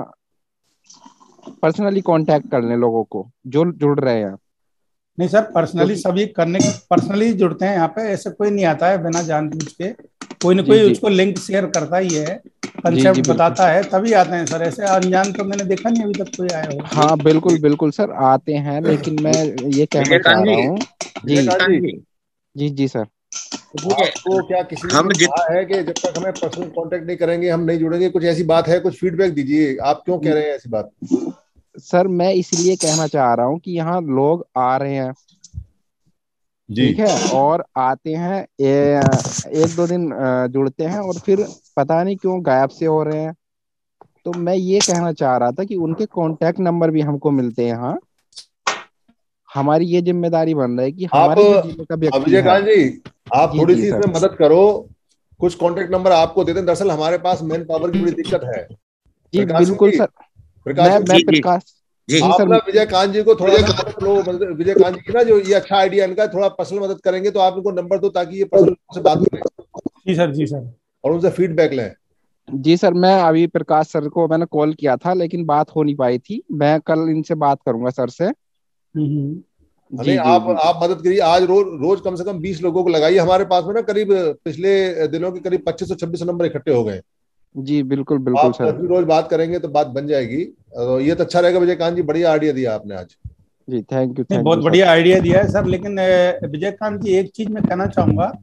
पर्सनली कांटेक्ट कर लें लोगों को जो जुड़ रहे हैं। नहीं सर, पर्सनली सभी करने पर्सनली जुड़ते हैं यहाँ पे, ऐसे कोई नहीं आता है बिना जानबूझ के, कोई ना कोई उसको लिंक शेयर करता ही है, कंसेप्ट बताता है, तभी आते हैं सर। ऐसे अनजान तो मैंने देखा नहीं अभी तक कोई आया हो। हाँ बिल्कुल बिल्कुल सर, आते हैं, लेकिन मैं ये कहना चाह रहा हूँ जी जी जी सर, आपको क्या किसी ने कहा है कि जब तक हमें पर्सनल कांटेक्ट नहीं करेंगे हम नहीं जुड़ेंगे? कुछ ऐसी बात है? कुछ फीडबैक दीजिए, आप क्यों कह रहे हैं ऐसी बात? सर मैं इसलिए कहना चाह रहा हूँ कि यहाँ लोग आ रहे हैं, ठीक है, और आते हैं, ए, एक दो दिन जुड़ते हैं और फिर पता नहीं क्यों गायब से हो रहे हैं। तो मैं ये कहना चाह रहा था कि उनके कांटेक्ट नंबर भी हमको मिलते हैं यहाँ। हमारी ये जिम्मेदारी बन रही है कि हमारे जिले का व्यक्ति है। विजयकांत जी, आप थोड़ी सी इसमें मदद करो, कुछ कांटेक्ट नंबर आपको देते हैं। दरअसल हमारे पास मैन पावर की बड़ी दिक्कत है। जी बिल्कुल सर, प्रकाश मैं, मैं प्रकाश जी आप ना विजयकांत जी को थोड़ा सा, विजयकांत जी की ना जो ये अच्छा आइडिया इनका, थोड़ा पर्सनल मदद करेंगे तो आप इनको नंबर दो ताकि ये पर्सनल से बात करें। जी सर, जी सर, और उनसे फीडबैक लें। जी सर, मैं अभी प्रकाश सर को मैंने कॉल किया था लेकिन बात हो नहीं पाई थी। मैं कल इनसे बात करूंगा सर से। जी, आप जी, आप मदद करिए। आज रोज रोज कम से कम बीस लोगों को लगाइए। हमारे पास में ना करीब पिछले दिनों के करीब पच्चीस सौ छब्बीस नंबर इकट्ठे हो गए। जी बिल्कुल बिल्कुल सर, आप रोज बात करेंगे तो बात बन जाएगी। तो ये तो अच्छा रहेगा। विजयकांत जी, बढ़िया आइडिया दिया आपने आज। जी थैंक यू, थैंक बहुत बढ़िया आइडिया दिया है सर। लेकिन विजयकांत जी, एक चीज मैं कहना चाहूंगा,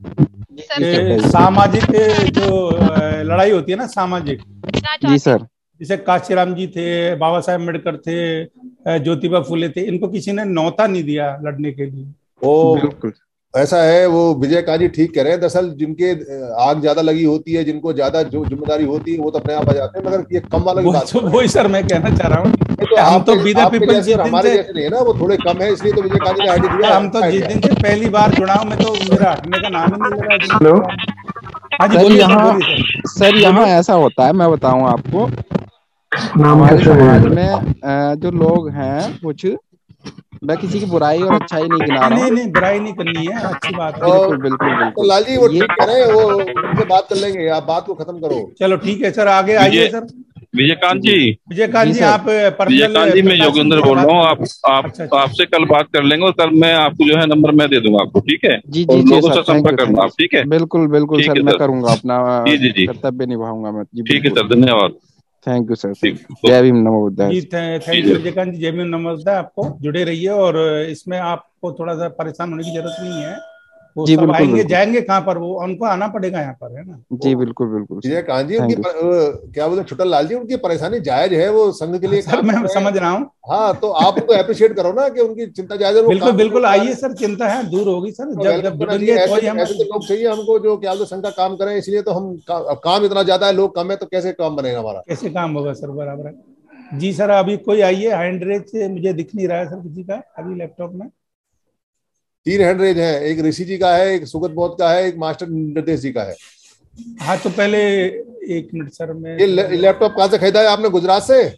सामाजिक जो लड़ाई होती है ना, सामाजिक, जी सर, जैसे कांशीराम जी थे, बाबा साहेब अम्बेडकर थे, ज्योतिबा फुले थे, इनको किसी ने न्योता नहीं दिया लड़ने के लिए। ओ बिल्कुल ऐसा है, वो विजयकांत जी ठीक कह रहे हैं। दरअसल जिनके आग ज्यादा लगी होती है, जिनको ज्यादा जो जिम्मेदारी होती है, वो तो अपने आप आ जाते हैं, मगर ये कम वाला की बात है। वही सर मैं कहना चाह रहा हूँ, तो हम तो हमारे जैसे नहीं है ना, वो थोड़े कम है, इसलिए तो विजयकांत जी ने आइडिया दिया। हम तो जिस दिन से पहली बार जुड़ा हूँ मैं, तो मेरा हटने का नाम ही नहीं लगा। हेलो, हाँ जी बोलिए। यहाँ सर, यहाँ ऐसा होता है, मैं बताऊँ आपको, हमारे समाज में जो लोग हैं, कुछ, मैं किसी की बुराई और अच्छाई नहीं गिना रहा हूँ। नहीं नहीं, बुराई नहीं करनी है, अच्छी बात है। बिल्कुल बिल्कुल बिल्कुल। तो लाल जी वो ठीक कह रहे हैं, वो उनसे बात कर लेंगे, आप बात को खत्म करो। चलो ठीक है सर, आगे आइए सर। विजयकांत जी, विजयकांत जी, आप विजयकांत जी, मैं योगेंद्र बोल रहा हूँ। आप आप आपसे कल बात कर लेंगे और कल मैं आपको जो है नंबर मैं दे दूंगा आपको, ठीक है? जी जी, लोगों से संपर्क करना आप, ठीक है? बिल्कुल बिल्कुल सर, मैं करूंगा, अपना कर्तव्य निभाऊंगा मैं। ठीक है सर, धन्यवाद। थैंक यू सर, जय भीम, नमो बुद्धाय। थैंक यू विजयकांत जी, जय भीम, नमो बुद्धाय। आपको जुड़े रहिए और इसमें आपको थोड़ा सा परेशान होने की जरूरत नहीं है। वो जी, सब बिल्कुल, आएंगे बिल्कुल। जाएंगे कहाँ पर, वो उनको आना पड़ेगा यहाँ पर, है ना? जी बिल्कुल बिल्कुल। विजयकांत जी, उनकी क्या बोलते हैं, छुट्टन लाल जी, उनकी परेशानी जायज है, वो संघ के लिए सर मैं समझ रहा हूँ। हाँ, तो आप उनको अप्रिशिएट करो ना कि उनकी चिंता जायज है। बिल्कुल बिल्कुल, आइए सर, चिंता है दूर होगी सर। जब जब जुड़ेंगे ऐसे तो लोग चाहिए हमको जो क्या बोलते संघ का काम करें, इसलिए तो हम काम इतना ज्यादा है, लोग कम है, तो कैसे काम बनेगा हमारा? कैसे काम होगा सर? बराबर है जी सर। अभी कोई आइए, हैंड रेज से मुझे दिख नहीं रहा है सर किसी का अभी लैपटॉप में। तीन हैंड रेज है, एक ऋषि जी का है, एक सुगत बोध का है, एक मास्टर निर्देश जी का है। हाँ तो पहले एक मिनट सर, मैं ये लैपटॉप कहाँ से खरीदा है आपने? गुजरात से?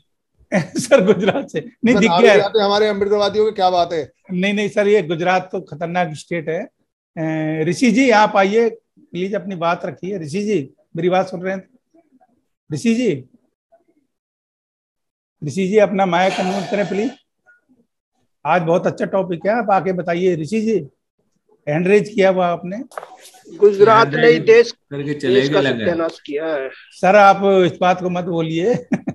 सर गुजरात से नहीं दिख आगे गया जाते हमारे अम्बेडकरवादियों की क्या बात है। नहीं नहीं सर, ये गुजरात तो खतरनाक स्टेट है। अ, ऋषि जी आप आइए प्लीज, अपनी बात रखिए। ऋषि जी मेरी बात सुन रहे हैं? ऋषि जी ऋषि जी अपना माइक अनम्यूट करें प्लीज। आज बहुत अच्छा टॉपिक है, आप आके बताइए। ऋषि जी हैंड रेज किया हुआ आपने। गुजरात ने ही देश करके देश चले का गए लगे। सत्यानाश किया है। सर आप इस बात को मत बोलिए।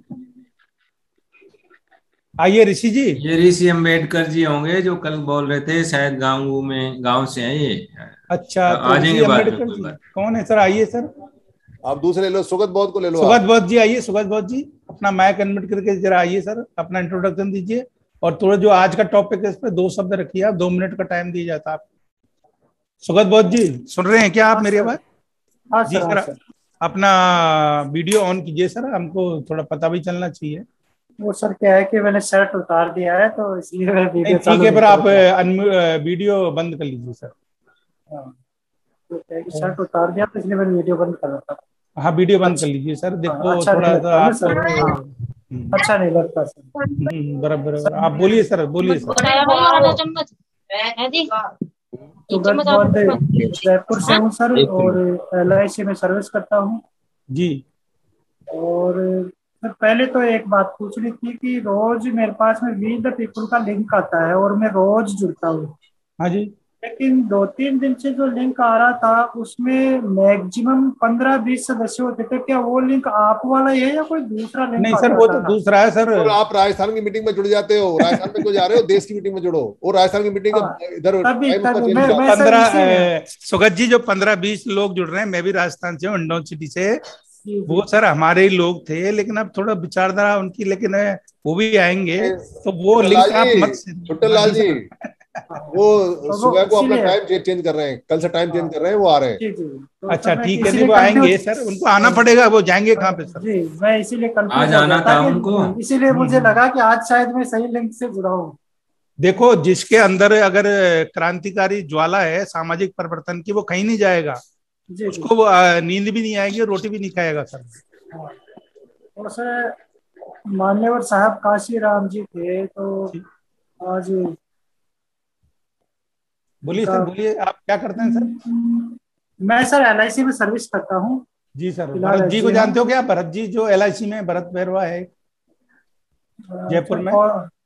आइए ऋषि जी। ये ऋषि अम्बेडकर जी होंगे जो कल बोल रहे थे, शायद गांव में, गांव से हैं ये। अच्छा आ तो ऋषि जाएंगे बाद में, अम्बेडकर कोई जी बात। कौन है सर? आइए सर। आप दूसरे लो, सुगत बौद्ध को ले लो। सुगत बौद्ध जी आइए। सुगत बौद्ध जी अपना माइक अनम्यूट करके जरा आइए सर, अपना इंट्रोडक्शन दीजिए और थोड़ा जो आज का टॉपिक है इस पर दो शब्द रखिए आप। दो मिनट का टाइम दिया जाता है आप। सुगत बौद्ध जी सुन रहे हैं क्या आप मेरी आवाज? जी सर, अपना वीडियो ऑन कीजिए सर, हमको थोड़ा पता भी चलना चाहिए। वो सर क्या है कि मैंने शर्ट उतार दिया है तो इसलिए मैं वीडियो ठीक है, पर आप वीडियो बंद कर लीजिए सर। तो क्या है कि शर्ट उतार दिया तो इसलिए मैंने वीडियो बंद कर रखा। हाँ वीडियो बंद कर लीजिए सर। देखो अच्छा थोड़ा नहीं सा लगता आप ना सर, अच्छा नहीं लगता सर। बराबर आप बोलिए सर, बोलिए सर। सुगत बौद्ध जयपुर से हूँ सर, और एल आई सी में सर्विस करता हूँ जी। और सर पहले तो एक बात पूछनी थी कि रोज मेरे पास में वी द पीपल का लिंक आता है और मैं रोज जुड़ता हूँ। हाँ जी। लेकिन दो तीन दिन से जो लिंक आ रहा था उसमें मैक्सिमम पंद्रह बीस सदस्य होते थे। क्या वो लिंक आप वाला ही है या कोई दूसरा लिंक? नहीं सर वो तो दूसरा है सर। और आप राजस्थान की मीटिंग में जुड़ जाते हो। राजस्थान में क्यों जा रहे हो? देश की मीटिंग में जुड़ो। और राजस्थान की मीटिंग इधर पंद्रह सुगत जी जो पंद्रह बीस लोग जुड़ रहे हैं, मैं भी राजस्थान से हूँ, हिंडौन सिटी से। वो सर हमारे ही लोग थे, लेकिन अब थोड़ा विचारधारा उनकी, लेकिन वो भी आएंगे तो वो लिंक आप मत। छुट्टन लाल जी वो सुबह को अपना टाइम चेंज कर रहे हैं, कल से टाइम चेंज कर रहे हैं, वो आ रहे हैं। अच्छा ठीक है, नहीं वो आएंगे सर, उनको आना पड़ेगा। वो जाएंगे कहाँ पे सर? जी मैं इसीलिए आज आना था उनको, इसीलिए मुझे लगा कि आज शायद मैं सही लिंक से जुड़ा हूँ। देखो जिसके अंदर अगर क्रांतिकारी ज्वाला है सामाजिक परिवर्तन की, वो कहीं नहीं जाएगा। उसको वो नींद भी नहीं आएगी, रोटी भी नहीं खाएगा सर। और सर मान्यवर साहब काशी राम जी थे, तो आज बोलिए सर, बोलिए आप क्या करते हैं सर? मैं सर एल आई सी में सर्विस करता हूँ। जी सर। भरत जी को जानते हो क्या? भरत जी जो एल आई सी में, भरत बैरवा है जयपुर में,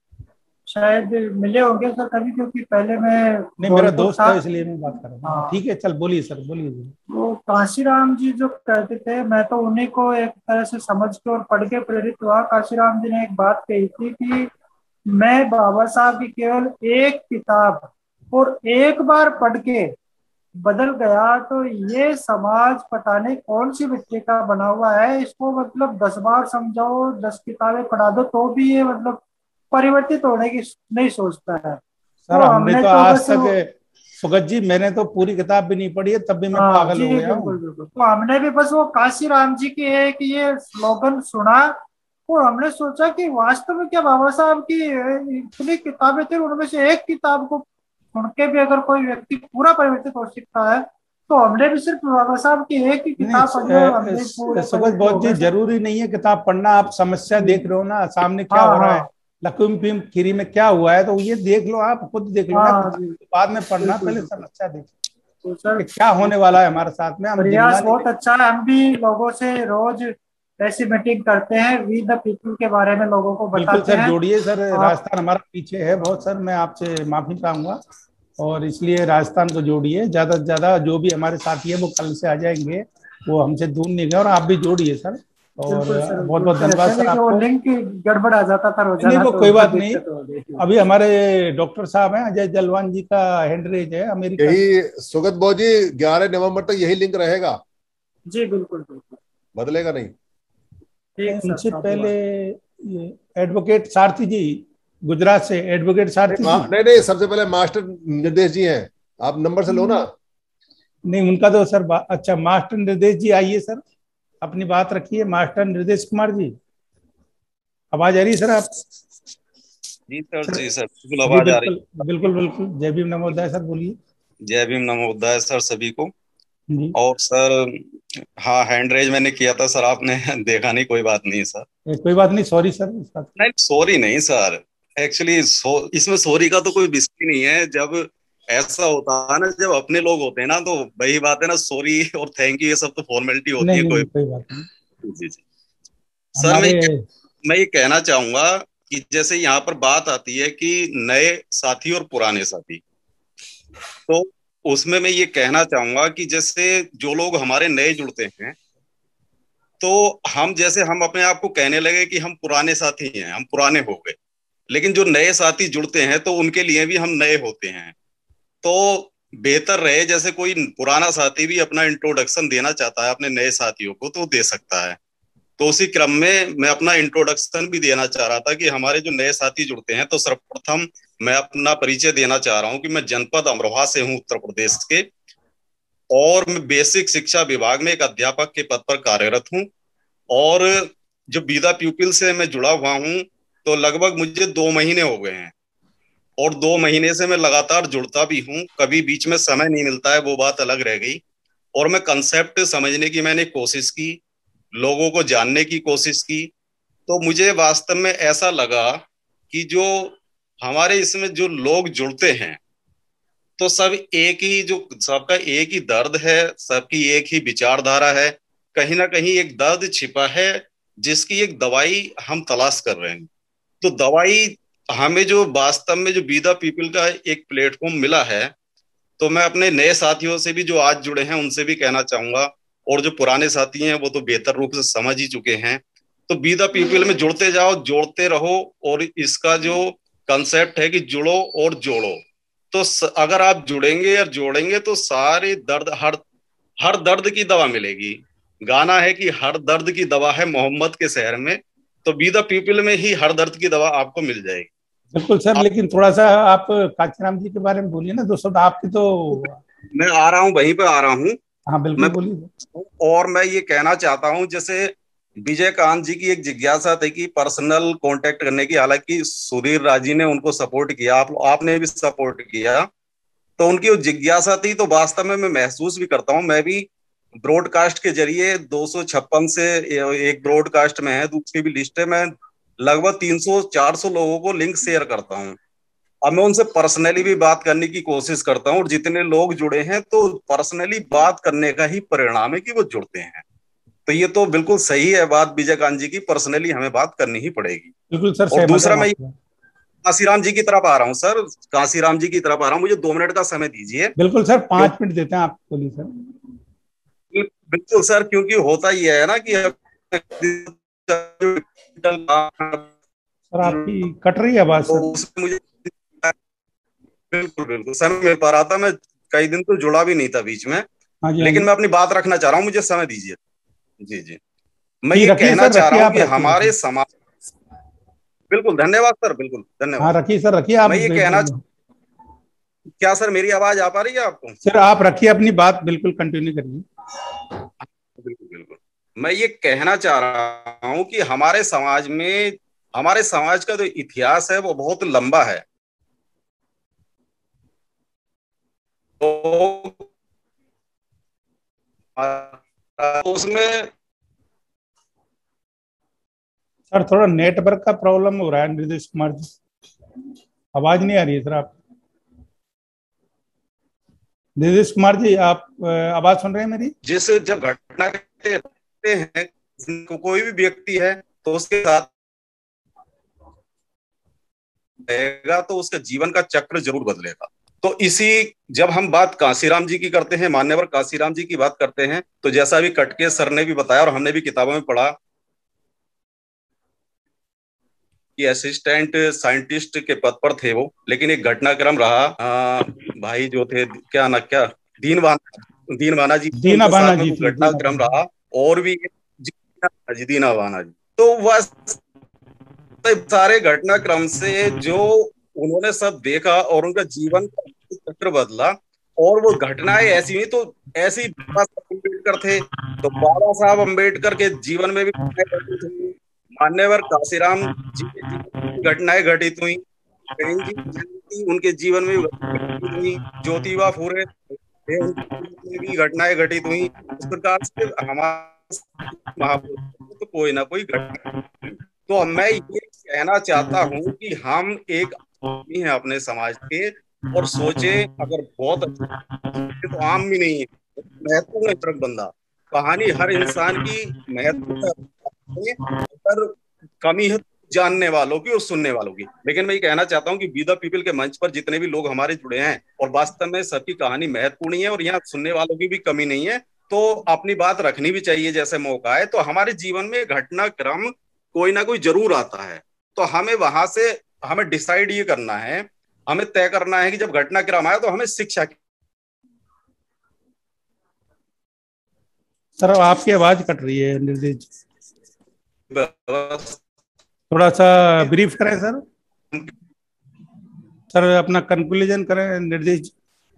शायद मिले होंगे सर कभी, क्योंकि पहले मैं नहीं मेरा दोस्त है इसलिए मैं बात कर रहा हूँ। ठीक है चल बोलिए सर, बोलिए। वो काशीराम जी जो कहते थे, मैं तो उन्हीं को एक तरह से समझ के और पढ़ के प्रेरित हुआ। काशीराम जी ने एक बात कही थी कि मैं बाबा साहब की केवल एक किताब और एक बार पढ़ के बदल गया तो ये समाज पता नहीं कौन सी मिट्टी का बना हुआ है, इसको मतलब दस बार समझाओ, दस किताबें पढ़ा दो तो भी ये मतलब परिवर्तित होने की नहीं सोचता है। सर तो हमने तो, तो आज तक सुगत जी मैंने तो पूरी किताब भी नहीं पढ़ी है, तब भी मैं पागल हो गया हूँ। तो हमने भी बस वो काशीराम जी की एक ये स्लोगन सुना और हमने सोचा कि वास्तव में क्या बाबा साहब की इतनी किताबें थी, उनमें से एक किताब को सुन के भी अगर कोई व्यक्ति पूरा परिवर्तित हो सकता है, तो हमने भी सिर्फ बाबा साहब की एक ही किताब पढ़ी। सुगत बौद्ध जी जरूरी नहीं है किताब पढ़ना, आप समस्या देख रहे हो ना सामने क्या हो रहा है, लखीमपुर खीरी में क्या हुआ है, तो ये देख लो, आप खुद देख लो ना, बाद में पढ़ना, पहले समस्या देखो तो क्या होने वाला है हमारे साथ में। प्रयास बहुत अच्छा है, हम भी लोगों से रोज ऐसी मीटिंग करते हैं, वी द पीपल के बारे में लोगों को बताते हैं। सर जोड़िए सर, राजस्थान हमारा पीछे है बहुत सर, मैं आपसे माफी चाहूंगा और इसलिए राजस्थान को जोड़िए ज्यादा से ज्यादा। जो भी हमारे साथी है वो कल से आ जाएंगे, वो हमसे दूर नहीं गए, और आप भी जोड़िए सर। और बहुत बहुत धन्यवाद सर आपको। लिंक गड़बड़ आ जाता था रोजाना, नहीं वो कोई बात नहीं। अभी हमारे डॉक्टर साहब हैं अजय जलवान जी का हैंड रेज है अमेरिका। यही सुगत बौद्ध जी ग्यारह नवंबर तक यही लिंक रहेगा? जी बिल्कुल बिल्कुल, बदलेगा नहीं। उनसे पहले एडवोकेट सारथी जी गुजरात से, एडवोकेट सारथी जी। नहीं नहीं, सबसे पहले मास्टर निर्देश जी हैं, आप नंबर से लो ना। नहीं उनका तो सर अच्छा, मास्टर निर्देश जी आइए सर, अपनी बात रखिए। मास्टर निर्देश कुमार जी आवाज आ रही है सर? आप जी सर, जी सर बिल्कुल आवाज आ रही है। बिल्कुल बिल्कुल। जय भीम नमोदय सर, बोलिए। जय भीम नमोदय सर सभी को। और सर हाँ हैंड रेज मैंने किया था सर, आपने देखा नहीं, कोई बात नहीं सर। कोई बात नहीं, सॉरी सर। नहीं सॉरी नहीं सर, एक्चुअली सो, इसमें सॉरी का तो कोई विषय नहीं है। जब ऐसा होता है ना, जब अपने लोग होते हैं ना, तो वही बात है ना, सॉरी और थैंक यू ये सब तो फॉर्मेलिटी होती है। कोई कोई बात नहीं। जी जी सर, मैं मैं ये कहना चाहूंगा कि जैसे यहाँ पर बात आती है कि नए साथी और पुराने साथी, तो उसमें मैं ये कहना चाहूंगा कि जैसे जो लोग हमारे नए जुड़ते हैं, तो हम जैसे हम अपने आप को कहने लगे कि हम पुराने साथी हैं, हम पुराने हो गए, लेकिन जो नए साथी जुड़ते हैं तो उनके लिए भी हम नए होते हैं। तो बेहतर रहे जैसे कोई पुराना साथी भी अपना इंट्रोडक्शन देना चाहता है अपने नए साथियों को तो दे सकता है। तो उसी क्रम में मैं अपना इंट्रोडक्शन भी देना चाह रहा था कि हमारे जो नए साथी जुड़ते हैं, तो सर्वप्रथम मैं अपना परिचय देना चाह रहा हूं कि मैं जनपद अमरोहा से हूं, उत्तर प्रदेश के, और मैं बेसिक शिक्षा विभाग में एक अध्यापक के पद पर कार्यरत हूं। और जो बीदा प्यूपिल से मैं जुड़ा हुआ हूं तो लगभग मुझे दो महीने हो गए हैं, और दो महीने से मैं लगातार जुड़ता भी हूं। कभी बीच में समय नहीं मिलता है, वो बात अलग रह गई। और मैं कंसेप्ट समझने की मैंने कोशिश की, लोगों को जानने की कोशिश की, तो मुझे वास्तव में ऐसा लगा कि जो हमारे इसमें जो लोग जुड़ते हैं तो सब एक ही, जो सबका एक ही दर्द है, सबकी एक ही विचारधारा है, कहीं ना कहीं एक दर्द छिपा है जिसकी एक दवाई हम तलाश कर रहे हैं। तो दवाई हमें जो वास्तव में जो बीदा पीपल का एक प्लेटफॉर्म मिला है, तो मैं अपने नए साथियों से भी जो आज जुड़े हैं उनसे भी कहना चाहूंगा, और जो पुराने साथी हैं वो तो बेहतर रूप से समझ ही चुके हैं, तो बीदा पीपल में जुड़ते जाओ, जोड़ते रहो। और इसका जो कंसेप्ट है कि जुड़ो और जोड़ो, तो अगर आप जुड़ेंगे और जोड़ेंगे तो सारे दर्द, हर हर दर्द की दवा मिलेगी। गाना है कि हर दर्द की दवा है मोहम्मद के शहर में, तो बीदा पीपल में ही हर दर्द की दवा आपको मिल जाएगी। बिल्कुल सर, लेकिन थोड़ा सा आप कांचीराम जी के बारे में बोलिए ना, दो शब्द आपकी। तो मैं आ रहा हूँ, वहीं पे आ रहा हूँ। हाँ बिल्कुल बोलिए। और मैं ये कहना चाहता हूँ, जैसे विजयकांत जी की एक जिज्ञासा थी कि पर्सनल कांटेक्ट करने की, हालांकि सुधीर राजी ने उनको सपोर्ट किया, आप आपने भी सपोर्ट किया, तो उनकी वो जिज्ञासा थी। तो वास्तव में मैं महसूस भी करता हूँ, मैं भी ब्रॉडकास्ट के जरिए दो सौ छप्पन से एक ब्रॉडकास्ट में है, दूसरी भी लिस्ट है, मैं लगभग तीन सौ चार सौ लोगों को लिंक शेयर करता हूँ। अब मैं उनसे पर्सनली भी बात करने की कोशिश करता हूँ, और जितने लोग जुड़े हैं तो पर्सनली बात करने का ही परिणाम है कि वो जुड़ते हैं। तो ये तो बिल्कुल सही है बात विजयकांत जी की, पर्सनली हमें बात करनी ही पड़ेगी। बिल्कुल सर। और दूसरा मैं काशीराम जी की तरफ आ रहा हूँ सर, काशीराम जी की तरफ आ रहा हूँ, मुझे दो मिनट का समय दीजिए। बिल्कुल सर, पांच मिनट देते हैं आप, बोलिए सर। बिल्कुल सर, क्योंकि होता ही है ना कि सर आपकी कट रही है आवाज सर। उसमें मुझे बिल्कुल बिल्कुल समय मिल पा रहा था, मैं कई दिन तो जुड़ा भी नहीं था बीच में। हाँ जी, लेकिन हाँ मैं अपनी बात रखना चाह रहा हूँ, मुझे समय दीजिए। जी जी मैं ये कहना सर, चाह रहा हूँ कि रखिए, हमारे रखिए। समाज, बिल्कुल धन्यवाद सर, बिल्कुल धन्यवाद। हाँ रखिए सर, रखिए आप। मैं ये कहना, क्या सर मेरी आवाज आ पा रही है आपको? सर आप रखिए अपनी बात, बिल्कुल कंटिन्यू करिए। बिल्कुल बिल्कुल मैं ये कहना चाह रहा हूँ कि हमारे समाज में, हमारे समाज का जो इतिहास है वो बहुत लंबा है। तो उसमें सर थोड़ा नेटवर्क का प्रॉब्लम हो रहा है नीतीश कुमार जी, आवाज नहीं आ रही है सर आप। नीतीश कुमार जी आप आवाज सुन रहे हैं मेरी? जिस जब घटना कहते हैं कोई भी व्यक्ति है तो उसके साथ रहेगा तो उसका जीवन का चक्र जरूर बदलेगा। तो इसी, जब हम बात काशीराम जी की करते हैं, मान्यवर काशीराम जी की बात करते हैं, तो जैसा अभी कटके सर ने भी बताया और हमने भी किताबों में पढ़ा कि असिस्टेंट साइंटिस्ट के पद पर थे वो, लेकिन एक घटनाक्रम रहा, आ, भाई जो थे क्या ना क्या दीनवाना दीनवाना जी दीनवाना जी घटनाक्रम रहा, और भी जी दीनवाना जी। तो वह सारे घटनाक्रम से जो उन्होंने सब देखा और उनका जीवन का चक्र बदला, और वो घटनाएं ऐसी हुई तो ऐसी, अम्बेडकर थे तो बाबा साहब अम्बेडकर के जीवन में भी मान्यवर काशीराम जी की घटनाएं घटित हुई, जी उनके जीवन में हुई, ज्योतिबा फुले भी घटनाएं घटित हुई, इस प्रकार से हमारे महापुरुषों तो कोई ना कोई घटना। तो मैं ये कहना चाहता हूँ कि हम एक आदमी हैं अपने समाज के, और सोचे अगर बहुत तो आम भी नहीं है, महत्वपूर्ण है बंदा। कहानी हर इंसान की महत्वपूर्ण, पर कमी है जानने वालों की और सुनने वालों की। लेकिन मैं ये कहना चाहता हूँ कि बी द पीपल के मंच पर जितने भी लोग हमारे जुड़े हैं, और वास्तव में सबकी कहानी महत्वपूर्ण है, और यहाँ सुनने वालों की भी कमी नहीं है, तो अपनी बात रखनी भी चाहिए जैसे मौका है। तो हमारे जीवन में घटनाक्रम कोई ना कोई जरूर आता है, तो हमें वहां से हमें डिसाइड ये करना है, हमें तय करना है कि जब घटनाक्रम आए तो हमें शिक्षा। सर आपकी आवाज कट रही है निर्देश, थोड़ा सा ब्रीफ करें सर। सर अपना कंक्लूजन करें निर्देश।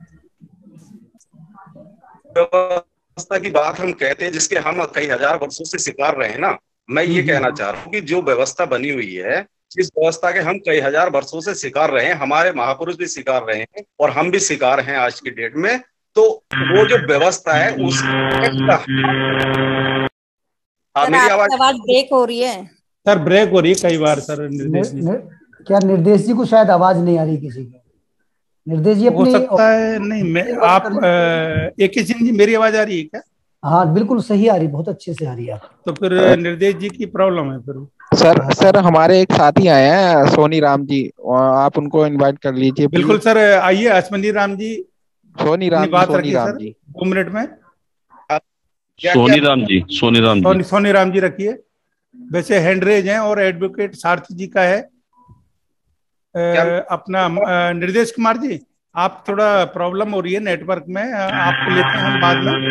व्यवस्था की बात हम कहते हैं जिसके हम कई हजार वर्षों से शिकार रहे हैं ना, मैं ये कहना चाह रहा हूँ कि जो व्यवस्था बनी हुई है, जिस व्यवस्था के हम कई हजार वर्षों से शिकार रहे हैं, हमारे महापुरुष भी शिकार रहे हैं और हम भी शिकार हैं आज की डेट में, तो वो जो व्यवस्था है उस मेरी आवाज आवाज ब्रेक हो रही है सर, ब्रेक हो रही है कई बार सर। निर्देश नि, नि, क्या निर्देश जी को शायद आवाज नहीं आ रही किसी की? निर्देश जी अपनी हो सकता है नहीं, मैं आप एक ही सिंह जी मेरी आवाज आ रही है क्या? हाँ बिल्कुल सही आ रही, बहुत अच्छे से आ रही है। तो फिर निर्देश जी की प्रॉब्लम है फिर। सर सर हमारे एक साथी आए हैं सोनी राम जी, आप उनको इनवाइट कर लीजिए। बिल्कुल सर, आइए अश्वनी राम जी, सोनी राम बात सोनी रखिए राम सर जी दो मिनट में। सोनी राम जी सोनी राम जी सोनी सोनी राम जी रखिए। वैसे हैंड रेज है और एडवोकेट सारथी जी का है। आ, अपना आ, निर्देश कुमार जी, आप थोड़ा प्रॉब्लम हो रही है नेटवर्क में, आपको लेते हैं हम बाद में।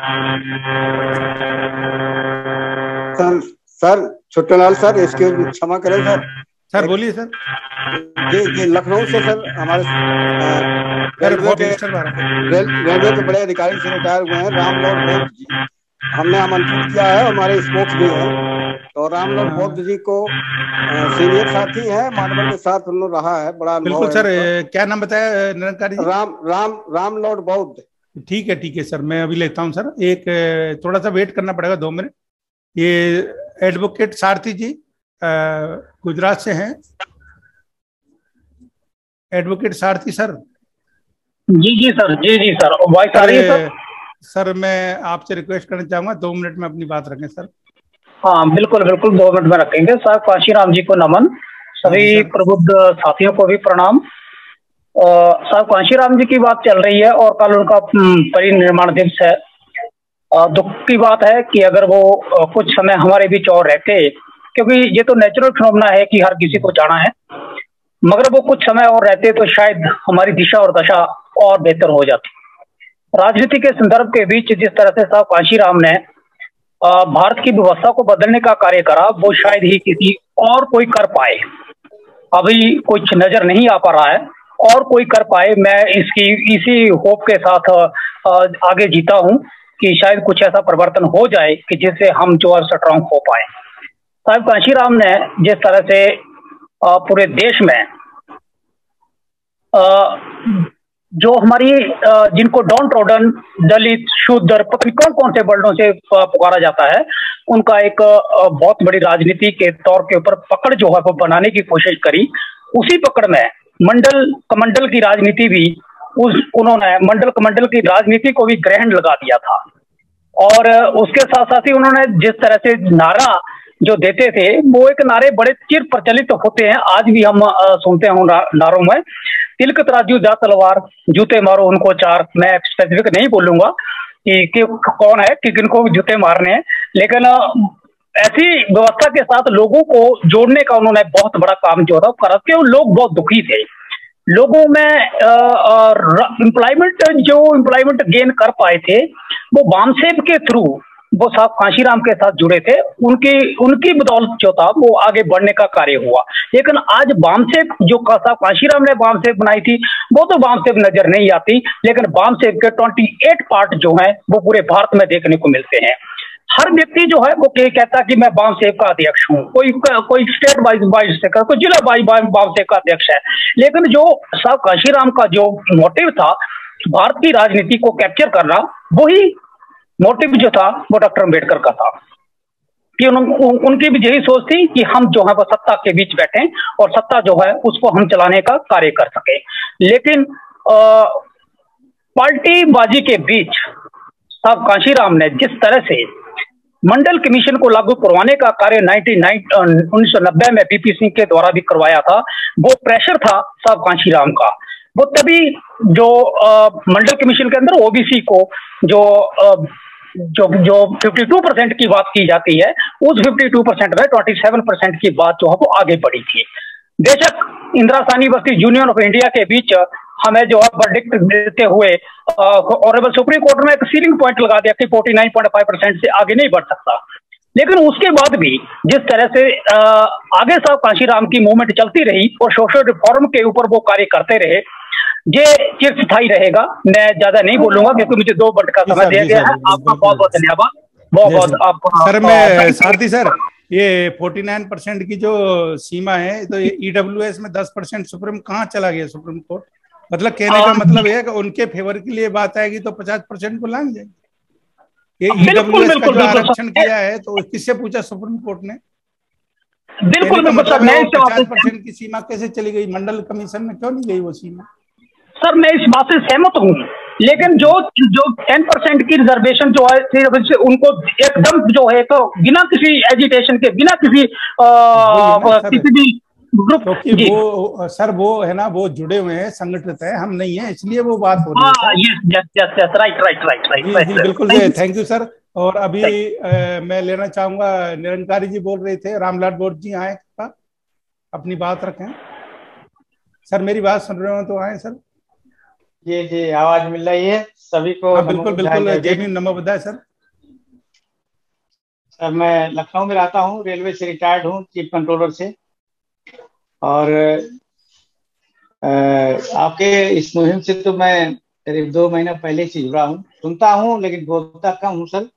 सर सर छोटेलाल सर, इसके क्षमा करें सर। सर बोलिए सर। ये ये लखनऊ से सर हमारे रेलवे के रेलवे के बड़े अधिकारी से रिटायर हुए हैं रामलाल बौद्ध जी, हमने आमंत्रित किया है, हमारे स्पोक्स भी हैं। तो रामलाल बौद्ध जी को सीनियर साथी है, मानवर के साथ हम लोग रहा है, बड़ा बिल्कुल सर। क्या नाम बताया निरंकारी जी? राम राम रामलाल बौद्ध। ठीक है ठीक है सर, मैं अभी लेता हूँ सर, एक थोड़ा सा वेट करना पड़ेगा दो मिनट। ये एडवोकेट सारथी जी गुजरात से हैं। Advocate Sarathi sir. जी जी सर, जी जी सर, वॉइस आ रही है सर? सर मैं आपसे रिक्वेस्ट करना चाहूंगा दो मिनट में अपनी बात रखें सर। हाँ बिल्कुल बिल्कुल, दो मिनट में रखेंगे सर। काशीराम जी को नमन, सभी प्रबुद्ध साथियों को भी प्रणाम। साहब काशीराम जी की बात चल रही है और कल उनका परिनिर्माण दिवस है। दुख की बात है कि अगर वो कुछ समय हमारे बीच और रहते, क्योंकि ये तो नेचुरल फिनोमेना है कि हर किसी को जाना है, मगर वो कुछ समय और रहते तो शायद हमारी दिशा और दशा और बेहतर हो जाती। राजनीति के संदर्भ के बीच जिस तरह से साहब काशीराम ने भारत की व्यवस्था को बदलने का कार्य करा, वो शायद ही किसी और कोई कर पाए। अभी कुछ नजर नहीं आ पा रहा है और कोई कर पाए। मैं इसकी इसी होप के साथ आगे जीता हूं कि शायद कुछ ऐसा परिवर्तन हो जाए कि जिससे हम जो है स्ट्रांग हो पाए। साहब काशीराम ने जिस तरह से पूरे देश में जो हमारी जिनको डाउन ट्रोडन, दलित, शूद्र, पता नहीं कौन कौन से वर्डों से पुकारा जाता है, उनका एक बहुत बड़ी राजनीति के तौर के ऊपर पकड़ जो है वो बनाने की कोशिश करी। उसी पकड़ में मंडल कमंडल की राजनीति भी उस उन्होंने मंडल कमंडल की राजनीति को भी ग्रहण लगा दिया था। और उसके साथ साथ ही उन्होंने जिस तरह से नारा जो देते थे, वो एक नारे बड़े चिर प्रचलित होते हैं, आज भी हम सुनते हैं ना, नारों में तिलक तराजू जा तलवार, जूते मारो उनको चार। मैं स्पेसिफिक नहीं बोलूंगा कि, कि कौन है कि किनको जूते मारने हैं, लेकिन ऐसी व्यवस्था के साथ लोगों को जोड़ने का उन्होंने बहुत बड़ा काम जो था करा के लोग बहुत दुखी थे। लोगों में एम्प्लॉयमेंट जो एम्प्लॉयमेंट गेन कर पाए थे वो वामसेब के थ्रू वो साहब काशीराम के साथ जुड़े थे, उनकी उनकी बदौलत जो था वो आगे बढ़ने का कार्य हुआ। लेकिन आज वामसेब जो साहब काशीराम ने वामसेब बनाई थी वो तो वामसेब नजर नहीं आती, लेकिन वामसेब के अट्ठाईस पार्ट जो हैं वो पूरे भारत में देखने को मिलते हैं। हर व्यक्ति जो है वो कहता है कि मैं वामसेब का अध्यक्ष हूँ, कोई कोई स्टेट वाइज वाइज से कोई जिला वाइज वामसेब का अध्यक्ष है। लेकिन जो साहब काशीराम का जो मोटिव था भारत की राजनीति को कैप्चर करना, वही मोटिव जो था वो डॉक्टर अम्बेडकर का था कि उन, उन, उनकी भी यही सोच थी कि हम जो है वो सत्ता के बीच बैठे और सत्ता जो है उसको हम चलाने का कार्य कर सके। लेकिन पार्टीबाजी के बीच साहब कांशीराम ने जिस तरह से मंडल कमीशन को लागू करवाने का कार्य उन्नीस सौ नब्बे में बीपी सिंह के द्वारा भी करवाया था, वो प्रेशर था साहब कांशीराम का। वो तभी जो आ, मंडल कमीशन के अंदर ओबीसी को जो आ, जो जो बावन परसेंट की बात की जाती है, उस बावन परसेंट में सत्ताईस परसेंट की बात जो है वो आगे बढ़ी थी। बेशक Indira Sawhney versus Union of India के बीच हमें जो है वर्डिक्ट देते हुए ऑनरेबल सुप्रीम कोर्ट में एक सीलिंग पॉइंट लगा दिया कि उनचास पॉइंट पाँच परसेंट से आगे नहीं बढ़ सकता। लेकिन उसके बाद भी जिस तरह से आ, आगे साहब कांशीराम की मूवमेंट चलती रही और सोशल रिफॉर्म के ऊपर वो कार्य करते रहे, ये चिरस्थायी रहेगा। मैं ज्यादा नहीं बोलूंगा क्योंकि मुझे दो मिनट का समय दिया गया है। आपका बहुत बहुत धन्यवाद। बहुत बहुत आपका सर। मैं सारथी सर, ये उनचास परसेंट की जो सीमा है, तो ये ईडब्ल्यूएस में दस परसेंट सुप्रीम कहाँ चला गया सुप्रीम कोर्ट? मतलब कहने का मतलब है कि उनके फेवर के लिए बात आएगी तो पचास परसेंट को लांग जाएंगे। ये ईडब्ल्यूएस का जो आरक्षण किया है तो किससे पूछा सुप्रीम कोर्ट ने? बिल्कुल मतलब पचास परसेंट की सीमा कैसे चली गई? मंडल कमीशन में क्यों नहीं गई वो सीमा? सर मैं इस बात से सहमत हूँ, लेकिन जो जो दस परसेंट की रिजर्वेशन जो है उनको एकदम जो है तो बिना किसी एजिटेशन के, बिना किसी आ, किसी भी ग्रुप, क्योंकि वो सर वो है ना, वो जुड़े हुए हैं, संगठित है, हम नहीं है, इसलिए वो बात हो रही है। Yes yes yes yes right right right right जी बिल्कुल, थैंक यू सर। और अभी आ, मैं लेना चाहूंगा, निरंकारी जी बोल रहे थे, रामलाल बोट जी आए, अपनी बात रखें। सर मेरी बात सुन रहे हो तो आए सर। जी जी आवाज मिल रही है सभी को? हाँ बिल्कुल बिल्कुल, जय भीम, नमो बुद्धाय सर। सर मैं लखनऊ में रहता हूँ, रेलवे से रिटायर्ड हूँ, चीफ कंट्रोलर से। और आपके इस मुहिम से तो मैं करीब दो महीना पहले से जुड़ा हूँ, सुनता हूँ लेकिन बोलता कम हूँ सर।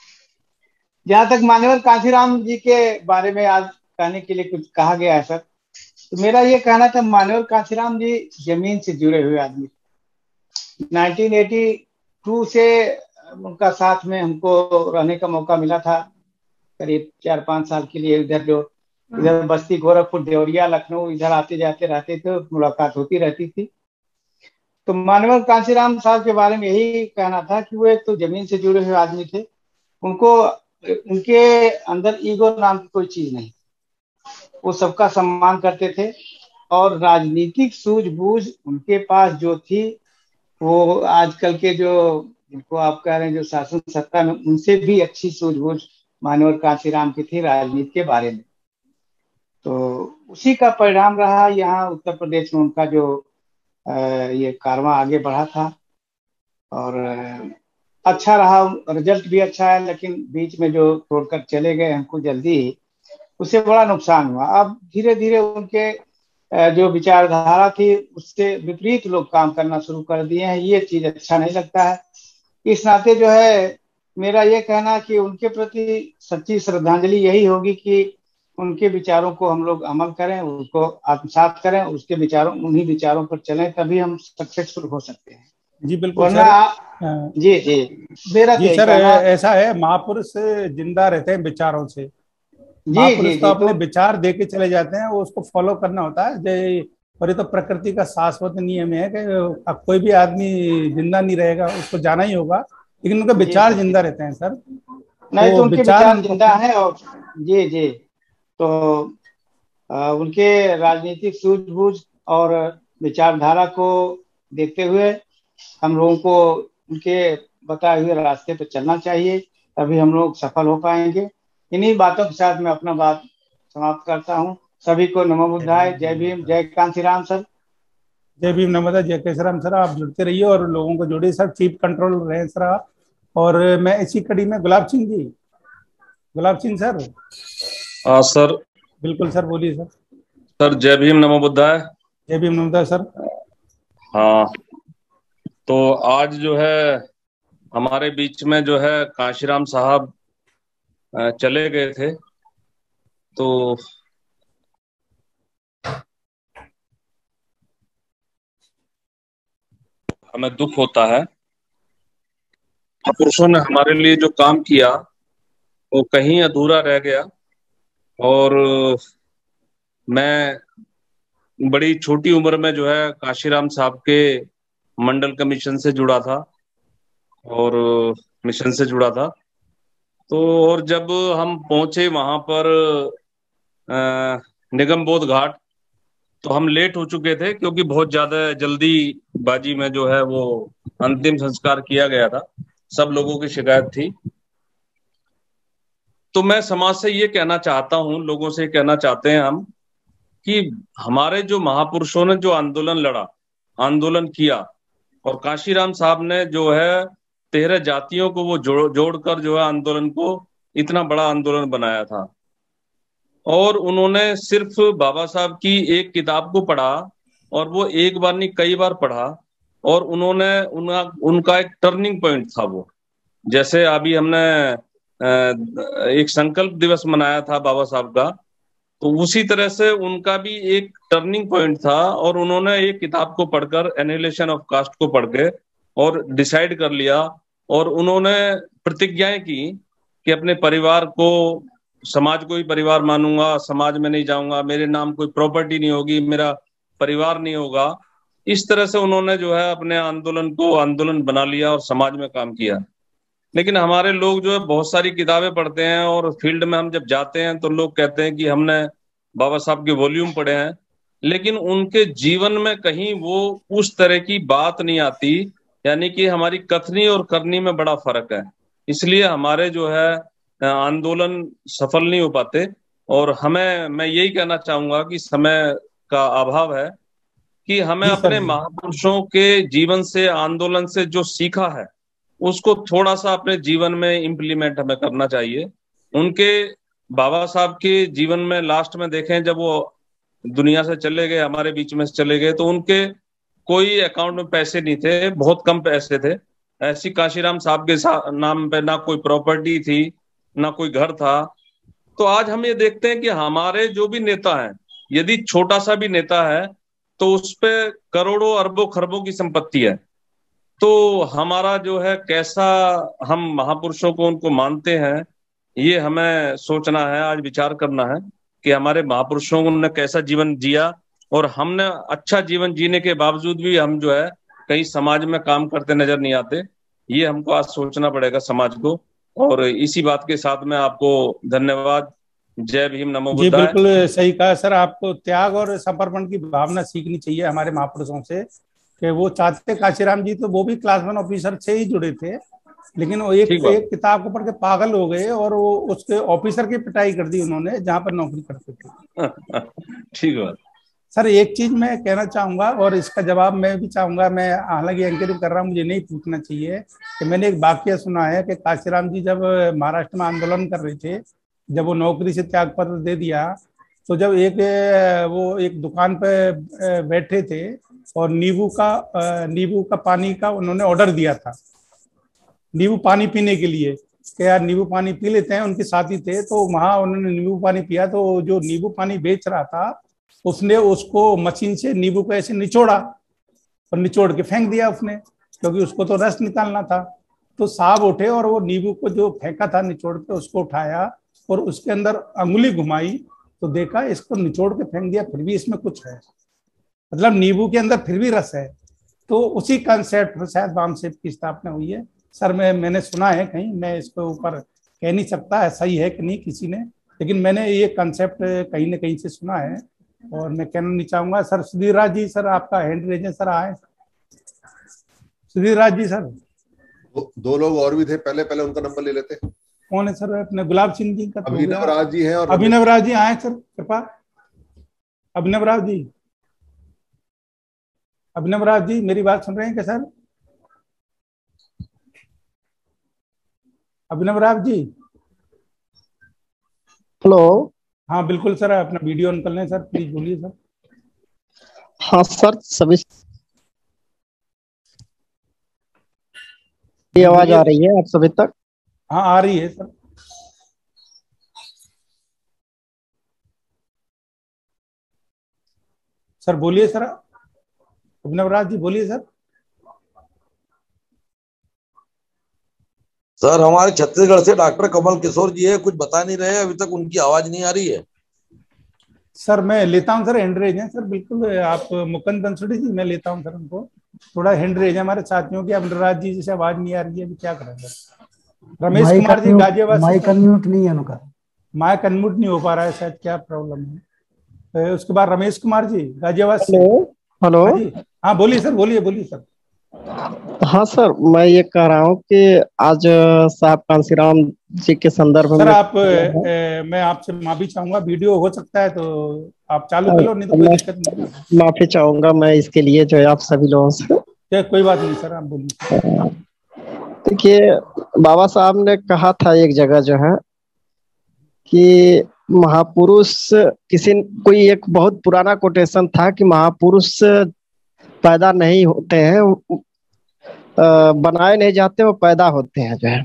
जहाँ तक मान्यवर कांशीराम जी के बारे में आज कहने के लिए कुछ कहा गया है सर, तो मेरा ये कहना था, मान्यवर कांशीराम जी जमीन से जुड़े हुए आदमी। उन्नीस सौ बयासी से उनका साथ में हमको रहने का मौका मिला था, करीब चार पाँच साल के लिए। इधर जो इधर बस्ती, गोरखपुर, देवरिया, लखनऊ, इधर आते जाते रहते थे, मुलाकात होती रहती थी। तो मान्यवर कांशीराम साहब के बारे में यही कहना था कि वो एक तो जमीन से जुड़े हुए आदमी थे, उनको उनके अंदर ईगो नाम की कोई चीज नहीं, वो सबका सम्मान करते थे। और राजनीतिक सूझबूझ उनके पास जो थी, वो आजकल के जो जिनको आप कह रहे हैं जो शासन सत्ता में, उनसे भी अच्छी सूझबूझ मान्यवर कांशीराम की थी राजनीति के बारे में। तो उसी का परिणाम रहा यहाँ उत्तर प्रदेश में उनका जो आ, ये कारवां आगे बढ़ा था, और अच्छा रहा, रिजल्ट भी अच्छा है। लेकिन बीच में जो तोड़कर चले गए हमको जल्दी ही, उससे बड़ा नुकसान हुआ। अब धीरे धीरे उनके जो विचारधारा थी उससे विपरीत लोग काम करना शुरू कर दिए हैं, ये चीज अच्छा नहीं लगता है। इस नाते जो है मेरा ये कहना कि उनके प्रति सच्ची श्रद्धांजलि यही होगी कि उनके विचारों को हम लोग अमल करें, उसको आत्मसात करें, उसके विचारों उन्हीं विचारों पर चलें, तभी हम सक्सेसफुल हो सकते हैं। जी बिल्कुल सर। जी जी मेरा जी सर, ऐसा है, महापुरुष जिंदा रहते हैं विचारों से। महापुरुष तो अपने विचार दे के चले जाते हैं, वो उसको फॉलो करना होता है। जय और ये तो प्रकृति का शाश्वत नियम है कि अब कोई भी आदमी जिंदा नहीं रहेगा, उसको जाना ही होगा, लेकिन उनके विचार जिंदा रहते हैं सर। नहीं तो उनके विचार जिंदा है। और जी जी तो आ, उनके राजनीतिक सूझबूझ और विचारधारा को देखते हुए हम लोगों को उनके बताए हुए रास्ते पर चलना चाहिए, तभी हम लोग सफल हो पाएंगे। इन्हीं बातों के साथ मैं अपना बात समाप्त करता हूँ। सभी को नमो बुद्धाय, जय भीम, जय कांशीराम सर। जय भीम, नमो जय कांशीराम सर। आप जुड़ते रहिए और लोगों को जोड़िए सर, चीफ कंट्रोल रहे सर आप। और मैं इसी कड़ी में गुलाब सिंह जी, गुलाब सिंह सर। हाँ सर। बिल्कुल सर, बोलिए सर। सर जय भीम, नमो बुद्धाय। जय भीम, नमो बुद्धाय सर। हाँ, तो आज जो है हमारे बीच में जो है कांशीराम साहब चले गए थे, तो हमें दुख होता है। महापुरुषों ने हमारे लिए जो काम किया वो कहीं अधूरा रह गया। और मैं बड़ी छोटी उम्र में जो है काशीराम साहब के मंडल कमीशन से जुड़ा था और मिशन से जुड़ा था। तो और जब हम पहुंचे वहां पर निगम बोध घाट, तो हम लेट हो चुके थे क्योंकि बहुत ज्यादा जल्दी बाजी में जो है वो अंतिम संस्कार किया गया था, सब लोगों की शिकायत थी। तो मैं समाज से ये कहना चाहता हूं, लोगों से कहना चाहते हैं हम कि हमारे जो महापुरुषों ने जो आंदोलन लड़ा, आंदोलन किया, और काशीराम साहब ने जो है तेरह जातियों को वो जोड़ जोड़कर जो है आंदोलन को इतना बड़ा आंदोलन बनाया था। और उन्होंने सिर्फ बाबा साहब की एक किताब को पढ़ा, और वो एक बार नहीं कई बार पढ़ा, और उन्होंने उनका उनका एक टर्निंग पॉइंट था वो। जैसे अभी हमने एक संकल्प दिवस मनाया था बाबा साहब का, तो उसी तरह से उनका भी एक टर्निंग पॉइंट था। और उन्होंने एक किताब को पढ़कर, एनिहिलेशन ऑफ कास्ट को पढ़ के, और डिसाइड कर लिया, और उन्होंने प्रतिज्ञाएं की कि अपने परिवार को, समाज को ही परिवार मानूंगा, समाज में नहीं जाऊंगा, मेरे नाम कोई प्रॉपर्टी नहीं होगी, मेरा परिवार नहीं होगा। इस तरह से उन्होंने जो है अपने आंदोलन को आंदोलन बना लिया और समाज में काम किया। लेकिन हमारे लोग जो है बहुत सारी किताबें पढ़ते हैं, और फील्ड में हम जब जाते हैं तो लोग कहते हैं कि हमने बाबा साहब के वॉल्यूम पढ़े हैं, लेकिन उनके जीवन में कहीं वो उस तरह की बात नहीं आती। यानी कि हमारी कथनी और करनी में बड़ा फर्क है, इसलिए हमारे जो है आंदोलन सफल नहीं हो पाते। और हमें, मैं यही कहना चाहूंगा कि समय का अभाव है कि हमें अपने महापुरुषों के जीवन से, आंदोलन से जो सीखा है उसको थोड़ा सा अपने जीवन में इम्प्लीमेंट हमें करना चाहिए। उनके, बाबा साहब के जीवन में लास्ट में देखें, जब वो दुनिया से चले गए, हमारे बीच में से चले गए, तो उनके कोई अकाउंट में पैसे नहीं थे, बहुत कम पैसे थे। ऐसी काशीराम साहब के नाम पे ना कोई प्रॉपर्टी थी, ना कोई घर था। तो आज हम ये देखते हैं कि हमारे जो भी नेता हैं, यदि छोटा सा भी नेता है तो उस पे करोड़ों अरबों खरबों की संपत्ति है। तो हमारा जो है कैसा हम महापुरुषों को, उनको मानते हैं, ये हमें सोचना है, आज विचार करना है कि हमारे महापुरुषों ने कैसा जीवन जिया, और हमने अच्छा जीवन जीने के बावजूद भी हम जो है कहीं समाज में काम करते नजर नहीं आते। ये हमको आज सोचना पड़ेगा समाज को। और इसी बात के साथ में आपको धन्यवाद। जय भीम, नमो जी, बुद्धाय। बिल्कुल सही कहा सर। आपको त्याग और समर्पण की भावना सीखनी चाहिए हमारे महापुरुषों से, कि वो चाहते, काशीराम जी तो वो भी क्लास वन ऑफिसर से ही जुड़े थे, लेकिन वो एक एक किताब को पढ़ के पागल हो गए और वो उसके ऑफिसर की पिटाई कर दी उन्होंने जहाँ पर नौकरी करते थे। ठीक है सर, एक चीज मैं कहना चाहूंगा, और इसका जवाब मैं भी चाहूंगा, मैं हालांकि एंकरिंग कर रहा हूँ, मुझे नहीं पूछना चाहिए, कि मैंने एक वाक्य सुना है कि काशीराम जी जब महाराष्ट्र में आंदोलन कर रहे थे, जब वो नौकरी से त्याग पत्र दे दिया, तो जब एक वो एक दुकान पे बैठे थे और नींबू का नींबू का पानी का उन्होंने ऑर्डर दिया था, नींबू पानी पीने के लिए, कि यार नींबू पानी पी लेते हैं। उनके साथी थे, तो वहां उन्होंने नींबू पानी पिया, तो जो नींबू पानी बेच रहा था उसने उसको मशीन से नींबू को ऐसे निचोड़ा और निचोड़ के फेंक दिया उसने, क्योंकि उसको तो रस निकालना था। तो साहब उठे और वो नींबू को जो फेंका था निचोड़ के, उसको उठाया और उसके अंदर अंगुली घुमाई, तो देखा इसको निचोड़ के फेंक दिया, फिर भी इसमें कुछ है, मतलब नींबू के अंदर फिर भी रस है। तो उसी कंसेप्ट पर शायद वामसेप की स्थापना हुई है। सर, मैं मैंने सुना है कहीं, मैं इसके ऊपर कह नहीं सकता है सही है कि नहीं किसी ने, लेकिन मैंने ये कंसेप्ट कहीं ना कहीं से सुना है और मैं कहना नहीं चाहूंगा। सर सुधीर राज जी, सर आपका हैंड रेज है, सर आए। सुधीर राज जी सर। दो, दो लोग और भी थे, पहले पहले उनका नंबर ले लेते। कौन है सर? अपने गुलाब सिंह जी का। अभिनव राज जी है और अभिनव राज जी आए सर, कृपा। अभिनव राज जी, अभिनव राज जी मेरी बात सुन रहे हैं क्या सर? अभिनव राज जी। हेलो। हाँ बिल्कुल सर, अपना वीडियो ऑन कर लें सर, प्लीज बोलिए सर। हाँ सर, सभी ये आवाज आ रही है आप सभी तक? हाँ आ रही है सर। सर बोलिए सर, अभिनव राज जी बोलिए सर। सर हमारे छत्तीसगढ़ से डॉक्टर कमल किशोर जी है, कुछ बता नहीं रहे, अभी तक उनकी आवाज नहीं आ रही है। सर मैं लेता हूँ सर, हैंड रेज है सर, बिल्कुल आप मुकुंद बंसुड़ी जी, मैं लेता हूँ सर उनको, थोड़ा हैंड रेज है हमारे साथियों की। अमरराज जी जैसे आवाज नहीं आ रही है, अभी क्या करें sir. Ramesh Kumar ji Ghaziabad, mic unmute नहीं है उनका, माइक अनम्यूट नहीं हो पा रहा है शायद, क्या प्रॉब्लम है। उसके बाद रमेश कुमार जी गाजियाबाद से। हेलो, हाँ बोलिए सर, बोलिए बोलिए सर। हाँ सर, मैं ये कह रहा हूँ कि आज साहब कांसीराम जी के संदर्भ सर में आप ए, मैं आपसे माफी चाहूंगा, वीडियो हो सकता है तो आप चालू कर लो, नहीं तो कोई दिक्कत नहीं है। माफी चाहूंगा मैं इसके लिए जो है आप सभी लोगों से। कोई बात नहीं सर, आप बोलिए। देखिए, बाबा साहब ने कहा था एक जगह जो है कि महापुरुष किसी, कोई एक बहुत पुराना कोटेशन था कि महापुरुष पैदा नहीं होते हैं, बनाए नहीं जाते, वो पैदा होते हैं जो है,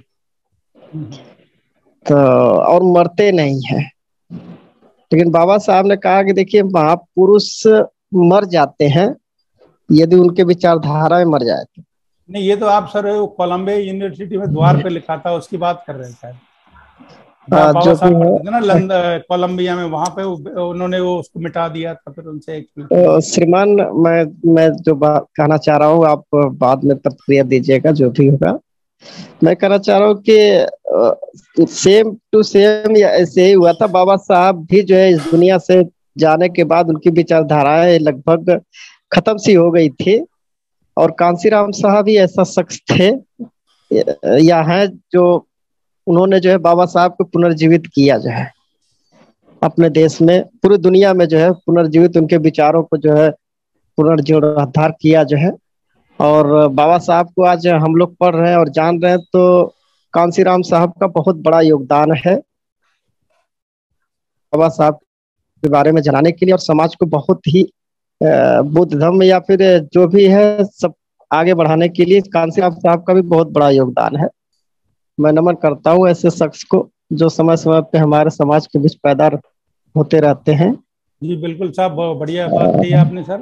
तो और मरते नहीं हैं। लेकिन बाबा साहब ने कहा कि देखिए, महापुरुष मर जाते हैं यदि उनके विचारधारा में मर जाए तो। नहीं, ये तो आप सर कोलंबिया यूनिवर्सिटी में द्वार पे लिखा था, उसकी बात कर रहे हैं। बाबा साहब पढ़ते थे ना लंदन कोलंबिया में, वहां पे उन्होंने वो उसको मिटा दिया था, फिर उनसे तो श्रीमान, मैं मैं जो बात कहना चाह रहा हूँ, आप बाद में प्रतिक्रिया दीजिएगा जो भी होगा। मैं कहना चाह रहा हूँ कि सेम टू सेम या ऐसे ही हुआ था। बाबा साहब भी जो है इस दुनिया से जाने के बाद उनकी विचारधाराएं लगभग खत्म सी हो गई थी, और कांसीराम साहब ही ऐसा शख्स थे या है जो उन्होंने जो है बाबा साहब को पुनर्जीवित किया जो है अपने देश में, पूरी दुनिया में जो है पुनर्जीवित, उनके विचारों को जो है पुनर्जीर्णोद्धार किया जो है। और बाबा साहब को आज हम लोग पढ़ रहे हैं और जान रहे हैं, तो कांसीराम साहब का बहुत बड़ा योगदान है बाबा साहब के बारे में जानने के लिए, और समाज को बहुत ही बुद्ध धर्म या फिर जो भी है सब आगे बढ़ाने के लिए कांसीराम साहब का भी बहुत बड़ा योगदान है। मैं नमन करता हूँ ऐसे शख्स को जो समय समय पे हमारे समाज के बीच पैदा होते रहते हैं। जी बिल्कुल साहब, बहुत बढ़िया बात कही आपने सर।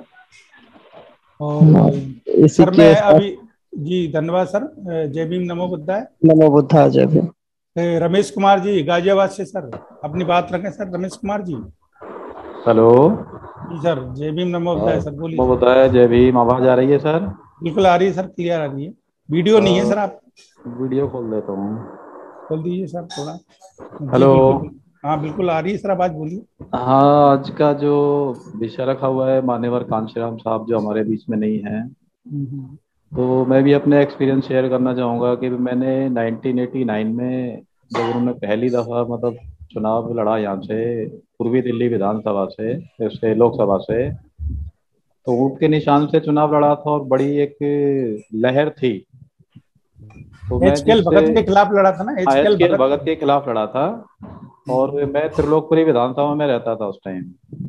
और सर मैं अभी, जी धन्यवाद सर, जय भीम नमो बुद्धाय। नमो बुद्धाय, जय भीम। रमेश कुमार जी गाजियाबाद से सर, अपनी बात रखें सर। रमेश कुमार जी हेलो जी सर, जय भीम नमो बुद्धाय सर, बोलिए। नमो बुद्धाय, जय भीम। आवाज आ रही है सर? बिल्कुल आ रही है सर, क्लियर आ रही है। वीडियो नहीं है सर, आप वीडियो खोल देता हूँ, खोल दीजिए सर थोड़ा। हेलो, हाँ बिल्कुल आ रही है सर, आवाज बोलिए। हाँ, आज का जो विषय रखा हुआ है, मान्यवर कांशीराम साहब जो हमारे बीच में नहीं है, तो मैं भी अपने एक्सपीरियंस शेयर करना चाहूँगा कि मैंने नाइनटीन एटी नाइन में जब उन्होंने पहली दफ़ा मतलब चुनाव लड़ा यहाँ से पूर्वी दिल्ली विधानसभा से, इससे लोकसभा से, तो ऊँट के निशान से चुनाव लड़ा था और बड़ी एक लहर थी। तो एचकेएल भगत के खिलाफ लड़ा था ना, एचकेएल भगत के खिलाफ लड़ा था, और मैं त्रिलोकपुरी विधानसभा में रहता था उस टाइम।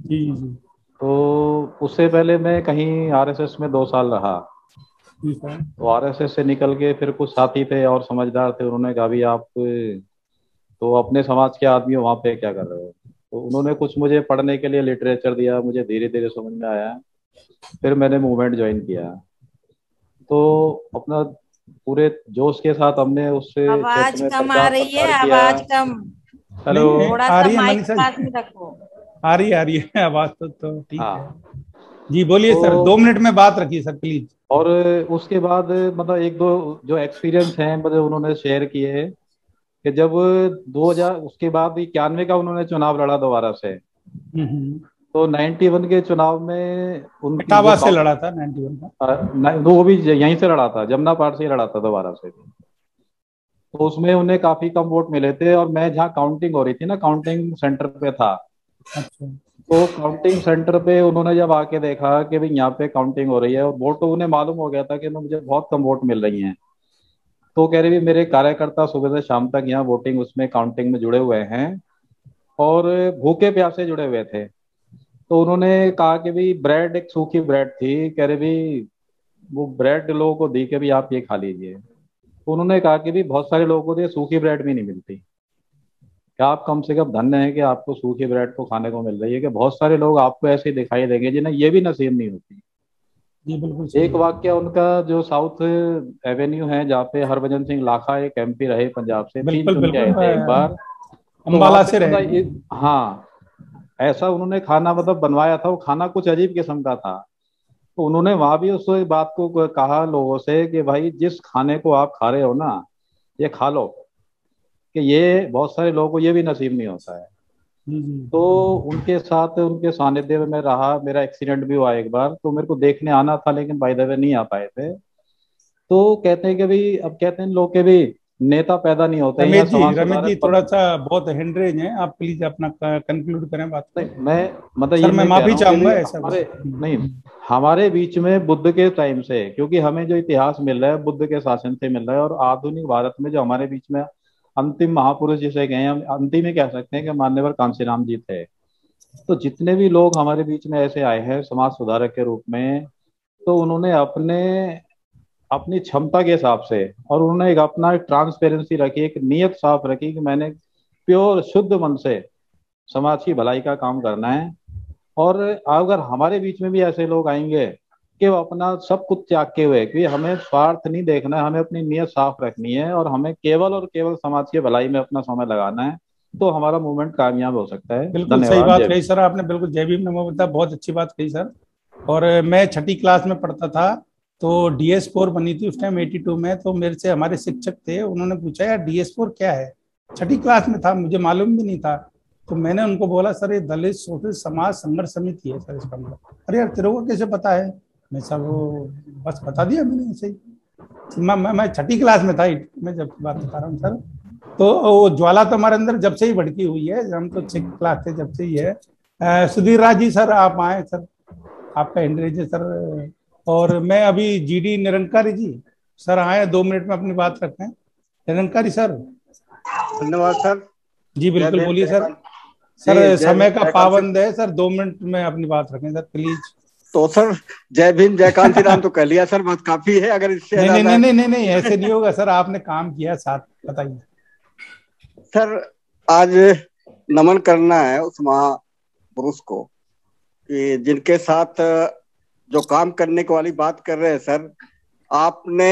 तो उससे पहले मैं कहीं आरएसएस में दो साल रहा, तो आरएसएस से निकल के फिर कुछ साथी थे और समझदार थे, उन्होंने कहा भी आप तो अपने समाज के आदमी हो, वहाँ पे क्या कर रहे हो। तो उन्होंने कुछ मुझे पढ़ने के लिए लिटरेचर दिया, मुझे धीरे धीरे समझ में आया, फिर मैंने मूवमेंट ज्वाइन किया। तो अपना पूरे जोश के साथ हमने उससे आवाज कम आ रही है, आवाज कम। हेलो, थोड़ा सा माइक पास में रखो। आ रही आ रही है आवाज तो तो ठीक है जी, बोलिए सर। दो मिनट में बात रखिए सर प्लीज। और उसके बाद मतलब एक दो जो एक्सपीरियंस हैं मतलब उन्होंने शेयर किए कि जब दो हजार उसके बाद इक्यानवे का उन्होंने चुनाव लड़ा दोबारा से, तो इक्यानवे के चुनाव में इटावा से लड़ा था, इक्यानवे का वो भी यहीं से लड़ा था, जमुना पार्ट से लड़ा था दोबारा से। तो उसमें उन्हें काफी कम वोट मिले थे, और मैं जहाँ काउंटिंग हो रही थी ना, काउंटिंग सेंटर पे था। अच्छा। तो काउंटिंग सेंटर पे उन्होंने जब आके देखा कि भाई यहाँ पे काउंटिंग हो रही है और वोट, तो उन्हें मालूम हो गया था कि मुझे बहुत कम वोट मिल रही हैं। तो कह रहे भी मेरे कार्यकर्ता सुबह से शाम तक यहाँ वोटिंग उसमें काउंटिंग में जुड़े हुए हैं और भूखे प्यासे जुड़े हुए थे। तो उन्होंने कहा कि भाई ब्रेड, एक सूखी ब्रेड थी, कह रहे भी वो ब्रेड लोगों को दी कि भाई आप ये खा लीजिए। तो उन्होंने कहा कि भाई बहुत सारे लोगों को ये सूखी ब्रेड भी नहीं मिलती, क्या आप कम से कम धन्य है कि आपको सूखी ब्रेड को खाने को मिल रही है, कि बहुत सारे लोग आपको ऐसे दिखाई देंगे जिन्हें ये भी नसीब नहीं होती। जी बिल्कुल सही। एक वाक्य उनका जो साउथ एवेन्यू है जहाँ पे हरभजन सिंह लाखा एक एमपी रहे पंजाब से, तीन बिल्कुल चुन के आए बिल्कुल थे एक बार, तो अम्बाला वहाँ से पे रहे। मतलब ये- हाँ ऐसा उन्होंने खाना मतलब बनवाया था, वो खाना कुछ अजीब किस्म का था। तो उन्होंने वहां भी उस बात को कहा लोगों से कि भाई जिस खाने को आप खा रहे हो ना, ये खा लो, कि ये बहुत सारे लोगों को ये भी नसीब नहीं होता है। जी जी। तो उनके साथ उनके सानिध्य में मैं रहा, मेरा एक्सीडेंट भी हुआ एक बार, तो मेरे को देखने आना था लेकिन बाय द वे नहीं आ पाए थे। तो कहते हैं कि भाई, अब कहते हैं लोग के भी नेता पैदा नहीं होते हैं या रमेश जी समाज रमेश जी सुधारक। थोड़ा सा बहुत हैंड्रेज है, आप प्लीज अपना कंक्लूड करें बात को। नहीं मैं मतलब सर ये मैं मैं कह माफी रहा हूँ कि चाहूंगा भी ऐसा हमारे कुछ। नहीं, हमारे बीच में बुद्ध के टाइम से, क्योंकि हमें जो इतिहास मिल रहा है बुद्ध के शासन से मिल रहा है, और आधुनिक भारत में जो हमारे बीच में अंतिम महापुरुष जिसे कहें, हम अंतिम ही कह सकते हैं कि मान्यवर कांशीराम जी थे। तो जितने भी लोग हमारे बीच में ऐसे आए हैं समाज सुधारक के रूप में, तो उन्होंने अपने अपनी क्षमता के हिसाब से, और उन्होंने एक अपना ट्रांसपेरेंसी रखी, एक नियत साफ रखी कि मैंने प्योर शुद्ध मन से समाज की भलाई का काम करना है। और अगर हमारे बीच में भी ऐसे लोग आएंगे कि वो अपना सब कुछ त्याग के हुए, कि हमें स्वार्थ नहीं देखना है, हमें अपनी नियत साफ रखनी है और हमें केवल और केवल समाज की भलाई में अपना समय लगाना है, तो हमारा मूवमेंट कामयाब हो सकता है। बिल्कुल सही धन्यवाद। बात जय कही सर आपने, बिल्कुल जय भीम नमो बुद्धा, बहुत अच्छी बात कही सर। और मैं छठी क्लास में पढ़ता था तो डी एस फोर बनी थी उस टाइम बयासी में, तो मेरे से हमारे शिक्षक थे, उन्होंने पूछा यार डी एस फोर क्या है। छठी क्लास में था, मुझे मालूम भी नहीं था। तो मैंने उनको बोला सर ये दलित शोषित समाज संघर्ष समिति है सर इसका मतलब। अरे यार तेरे को कैसे पता है? मैं सर वो बस बता दिया मैंने ऐसे ही। मैं मैं, मैं छठी क्लास में था, मैं जब बात बता रहा हूँ सर। तो वो ज्वाला तो हमारे अंदर जब से ही भड़की हुई है, हम तो छह क्लास थे जब से ही है। सुधीर राज जी सर आप आए सर, आपका एंड्रेज है सर। और मैं अभी जीडी निरंकारी जी सर आए, दो मिनट में अपनी बात रखते हैं। निरंकारी सर। धन्यवाद सर। जी बिल्कुल बोलिए सर। सर समय का पाबंद है सर, दो मिनट में अपनी बात रखें सर प्लीज। तो सर जय भीम जय कांशीराम तो कह लिया सर, बस काफी है। अगर इससे नहीं नहीं नहीं नहीं नहीं नहीं ऐसे नहीं होगा सर, आपने काम किया साथ, बताइए सर। आज नमन करना है उस महापुरुष को कि जिनके साथ जो काम करने की वाली बात कर रहे हैं सर। आपने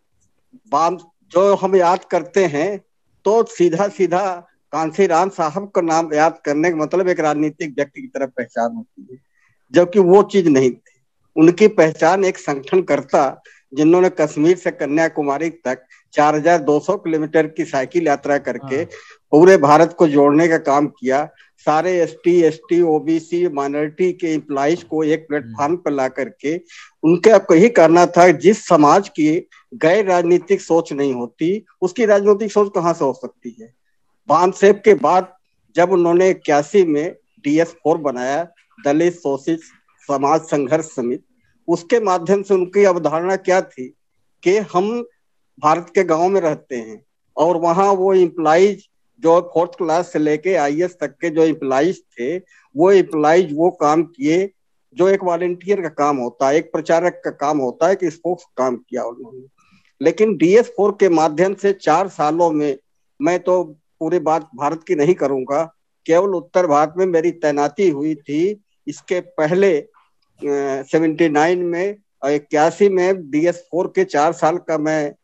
बाम जो हम याद करते हैं तो सीधा सीधा कांशीराम साहब का नाम याद करने का मतलब एक राजनीतिक व्यक्ति की तरफ पहचान होती है, जबकि वो चीज नहीं थी। उनकी पहचान एक संगठनकर्ता जिन्होंने कश्मीर से कन्याकुमारी तक चार हज़ार दो सौ किलोमीटर की साइकिल यात्रा करके पूरे भारत को जोड़ने का काम किया। सारे एसटी, एसटी, ओबीसी, माइनॉरिटी के एम्प्लॉइज को एक प्लेटफॉर्म पर ला करके उनके आपको यही करना था, जिस समाज की गैर राजनीतिक सोच नहीं होती उसकी राजनीतिक सोच कहाँ से हो सकती है। बामसेब के बाद जब उन्होंने इक्यासी में डी एस फोर बनाया, दलित शोषित समाज संघर्ष समिति, उसके माध्यम से उनकी अवधारणा क्या थी कि हम भारत के गांव में रहते हैं और वहां वो एम्प्लॉइज जो फोर्थ क्लास से लेके आई ए एस तक के जो एम्प्लॉइज थे, वो एम्प्लॉइज वो काम किए जो एक वॉलंटियर का काम होता है, एक प्रचारक का काम होता है, कि स्पोक्स काम किया उन्होंने। लेकिन डी एस फोर के माध्यम से चार सालों में, मैं तो पूरी बात भारत की नहीं करूंगा, केवल उत्तर भारत में मेरी तैनाती हुई थी। इसके पहले सेवेंटी नाइन में और इक्यासी में डी एस फोर के चार साल का मैं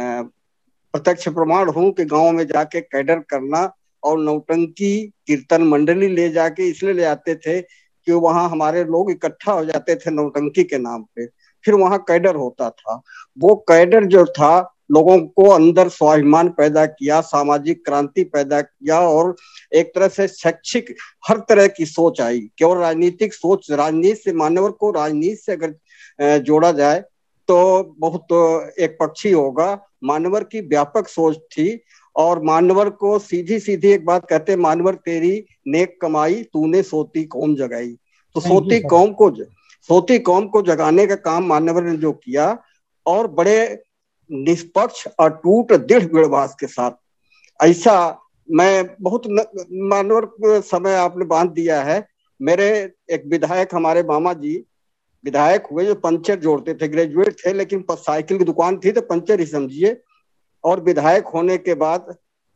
प्रत्यक्ष प्रमाण हूं कि गांव में जाके कैडर करना और नौटंकी कीर्तन मंडली ले जाके इसलिए ले आते थे कि वहां हमारे लोग इकट्ठा हो जाते थे नौटंकी के नाम पे, फिर वहां कैडर होता था। वो कैडर जो था लोगों को अंदर स्वाभिमान पैदा किया, सामाजिक क्रांति पैदा किया और एक तरह से शैक्षिक हर तरह की सोच आई। केवल राजनीतिक सोच, राजनीति से मानवर को राजनीति से अगर जोड़ा जाए तो बहुत एक पक्षी होगा। मानवर की व्यापक सोच थी और मानवर को सीधी सीधी एक बात कहते, मानवर तेरी नेक कमाई तूने सोती कौम जगाई। तो सोती कौम को सोती कौम को जगाने का काम मानवर ने जो किया, और बड़े निष्पक्ष और टूट दृढ़ विश्वास के साथ, ऐसा मैं बहुत मानवर समय आपने बांध दिया है। मेरे एक विधायक, हमारे मामा जी विधायक हुए जो पंचर जोड़ते थे, ग्रेजुएट थे लेकिन साइकिल की दुकान थी तो पंचर ही समझिए। और विधायक होने के बाद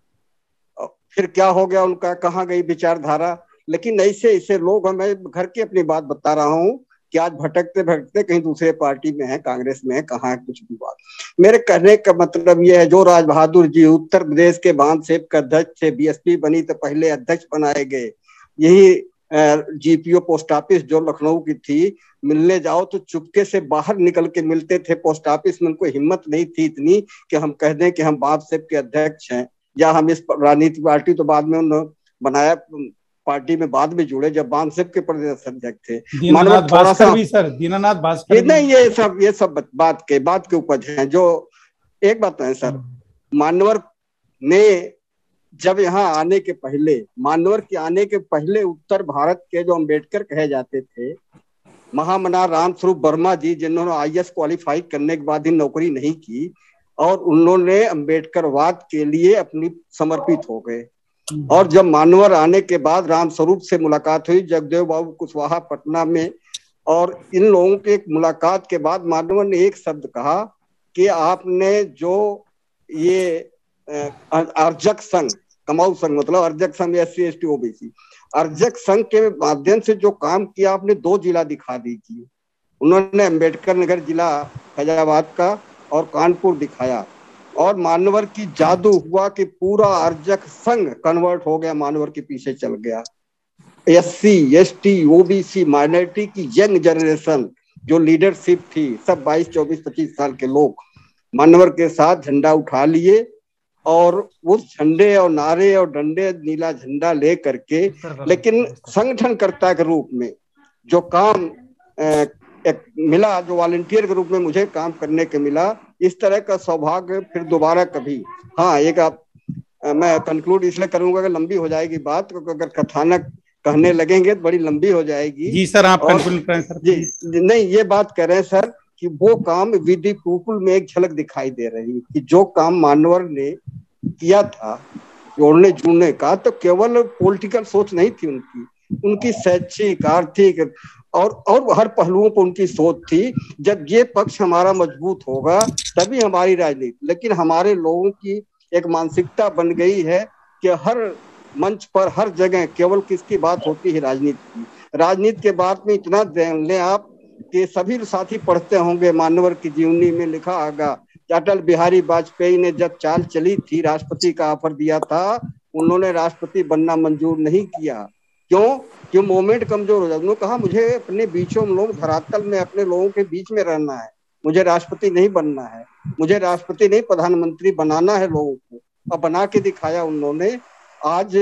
फिर क्या हो गया उनका, कहाँ गई विचारधारा। लेकिन ऐसे ऐसे लोग, मैं घर की अपनी बात बता रहा हूँ कि आज भटकते भटकते कहीं दूसरे पार्टी में है, कांग्रेस में है, कहाँ है, कुछ भी बात। मेरे कहने का मतलब ये है, जो राज बहादुर जी उत्तर प्रदेश के बांध सेप के अध्यक्ष थे, बीएसपी बनी तो पहले अध्यक्ष बनाए गए। यही जीपीओ पोस्ट ऑफिस जो लखनऊ की थी, मिलने जाओ तो चुपके से बाहर निकल के मिलते थे पोस्ट ऑफिस में। उनको हिम्मत नहीं थी इतनी कि हम कह दें कि हम बाप सेप के अध्यक्ष हैं या हम इस राजनीतिक पार्टी, तो बाद में उन्होंने बनाया, पार्टी में बाद में जुड़े जब बांसेप के प्रदेश अध्यक्ष थे। दीनानाथ भास्कर भी सर, दीनानाथ भास्कर ये नहीं, ये सब ये सब बात के बात के उपज हैं। जो एक बात है सर, मानवर ने जब यहाँ आने के पहले, मानवर के आने के पहले उत्तर भारत के जो अम्बेडकर कहे जाते थे, महामना राम स्वरूप वर्मा जी, जिन्होंने आई ए एस क्वालिफाई करने के बाद ही नौकरी नहीं की, और उन्होंने अम्बेडकरवाद के लिए अपनी समर्पित हो गए। और जब मानवर आने के बाद राम स्वरूप से मुलाकात हुई जगदेव बाबू कुशवाहा पटना में, और इन लोगों के एक मुलाकात के बाद मानवर ने एक शब्द कहा कि आपने जो ये अर्जक संघ, कमाऊ संघ मतलब Arjak Sangh, S C S T OBC Arjak Sangh के माध्यम से जो काम किया, आपने दो जिला दिखा दीजिए। उन्होंने अम्बेडकर नगर जिला फैजाबाद का और कानपुर दिखाया, और मानवर की जादू हुआ कि पूरा अर्जक संघ कन्वर्ट हो गया, मानवर के पीछे चल गया। एससी, एसटी, ओबीसी, माइनॉरिटी की यंग जनरेशन जो लीडरशिप थी, सब बाईस, चौबीस, पच्चीस साल के लोग मानवर के साथ झंडा उठा लिए, और उस झंडे और नारे और डंडे, नीला झंडा ले करके, लेकिन संगठनकर्ता के रूप में जो काम ए, एक मिला, जो वॉलंटियर के रूप में मुझे काम करने के मिला, इस तरह का सौभाग्य फिर दोबारा कभी। हाँ, एक आप मैं कंक्लूड इसलिए करूंगा कि लंबी हो जाएगी बात, क्योंकि अगर कथानक कहने लगेंगे तो बड़ी लंबी हो जाएगी। जी सर, आप कंक्लूड करें सर। जी नहीं, ये बात कह रहे हैं सर कि वो काम विद द पीपल में एक झलक दिखाई दे रही कि जो काम मानवर ने किया था जोड़ने जुड़ने का, तो केवल पॉलिटिकल सोच नहीं थी उनकी, उनकी शैक्षिक, आर्थिक और और हर पहलुओं पर उनकी सोच थी। जब ये पक्ष हमारा मजबूत होगा तभी हमारी राजनीति। लेकिन हमारे लोगों की एक मानसिकता बन गई है कि हर मंच पर, हर जगह केवल किसकी बात होती है, राजनीति की। राजनीति के बात में इतना ध्यान लें आप कि सभी साथी पढ़ते होंगे, मानवर की जीवनी में लिखा होगा, अटल बिहारी वाजपेयी ने जब चाल चली थी, राष्ट्रपति का ऑफर दिया था, उन्होंने राष्ट्रपति बनना मंजूर नहीं किया। क्यों? क्यों? मोमेंट कमजोर हो जाता। उन्होंने कहा मुझे अपने बीचों लोग, धरातल में अपने लोगों के बीच में रहना है, मुझे राष्ट्रपति नहीं बनना है, मुझे राष्ट्रपति नहीं प्रधानमंत्री बनाना है लोगों को, और बना के दिखाया उन्होंने। आज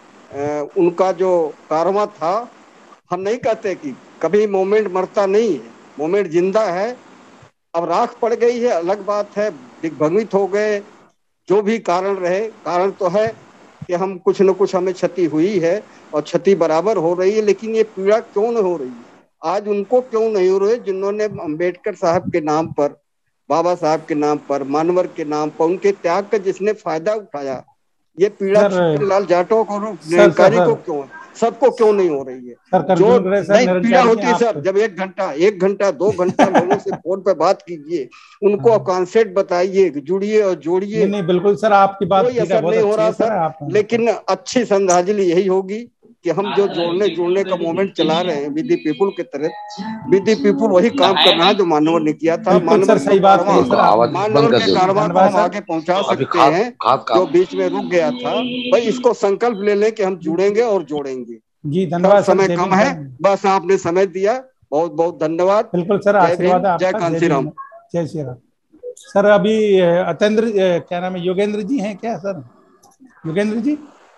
आ, उनका जो कारवा था, हम नहीं कहते कि कभी मोमेंट मरता नहीं है, मोमेंट जिंदा है। अब राख पड़ गई है अलग बात है, दिग्भ्रमित हो गए, जो भी कारण रहे, कारण तो है कि हम कुछ न कुछ हमें क्षति हुई है और क्षति बराबर हो रही है। लेकिन ये पीड़ा क्यों नहीं हो रही है आज? उनको क्यों नहीं हो रही जिन्होंने अम्बेडकर साहब के नाम पर, बाबा साहब के नाम पर, मानवर के नाम पर, उनके त्याग का जिसने फायदा उठाया, ये पीड़ा लाल जाटों को, निरंकारी को क्यों, सबको क्यों नहीं हो रही है? सर, जो नहीं पीड़ा होती है सर, जब एक घंटा एक घंटा दो घंटा लोगों से फोन पे बात कीजिए, उनको कॉन्सेप्ट बताइए, जुड़िए और जोड़िए। नहीं बिल्कुल सर, आपकी बात कोई असर नहीं हो रहा सर। लेकिन अच्छी श्रद्धांजलि यही होगी कि हम जो जोड़ने जोड़ने का मूवमेंट चला रहे हैं विद द पीपल के तरह, विद द पीपल वही काम कर रहा है जो मानवर ने किया था। मानवर सही बात है, मानवर के कारवां को हम आगे पहुंचा सकते हैं जो बीच में रुक गया था। भाई इसको संकल्प ले लें कि हम जुड़ेंगे और जोड़ेंगे। जी धन्यवाद। समय कम है, बस आपने समय दिया, बहुत बहुत धन्यवाद। बिल्कुल सर, आशीर्वाद आपका। जय कांशी राम। जय श्री राम। सर अभी अतेंद्र, क्या नाम है, योगेंद्र जी हैं क्या सर? योगेंद्र जी,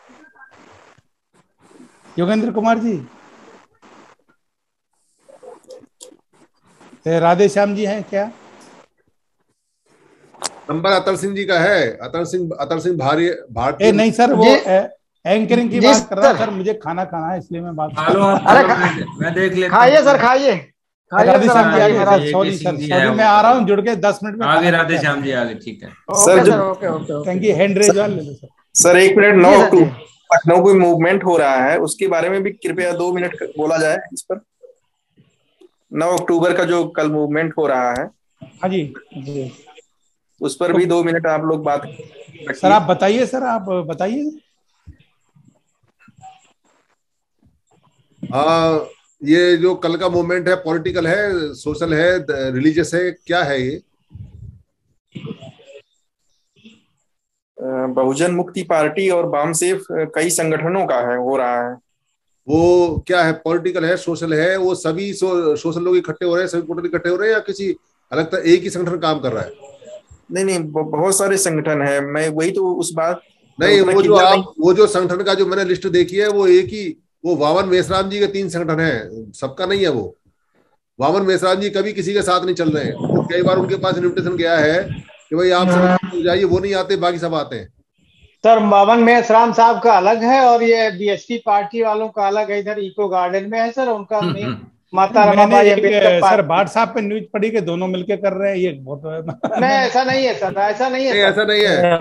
योगेंद्र कुमार जी, राधे श्याम जी हैं क्या? नंबर अतर सिंह जी का है। अतर सिंह अतर सिंह भारी भारतीय नहीं सर, वो एंकरिंग की बात कर रहा है सर। मुझे खाना खाना है इसलिए मैं बात कर रहा हूं। अरे मैं देख लेता खाइए सर, खाइए राधे श्याम जी आगे, सॉरी सर, सॉरी मैं आ रहा हूँ, जुड़ के दस मिनट में आगे। राधे श्याम जी आगे, ठीक है sir. Okay okay thank you. Hand raise वाले ले लो सर। सर एक मिनट, नौ अक्टूबर लखनऊ कोई मूवमेंट हो रहा है, उसके बारे में भी कृपया दो मिनट बोला जाए इस पर। नौ अक्टूबर का जो कल मूवमेंट हो रहा है, हाँ जी जी, उस पर भी दो मिनट आप लोग बात सर। आप बताइए सर, आप बताइए। हाँ, ये जो कल का मूवमेंट है पॉलिटिकल है, सोशल है, रिलीजियस है, क्या है ये? बहुजन मुक्ति पार्टी और वामसेफ कई संगठनों का है, हो रहा है। वो क्या है, पॉलिटिकल है, सोशल है, वो सभी सो, सोशल लोग इकट्ठे हो रहे हैं, सभी टोटल इकट्ठे हो रहे हैं, या किसी अलग तरह एक ही संगठन काम कर रहा है? नहीं नहीं, बहुत सारे संगठन है। मैं वही तो उस बात नहीं, वो जो आप वो जो संगठन का जो मैंने लिस्ट देखी है वो एक ही, वो वामन मेश्राम जी के तीन संगठन है, सबका नहीं है। वो वामन मेश्राम जी कभी किसी के साथ नहीं चल रहे हैं। तो कई बार उनके पास इन्विटेशन गया है कि भाई आप सब जाइए, वो नहीं आते, बाकी सब आते हैं। सर वामन मेश्राम साहब का अलग है और ये बीएसपी पार्टी वालों का अलग है। इधर इको गार्डन में है सर उनका माता मैंने एक सर व्हाट्सएप पे न्यूज पढ़ी कि दोनों मिलके कर रहे हैं, ये बहुत नहीं ऐसा नहीं है सर, ऐसा नहीं है, नहीं, ऐसा नहीं है।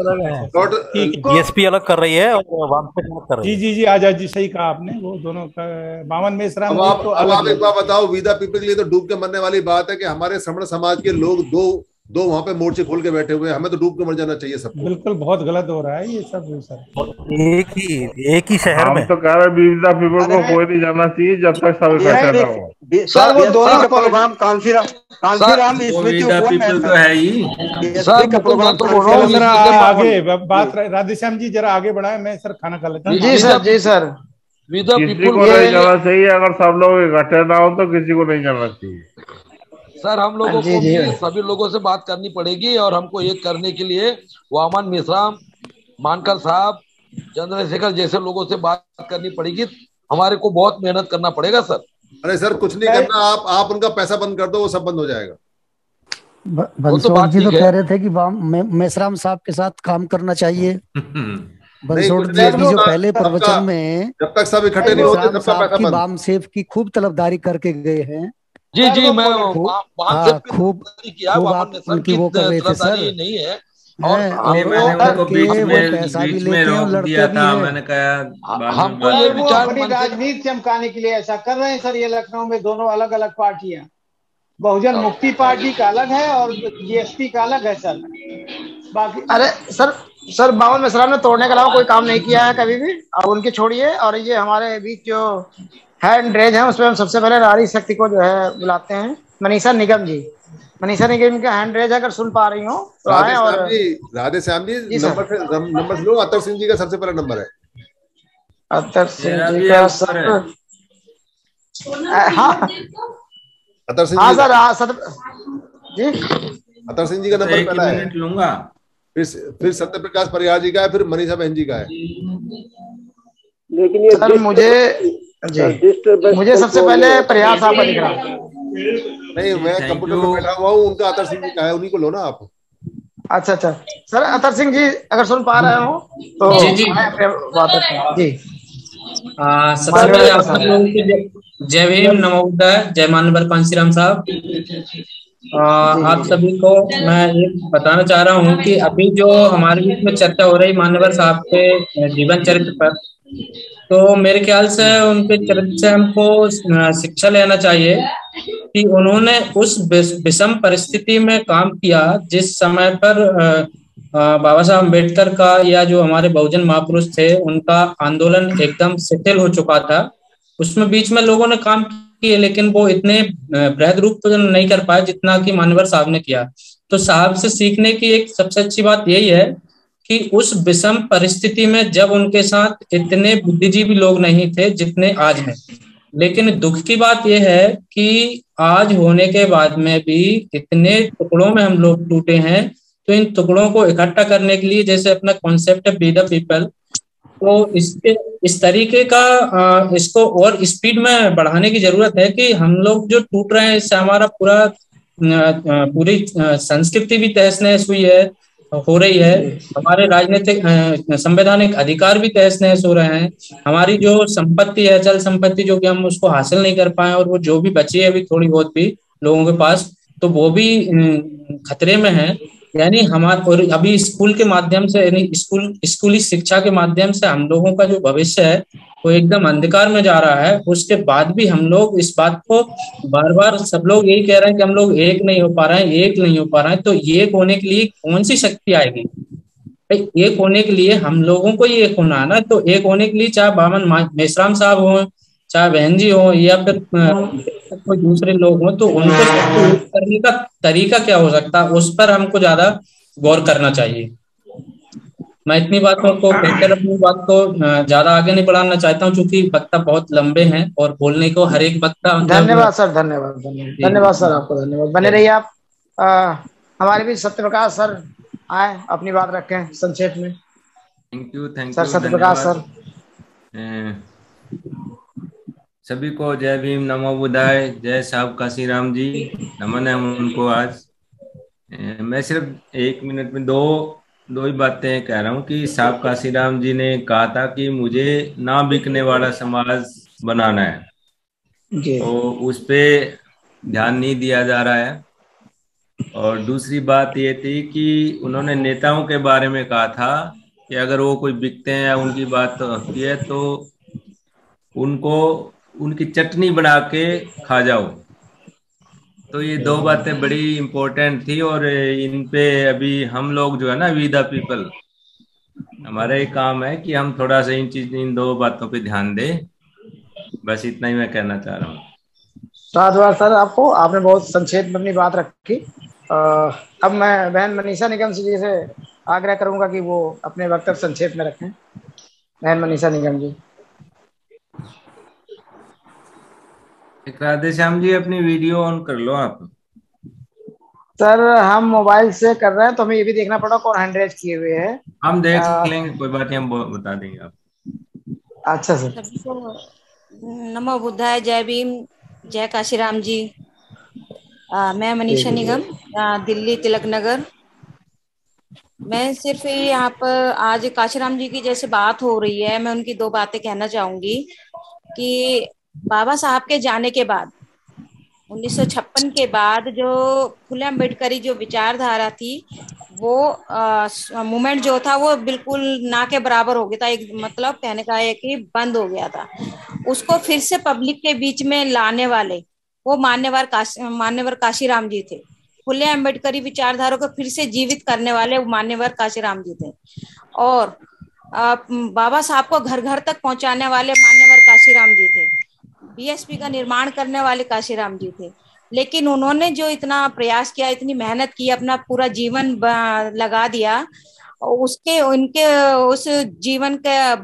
बीएसपी अलग कर रही है और वामसेफ अलग कर रही है। जी जी जी आजाद जी, सही कहा आपने, वो दोनों वामन मेश्राम। अब आप तो अब आप एक बार बताओ, वी द पीपल के लिए तो डूब के मरने वाली बात है कि हमारे श्रमण समाज के लोग दो दो वहां पे मोर्चे खोल के बैठे हुए हैं, हमें तो डूब के मर जाना चाहिए सबको। बिल्कुल, बहुत गलत हो रहा है ये सब सर। एक ही एक ही शहर में हम तो कह रहे विविधा पीपल को कोई नहीं जाना चाहिए जब तक सब इकट्ठे ना हो। सर वो दोनों प्रोग्राम कांसीराम कांसीराम पीपल तो है ही सर का प्रोग्राम तो बोल रहा हूं। जरा आगे बात राधेश्याम जी जरा आगे बढ़ाए, मैं सर खाना खा लेता हूं। जी सर, जी सर। विविधा पीपल को नहीं जाना चाहिए, अगर सब लोग इकट्ठे ना हो तो किसी को नहीं जाना चाहिए। सर हम लोगों को भी सभी लोगों से बात करनी पड़ेगी और हमको एक करने के लिए वामन मेश्राम, मानकर साहब, चंद्रशेखर जैसे लोगों से बात करनी पड़ेगी। हमारे को बहुत मेहनत करना पड़ेगा सर। अरे सर कुछ नहीं करना, आप आप उनका पैसा बंद कर दो, वो सब बंद हो जाएगा। बंसोड़ जी तो कह रहे थे कि मेश्राम साहब के साथ काम करना चाहिए। बंसोड़ जी की जो पहले प्रवचन में जब तक सब इकट्ठे नहीं होते सबका पैसा बंद। वामसेफ की खूब तलबदारी करके गए हैं। जी जी, मैं खूब खूब आप उनकी वो कर रहे थे सर। नहीं है और मैंने उनको बीच में बीच में रोक दिया था। मैंने कहा हमको ये विचार अपनी राजनीति चमकाने के लिए ऐसा कर रहे हैं सर। ये लखनऊ में दोनों अलग अलग पार्टियां, बहुजन मुक्ति पार्टी का अलग है और बीएसपी का अलग है सर। बाकी अरे सर सर वामन मेश्राम ने तोड़ने के अलावा कोई काम नहीं किया है कभी भी, अब उनकी छोड़िए। और ये हमारे बीच जो हैंड रेज है उसमें हम सबसे पहले नारी शक्ति को जो है बुलाते हैं, मनीषा निगम जी। मनीषा निगम का हैंड रेज अगर सुन पा रही हो तो आए। और राधेश्याम जी नंबर से नंबर लो। अतर सिंह जी का सबसे पहला नंबर है। अतर सिंह जी का सर, हाँ अतर सिंह हाँ सर, हाँ सर जी। अतर सिंह जी का नंबर पहला है, लूंगा। फिर फिर सत्य प्रकाश परिहार जी का है, फिर मनीषा बहन जी का है। लेकिन ये सर मुझे जी मुझे सबसे पहले प्रयास आप दिख रहा है। नहीं, मैं कंप्यूटर पे बैठा हुआ हूँ, उनका अतर सिंह जी का है, उन्हीं को लो ना आप। अच्छा अच्छा सर, अतर सिंह जी अगर सुन पा रहे हो तो जी जी बात जी। सबसे पहले आप लोगों को जय भीम, नमो बुद्धाय, जय मानवर कांशीराम साहब। आप सभी को मैं ये बताना चाह रहा हूँ कि अभी जो हमारे बीच में चर्चा हो रही मानवर साहब के जीवन चरित्र पर, तो मेरे ख्याल से उनके चरित्र से हमको शिक्षा लेना चाहिए कि उन्होंने उस विषम परिस्थिति में काम किया जिस समय पर बाबा साहब अम्बेडकर का या जो हमारे बहुजन महापुरुष थे उनका आंदोलन एकदम शिथिल हो चुका था। उसमें बीच में लोगों ने काम किए, लेकिन वो इतने बृहद रूप तो नहीं कर पाए जितना कि मानवर साहब ने किया। तो साहब से सीखने की एक सबसे अच्छी बात यही है कि उस विषम परिस्थिति में जब उनके साथ इतने बुद्धिजीवी लोग नहीं थे जितने आज हैं, लेकिन दुख की बात यह है कि आज होने के बाद में भी इतने टुकड़ों में हम लोग टूटे हैं। तो इन टुकड़ों को इकट्ठा करने के लिए जैसे अपना कॉन्सेप्ट है बी द पीपल, तो इसके इस तरीके का इसको और स्पीड में बढ़ाने की जरूरत है कि हम लोग जो टूट रहे हैं इससे हमारा पूरा पूरी संस्कृति भी तहस नहस हुई है हो रही है। हमारे राजनीतिक संवैधानिक अधिकार भी तहस नहस हो रहे हैं। हमारी जो संपत्ति है, अचल संपत्ति, जो कि हम उसको हासिल नहीं कर पाए, और वो जो भी बची है अभी थोड़ी बहुत भी लोगों के पास, तो वो भी खतरे में है। यानी हमारे और अभी स्कूल के माध्यम से, यानी स्कूल स्कूली शिक्षा के माध्यम से हम लोगों का जो भविष्य है वो एकदम अंधकार में जा रहा है। उसके बाद भी हम लोग इस बात को बार बार सब लोग यही कह रहे हैं कि हम लोग एक नहीं हो पा रहे हैं, एक नहीं हो पा रहे हैं। तो एक होने के लिए कौन सी शक्ति आएगी? एक होने के लिए हम लोगों को ही एक होना है ना। तो एक होने के लिए चाहे वामन मेश्राम साहब हो चाहे बहन जी हो या फिर कोई दूसरे लोग हो, तो उनको यूज करने का तरीका क्या हो सकता है, उस पर हमको ज्यादा गौर करना चाहिए। मैं इतनी बातों को कहकर अपनी बात को ज्यादा आगे नहीं बढ़ाना चाहता हूँ, क्योंकि वक्ता बहुत लंबे हैं और बोलने को हर एक वक्ता। धन्यवाद सर, धन्यवाद धन्यवाद धन्यवाद सर, आपको धन्यवाद। बने रहिए आप। आ, हमारे भी सत्यप्रकाश सर आए, अपनी बात रखें संक्षेप में। Thank you thank sir you Satyaprakash sir. सभी को जय भीम, नमो बुद्धाय, जय साहब काशीराम जी, नमन है उनको आज। मैं सिर्फ एक मिनट में दो दो ही बातें कह रहा हूँ कि साहब काशीराम जी ने कहा था कि मुझे ना बिकने वाला समाज बनाना है, तो उस पे ध्यान नहीं दिया जा रहा है। और दूसरी बात ये थी कि उन्होंने नेताओं के बारे में कहा था कि अगर वो कोई बिकते हैं या उनकी बात होती है तो उनको उनकी चटनी बना के खा जाओ। तो ये दो बातें बड़ी इम्पोर्टेंट थी और इन पे अभी हम लोग जो है ना, वी द पीपल, हमारा ये काम है कि हम थोड़ा सा इन चीज इन दो बातों पे ध्यान दें। बस इतना ही मैं कहना चाह रहा हूँ। धन्यवाद सर आपको, आपने बहुत संक्षेप में अपनी बात रखी। आ, अब मैं बहन मनीषा निगम जी से आग्रह करूंगा कि वो अपने वक्तव्य संक्षेप में रखें। बहन मनीषा निगम जी। राधे श्याम जी, अपनी वीडियो ऑन कर लो आप। सर हम मोबाइल से कर रहे हैं तो हमें ये भी देखना पड़ा कौन हैंड रेज किए हुए है। हम देख आ, लेंगे, कोई बात नहीं, हम बता देंगे आप। अच्छा सर। नमो बुद्धाय, जय भीम, जय काशीराम जी। आ, मैं मनीषा निगम, आ, दिल्ली तिलक नगर। मैं सिर्फ यहाँ पर आज काशीराम जी की जैसे बात हो रही है, मैं उनकी दो बातें कहना चाहूंगी कि बाबा साहब के जाने के बाद उन्नीस सौ छप्पन के बाद जो फुले अम्बेडकरी जो विचारधारा थी, वो मूवमेंट जो था वो बिल्कुल ना के बराबर हो गया था। एक मतलब कहने का है कि बंद हो गया था। उसको फिर से पब्लिक के बीच में लाने वाले वो मान्यवर काशी मान्यवर काशीराम जी थे। फुले अम्बेडकरी विचारधारा को फिर से जीवित करने वाले वो मान्यवर काशीराम जी थे। और आ, बाबा साहब को घर घर तक पहुंचाने वाले मान्यवर काशीराम जी थे। बीएसपी का निर्माण करने वाले काशीराम जी थे। लेकिन उन्होंने जो इतना प्रयास किया, इतनी मेहनत की, अपना पूरा जीवन लगा दिया, उसके उनके उस जीवन का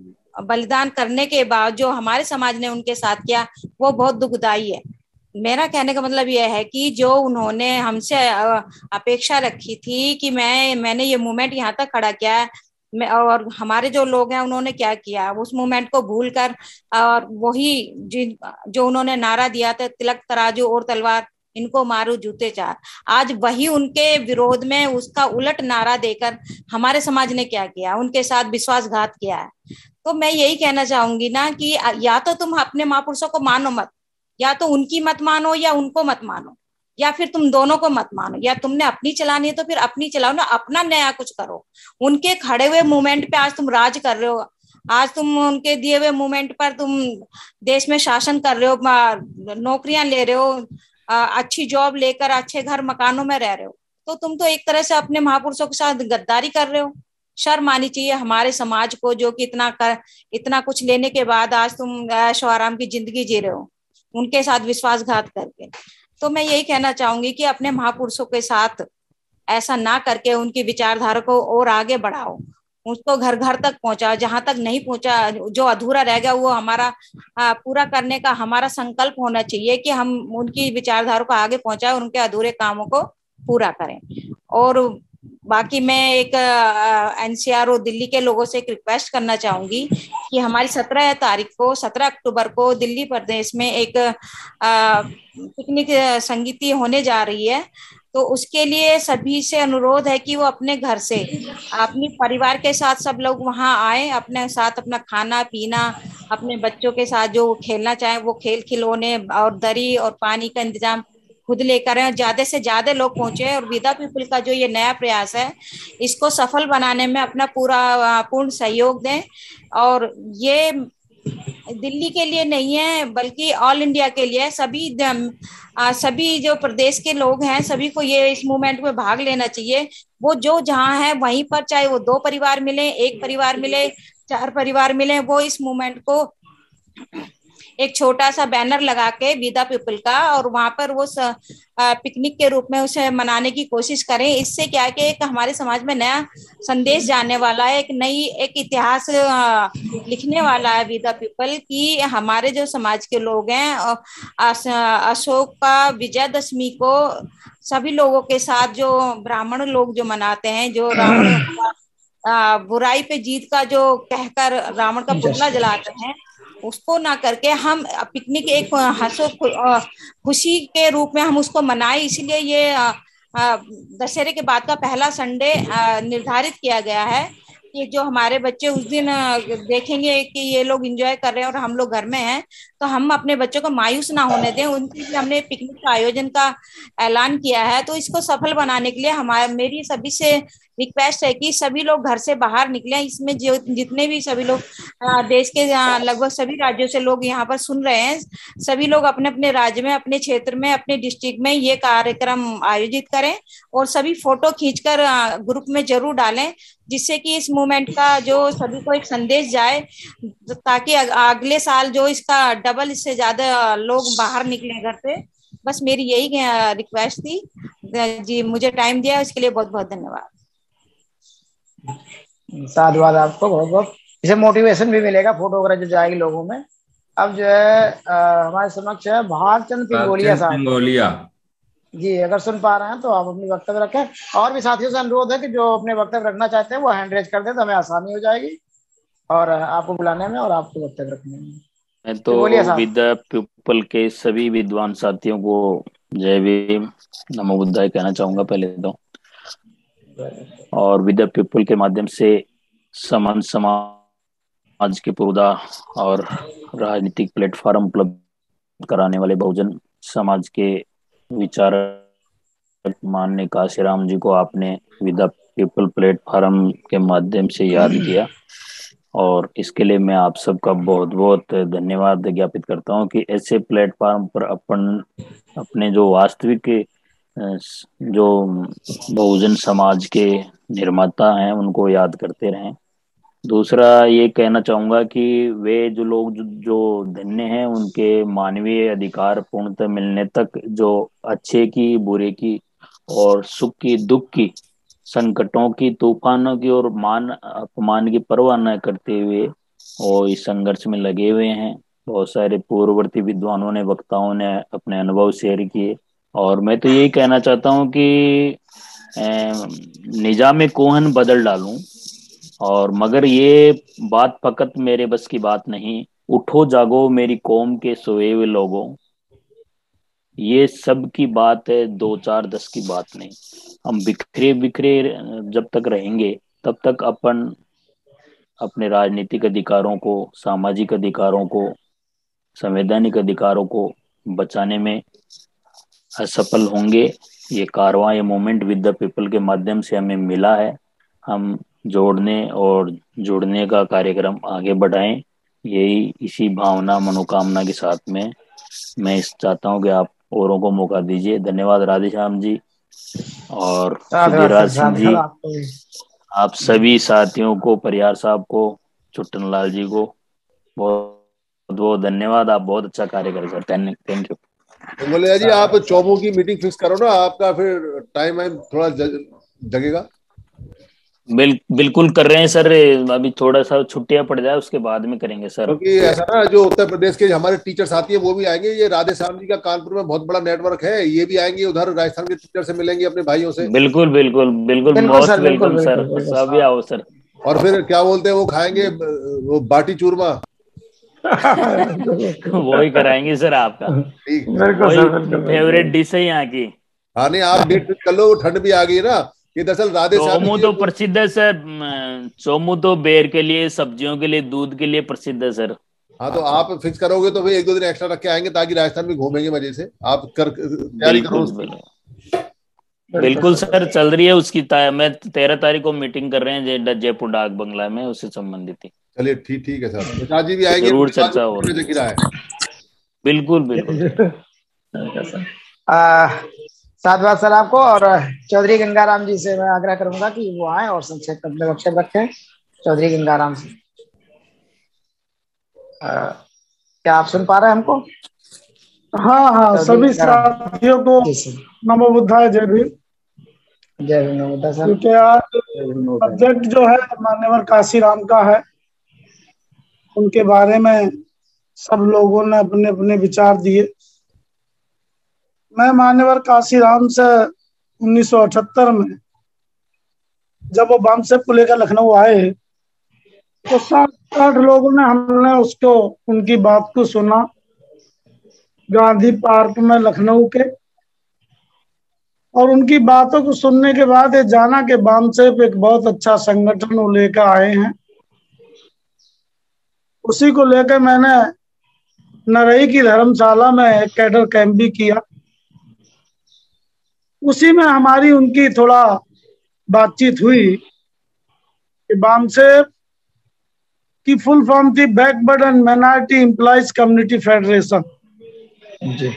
बलिदान करने के बाद जो हमारे समाज ने उनके साथ किया वो बहुत दुखदाई है। मेरा कहने का मतलब यह है कि जो उन्होंने हमसे अपेक्षा रखी थी कि मैं मैंने ये मूवमेंट यहाँ तक खड़ा किया है, और हमारे जो लोग हैं उन्होंने क्या किया, उस मूवमेंट को भूलकर और वही जो उन्होंने नारा दिया था, तिलक तराजू और तलवार, इनको मारो जूते चार, आज वही उनके विरोध में उसका उलट नारा देकर हमारे समाज ने क्या किया, उनके साथ विश्वासघात किया है। तो मैं यही कहना चाहूंगी ना कि या तो तुम अपने महापुरुषों को मानो मत, या तो उनकी मत मानो या उनको मत मानो, या फिर तुम दोनों को मत मानो। या तुमने अपनी चलानी है तो फिर अपनी चलाओ ना, अपना नया कुछ करो। उनके खड़े हुए मूवमेंट पे आज तुम राज कर रहे हो, आज तुम उनके दिए हुए मूवमेंट पर तुम देश में शासन कर रहे हो, नौकरियां ले रहे हो, अच्छी जॉब लेकर अच्छे घर मकानों में रह रहे हो। तो तुम तो एक तरह से अपने महापुरुषों के साथ गद्दारी कर रहे हो। शर्म आनी चाहिए हमारे समाज को, जो कि इतना कर इतना कुछ लेने के बाद आज तुम ऐशो आराम की जिंदगी जी रहे हो उनके साथ विश्वासघात करके। तो मैं यही कहना चाहूंगी कि अपने महापुरुषों के साथ ऐसा ना करके उनकी विचारधारा को और आगे बढ़ाओ, उसको घर घर तक पहुंचाओ। जहां तक नहीं पहुंचा, जो अधूरा रह गया, वो हमारा आ, पूरा करने का हमारा संकल्प होना चाहिए कि हम उनकी विचारधारा को आगे पहुंचाएं और उनके अधूरे कामों को पूरा करें। और बाकी मैं एक एनसीआर और दिल्ली के लोगों से एक रिक्वेस्ट करना चाहूंगी कि हमारी सत्रह तारीख को सत्रह अक्टूबर को दिल्ली प्रदेश में एक पिकनिक संगीति होने जा रही है। तो उसके लिए सभी से अनुरोध है कि वो अपने घर से अपने परिवार के साथ सब लोग वहां आए, अपने साथ अपना खाना पीना, अपने बच्चों के साथ जो खेलना चाहे वो खेल खिलौने और दरी और पानी का इंतजाम खुद लेकर आए। ज्यादा से ज्यादा लोग पहुंचे और विदा पीपल का जो ये नया प्रयास है इसको सफल बनाने में अपना पूरा पूर्ण सहयोग दें। और ये दिल्ली के लिए नहीं है बल्कि ऑल इंडिया के लिए, सभी आ, सभी जो प्रदेश के लोग हैं सभी को ये इस मूवमेंट में भाग लेना चाहिए। वो जो जहाँ है वहीं पर, चाहे वो दो परिवार मिले, एक परिवार मिले, चार परिवार मिले, वो इस मूवमेंट को एक छोटा सा बैनर लगा के विदा पीपल का, और वहां पर वो पिकनिक के रूप में उसे मनाने की कोशिश करें। इससे क्या है कि एक हमारे समाज में नया संदेश जाने वाला है, एक नई एक इतिहास लिखने वाला है विदा पीपल की हमारे जो समाज के लोग हैं। अशोक का विजयदशमी को सभी लोगों के साथ जो ब्राह्मण लोग जो मनाते हैं, जो रावण बुराई पे जीत का जो कहकर रावण का पुतला जलाते हैं, उसको ना करके हम पिकनिक एक हंसो खुशी के रूप में हम उसको मनाएं। इसलिए ये दशहरे के बाद का पहला संडे निर्धारित किया गया है कि जो हमारे बच्चे उस दिन देखेंगे कि ये लोग एंजॉय कर रहे हैं और हम लोग घर में हैं, तो हम अपने बच्चों को मायूस ना होने दें। उनके लिए हमने पिकनिक का आयोजन का ऐलान किया है। तो इसको सफल बनाने के लिए हमारे मेरी सभी से रिक्वेस्ट है कि सभी लोग घर से बाहर निकले। इसमें जो जितने भी सभी लोग देश के लगभग सभी राज्यों से लोग यहाँ पर सुन रहे हैं, सभी लोग अपने अपने राज्य में, अपने क्षेत्र में, अपने डिस्ट्रिक्ट में ये कार्यक्रम आयोजित करें और सभी फोटो खींचकर ग्रुप में जरूर डालें, जिससे कि इस मूवमेंट का जो सभी को एक संदेश जाए, ताकि अगले साल जो इसका डबल इससे ज्यादा लोग बाहर निकले घर से। बस मेरी यही रिक्वेस्ट थी जी। मुझे टाइम दिया इसके लिए बहुत बहुत धन्यवाद। साधुवाद आपको बहुत बहुत। इसे मोटिवेशन भी मिलेगा फोटो वगैरह जो जाएगी लोगों में। अब जो है आ, हमारे समक्ष है भागचंद पिंगोलिया साहब। पिंगोलिया जी, अगर सुन पा रहे हैं तो आप अपनी वक्तव्य रखें। और भी साथियों से अनुरोध है कि जो अपने वक्तव्य रखना चाहते हैं वो हैंड रेज कर दे तो हमें आसानी हो जाएगी और आपको बुलाने में और आपको वक्तव्य रखने में। मैं तो विदा पीपल के सभी विद्वान साथियों को जय भीम नमो बुद्धाय कहना चाहूंगा पहले तो, और विदा पीपल के माध्यम से समान समाज के पुरोधा और राजनीतिक प्लेटफॉर्म उपलब्ध कराने वाले बहुजन समाज के विचारक माननीय काशीराम जी को आपने विदा पीपल प्लेटफॉर्म के माध्यम से याद किया, और इसके लिए मैं आप सबका बहुत बहुत धन्यवाद ज्ञापित करता हूं कि ऐसे प्लेटफॉर्म पर अपन अपने जो वास्तविक जो बहुजन समाज के निर्माता हैं उनको याद करते रहें। दूसरा ये कहना चाहूंगा कि वे जो लोग जो, जो धन्य हैं उनके मानवीय अधिकार पूर्णतः मिलने तक जो अच्छे की, बुरे की और सुख की, दुख की, संकटों की, तूफानों की और मान अपमान की परवाह न करते हुए और इस संघर्ष में लगे हुए हैं। बहुत सारे पूर्ववर्ती विद्वानों ने, वक्ताओं ने अपने अनुभव शेयर किए, और मैं तो यही कहना चाहता हूं कि निजाम कोहन बदल डालूं, और मगर ये बात फकत मेरे बस की बात नहीं। उठो जागो मेरी कौम के सोए हुए लोगों, ये सब की बात है, दो चार दस की बात नहीं। हम बिखरे बिखरे जब तक रहेंगे तब तक अपन अपने राजनीतिक अधिकारों को, सामाजिक अधिकारों को, संवैधानिक अधिकारों को बचाने में असफल होंगे। ये कारवां, ये मोमेंट विद द पीपल के माध्यम से हमें मिला है। हम जोड़ने और जुड़ने का कार्यक्रम आगे बढ़ाएं, यही इसी भावना, मनोकामना के साथ में मैं इस चाहता हूं कि आप औरों को मौका दीजिए। धन्यवाद राधेश्याम जी और सुधीराज सिंह जी, आप सभी साथियों को, परियार साहब को, चुट्टन लाल जी को बहुत बहुत धन्यवाद। आप बहुत अच्छा कार्य करें सर, थैंक यू। तो बोले जी आप चौमू की मीटिंग फिक्स करो ना, आपका फिर टाइम है थोड़ा जगेगा। बिल, बिल्कुल कर रहे हैं सर, अभी थोड़ा सा छुट्टियां पड़ जाए उसके बाद में करेंगे सर। क्योंकि ऐसा ना, जो उत्तर प्रदेश के हमारे टीचर साथी है वो भी आएंगे। ये राधेश्याम जी का कानपुर में बहुत बड़ा नेटवर्क है, ये भी आएंगे, उधर राजस्थान के टीचर से मिलेंगे अपने भाइयों से। बिल्कुल बिल्कुल बिल्कुल मोस्ट वेलकम सर, सभी आओ सर। और फिर क्या बोलते हैं वो खाएंगे, वो बाटी चूरमा वो ही कराएंगे सर आपका, फेवरेट डिश है यहाँ की। हाँ नहीं, आप डेट कर लो, ठंड भी आ गई ना। ये दरअसल राधेश्याम चौमू तो प्रसिद्ध है सर, चौमू तो बेर के लिए, सब्जियों के लिए, दूध के लिए प्रसिद्ध है सर। हाँ तो आप फिक्स करोगे तो फिर एक दो दिन एक्स्ट्रा रख के आएंगे ताकि राजस्थान में घूमेंगे मजे से। आप कर तैयारी करो। बिल्कुल सर, चल रही है उसकी। मैं तेरह तारीख को मीटिंग कर रहे हैं जयपुर डाक बंगला में, उससे संबंधित ही। चलिए ठीक ठीक है सर, प्रसाद जी भी आएंगे, जरूर चर्चा हो रही है। बिल्कुल बिल्कुल। साधुवाद सर आपको। और चौधरी गंगाराम जी से मैं आग्रह करूंगा कि वो आए और संक्षेप में वक्तव्य रखें। चौधरी गंगाराम से। क्या आप सुन पा रहे हैं हमको? हाँ हाँ, सभी साथियों को नमो बुद्धाय, जय भीम। जय भीम, नमो बुद्धाय सर। क्योंकि आज सब्जेक्ट जो है मान्यवर काशीराम का है, उनके बारे में सब लोगों ने अपने अपने विचार दिए। मैं मान्यवर काशीराम से उन्नीस सौ अठहत्तर में जब वो बम से को लेकर लखनऊ आए तो सात आठ लोगों ने हमने उसको उनकी बात को सुना गांधी पार्क में लखनऊ के, और उनकी बातों को सुनने के बाद ये जाना कि बामसेफ एक बहुत अच्छा संगठन वो लेकर आए हैं। उसी को लेकर मैंने नरई की धर्मशाला में एक कैडर कैंप भी किया। उसी में हमारी उनकी थोड़ा बातचीत हुई कि बामसेफ की फुल फॉर्म थी backward and minority employees community federation. जी।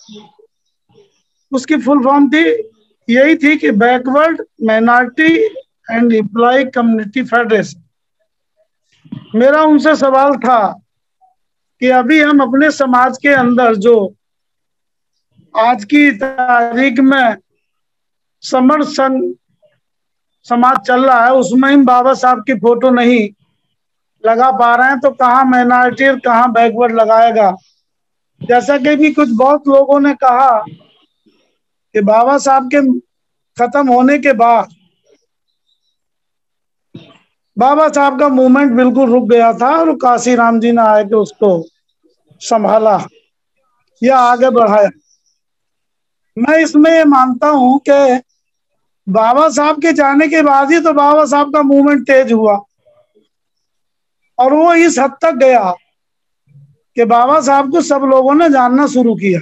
उसकी फुल फॉर्म थी यही थी कि backward minority and employee community federation. मेरा उनसे सवाल था कि अभी हम अपने समाज के अंदर जो आज की तारीख में समर संघ समाज चल रहा है उसमें हम बाबा साहब की फोटो नहीं लगा पा रहे हैं, तो कहाँ माइनॉरिटी और कहाँ बैकवर्ड लगाएगा। जैसा कि भी कुछ बहुत लोगों ने कहा कि बाबा साहब के खत्म होने के बाद बाबा साहब का मूवमेंट बिल्कुल रुक गया था और काशीराम जी ने आके उसको संभाला या आगे बढ़ाया। मैं इसमें ये मानता हूं कि बाबा साहब के जाने के बाद ही तो बाबा साहब का मूवमेंट तेज हुआ, और वो इस हद तक गया कि बाबा साहब को सब लोगों ने जानना शुरू किया।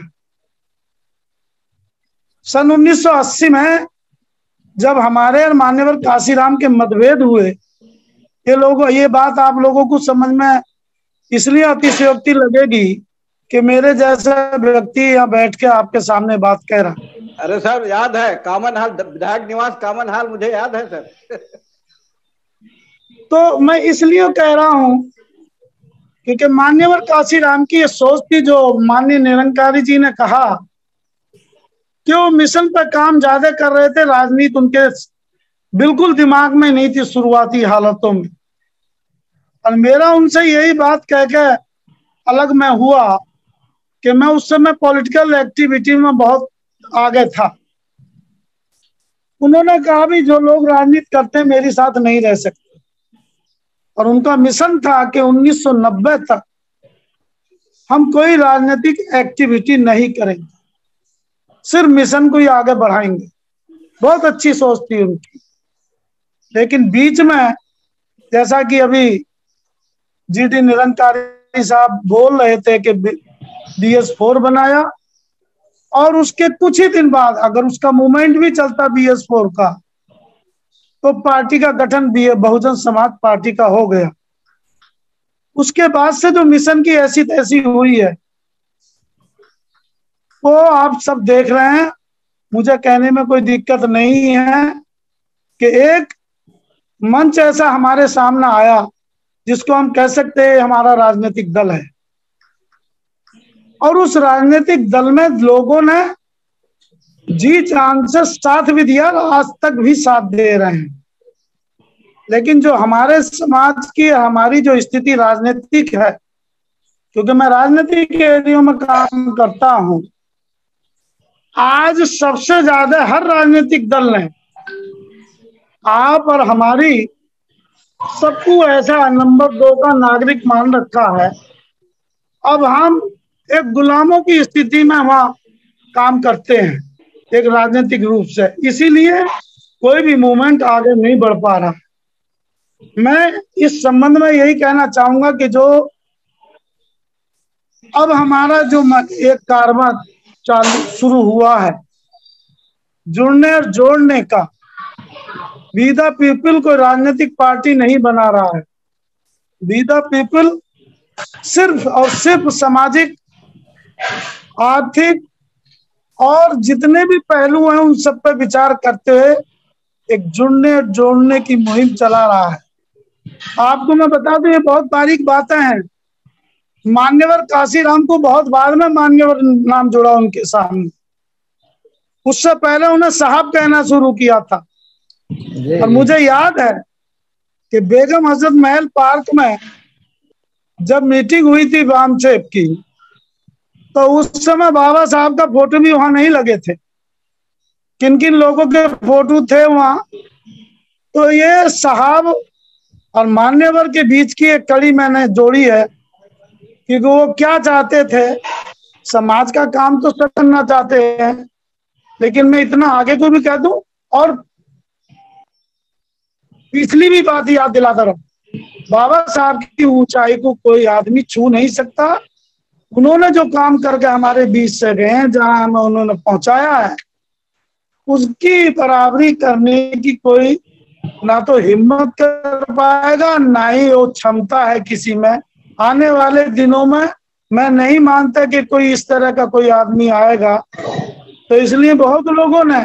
सन उन्नीस सौ अस्सी में जब हमारे और मान्यवर काशीराम के मतभेद हुए, ये लोगों ये बात आप लोगों को समझ में इसलिए अतिशयोक्ति लगेगी कि मेरे जैसा व्यक्ति यहाँ बैठ के आपके सामने बात कह रहा। अरे सर याद है, कामन हाल, विधायक निवास कामन हाल मुझे याद है सर। तो मैं इसलिए कह रहा हूँ क्योंकि मान्यवर काशीराम की ये सोच थी, जो माननीय निरंकारी जी ने कहा कि वो मिशन पर काम ज्यादा कर रहे थे, राजनीति उनके बिल्कुल दिमाग में नहीं थी शुरुआती हालातों में। और मेरा उनसे यही बात कह के अलग में हुआ कि मैं उस समय पॉलिटिकल एक्टिविटी में बहुत आगे था। उन्होंने कहा भी जो लोग राजनीति करते हैं मेरे साथ नहीं रह सकते, और उनका मिशन था कि उन्नीस सौ नब्बे तक हम कोई राजनीतिक एक्टिविटी नहीं करेंगे, सिर्फ मिशन को ही आगे बढ़ाएंगे। बहुत अच्छी सोच थी उनकी। लेकिन बीच में जैसा कि अभी जी डी निरंकारी साहब बोल रहे थे कि बी एस फोर बनाया, और उसके कुछ ही दिन बाद अगर उसका मूवमेंट भी चलता बी एस फोर का, तो पार्टी का गठन भी बहुजन समाज पार्टी का हो गया। उसके बाद से जो मिशन की ऐसी तैसी हुई है वो आप सब देख रहे हैं। मुझे कहने में कोई दिक्कत नहीं है कि एक मंच ऐसा हमारे सामने आया जिसको हम कह सकते हैं हमारा राजनीतिक दल है, और उस राजनीतिक दल में लोगों ने जी जान से साथ भी दिया, आज तक भी साथ दे रहे हैं। लेकिन जो हमारे समाज की हमारी जो स्थिति राजनीतिक है, क्योंकि मैं राजनीतिक एरिया में काम करता हूं, आज सबसे ज्यादा हर राजनीतिक दल ने आप और हमारी सबको ऐसा नंबर दो का नागरिक मान रखा है। अब हम एक गुलामों की स्थिति में वहां काम करते हैं एक राजनीतिक रूप से, इसीलिए कोई भी मूवमेंट आगे नहीं बढ़ पा रहा। मैं इस संबंध में यही कहना चाहूंगा कि जो अब हमारा जो एक कारवां चालू शुरू हुआ है जुड़ने और जोड़ने का, वी द पीपल को राजनीतिक पार्टी नहीं बना रहा है। वी द पीपल सिर्फ और सिर्फ सामाजिक, आर्थिक और जितने भी पहलू हैं उन सब पे विचार करते हुए एक जुड़ने और जोड़ने की मुहिम चला रहा है। आपको मैं बता दूं ये बहुत बारीक बातें हैं। मान्यवर काशीराम को बहुत बाद में मान्यवर नाम जुड़ा उनके सामने, उससे पहले उन्हें साहब कहना शुरू किया था। और मुझे याद है कि बेगम हजरत महल पार्क में जब मीटिंग हुई थी वामचेप की, तो उस समय बाबा साहब का फोटो भी वहां नहीं लगे थे। किन किन लोगों के फोटो थे वहां, तो ये साहब और मान्यवर के बीच की एक कड़ी मैंने जोड़ी है, क्योंकि वो क्या चाहते थे, समाज का काम तो सब करना चाहते हैं, लेकिन मैं इतना आगे को भी कह दूं और पिछली भी बात याद दिलाता रहूं, बाबा साहब की ऊंचाई को कोई आदमी छू नहीं सकता। उन्होंने जो काम करके हमारे बीच से गए हैं, जहां हमें उन्होंने पहुंचाया है, उसकी बराबरी करने की कोई ना तो हिम्मत कर पाएगा, ना ही वो क्षमता है किसी में। आने वाले दिनों में मैं नहीं मानता कि कोई इस तरह का कोई आदमी आएगा। तो इसलिए बहुत लोगों ने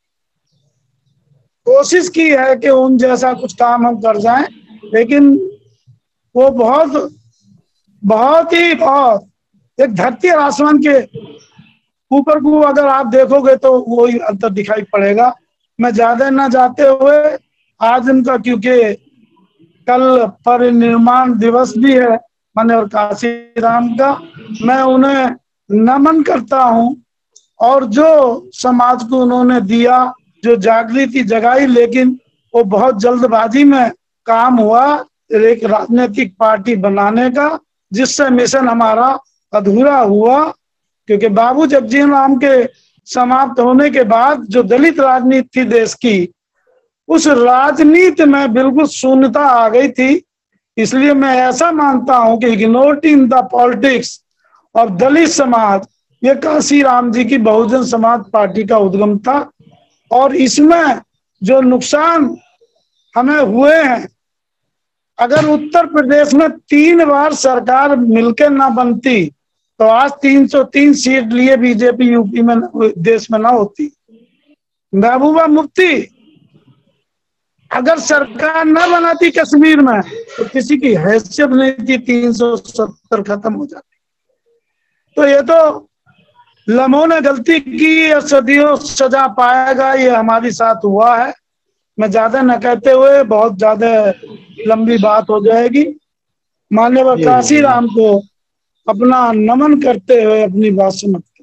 कोशिश की है कि उन जैसा कुछ काम हम कर जाएं, लेकिन वो बहुत बहुत ही बहुत एक धरती और आसमान के ऊपर को अगर आप देखोगे तो वो ही अंतर दिखाई पड़ेगा। मैं ज्यादा न जाते हुए, आज उनका क्योंकि कल परिनिर्माण दिवस भी है मान्यवर काशीराम का, मैं उन्हें नमन करता हूं। और जो समाज को उन्होंने दिया, जो जागृति जगाई, लेकिन वो बहुत जल्दबाजी में काम हुआ एक राजनीतिक पार्टी बनाने का, जिससे मिशन हमारा अधूरा हुआ। क्योंकि बाबू जगजीवन राम के समाप्त होने के बाद जो दलित राजनीति थी देश की, उस राजनीति में बिल्कुल शून्यता आ गई थी। इसलिए मैं ऐसा मानता हूं कि ignored in the politics of Dalit समाज, ये काशीराम जी की बहुजन समाज पार्टी का उद्गम था। और इसमें जो नुकसान हमें हुए हैं, अगर उत्तर प्रदेश में तीन बार सरकार मिलकर ना बनती तो आज तीन सौ तीन सीट लिए बीजेपी यूपी में देश में ना होती। महबूबा मुफ्ती अगर सरकार न बनाती कश्मीर में तो किसी की हैसियत नहीं थी, तीन सौ सत्तर खत्म हो जाती। तो ये तो लम्हों ने गलती की और सदियों सजा पाएगा, ये हमारे साथ हुआ है। मैं ज्यादा न कहते हुए, बहुत ज्यादा लंबी बात हो जाएगी, मान्यवर काशीराम को अपना नमन करते हुए अपनी बात समाप्त।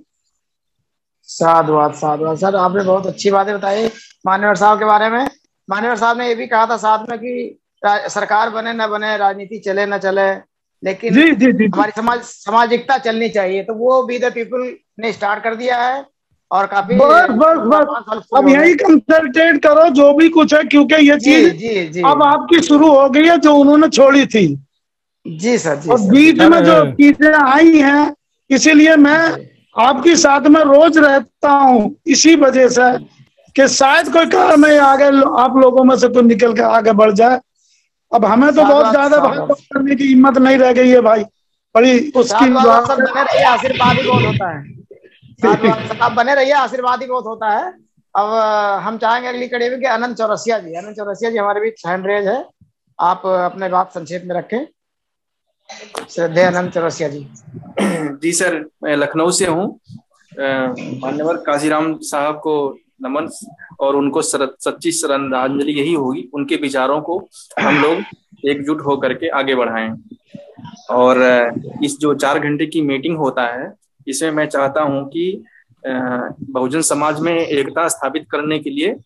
साधुवाद साधुवाद। सर आपने बहुत अच्छी बातें बताई मान्यवर साहब के बारे में। मान्यवर साहब ने ये भी कहा था साथ में कि सरकार बने न बने, राजनीति चले न चले, लेकिन जी, जी, जी, हमारी समाज सामाजिकता चलनी चाहिए। तो वो बी द पीपल ने स्टार्ट कर दिया है और काफी बस बस बस अब यही कंसंट्रेट करो जो भी कुछ है, क्योंकि ये चीज अब आपकी शुरू हो गई है जो उन्होंने छोड़ी थी। जी सर जी। और बीच में जो चीजें आई हैं, इसीलिए मैं आपके साथ में रोज रहता हूँ, इसी वजह से कि शायद कोई कार में आगे आप लोगों में से कोई निकल के आगे बढ़ जाए। अब हमें तो बहुत ज्यादा भाग करने की हिम्मत नहीं रह गई है भाई, बड़ी उसकी आशीर्वाद ही बहुत होता है। आप बने रहिए, आशीर्वाद ही बहुत होता है। अब हम चाहेंगे अगली कड़ी में कि अनंत चौरसिया जी, अनंत चौरसिया जी हमारे बीच हैंड रेज है, आप अपने बात संक्षेप में रखें। श्रद्धेय अनंत चौरसिया जी। जी सर, मैं लखनऊ से हूँ। मान्यवर काशीराम साहब को नमन और उनको सच्ची श्रद्धांजलि यही होगी, उनके विचारों को हम लोग एकजुट होकर के आगे बढ़ाएं। और इस जो चार घंटे की मीटिंग होता है, इसमें मैं चाहता हूं कि बहुजन समाज में एकता स्थापित करने के लिए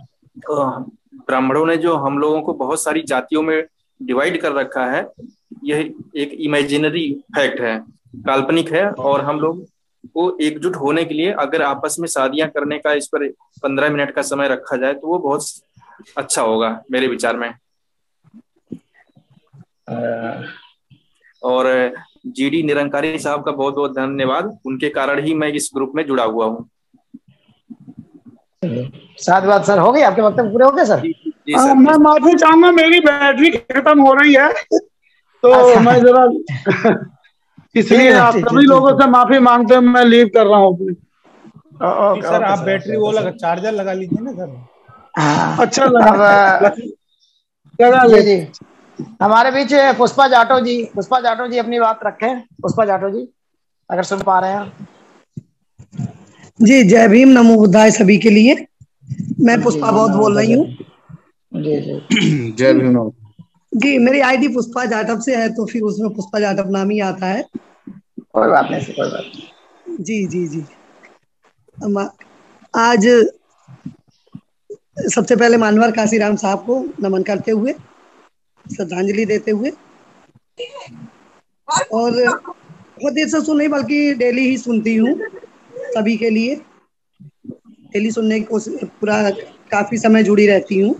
ब्राह्मणों ने जो हम लोगों को बहुत सारी जातियों में डिवाइड कर रखा है, यह एक इमेजिनरी फैक्ट है, काल्पनिक है। और हम लोग को एकजुट होने के लिए अगर आपस में शादियां करने का इस पर पंद्रह मिनट का समय रखा जाए तो वो बहुत अच्छा होगा मेरे विचार में। और जीडी निरंकारी साहब का बहुत बहुत धन्यवाद, उनके कारण ही मैं इस ग्रुप में जुड़ा हुआ हूँ। साधुवाद सर। हो गए आपके वक्तव्य पूरे हो गए सर? आ, मैं माफी चाहूंगा, मेरी बैटरी खत्म हो रही है तो मैं जरा इसलिए आप सभी लोगों से माफी मांगते हुए मैं लीव कर रहा हूँ अपनी। सर आप बैटरी वो लगा, चार्जर लगा लीजिए ना सर। हाँ। अच्छा लगा लगा जी जी। हमारे बीच पुष्पा जाटव जी, पुष्पा जाटव जी अपनी बात रखें। पुष्पा जाटव जी अगर सुन पा रहे हैं। जी जय भीम, नमो बुद्धाय सभी के लिए। मैं पुष्पा बहुत बोल रही हूँ। जी जी जय भीम। जी मेरी आईडी पुष्पा जाटव से है, तो फिर उसमें पुष्पा जाटव नाम ही आता है। कोई बात नहीं, कोई बात नहीं। जी जी जी आज सबसे पहले मानवर काशीराम साहब को नमन करते हुए, श्रद्धांजलि देते हुए, और बहुत देर से सुन नहीं बल्कि डेली ही सुनती हूँ सभी के लिए, डेली सुनने की कोशिश, पूरा काफी समय जुड़ी रहती हूँ।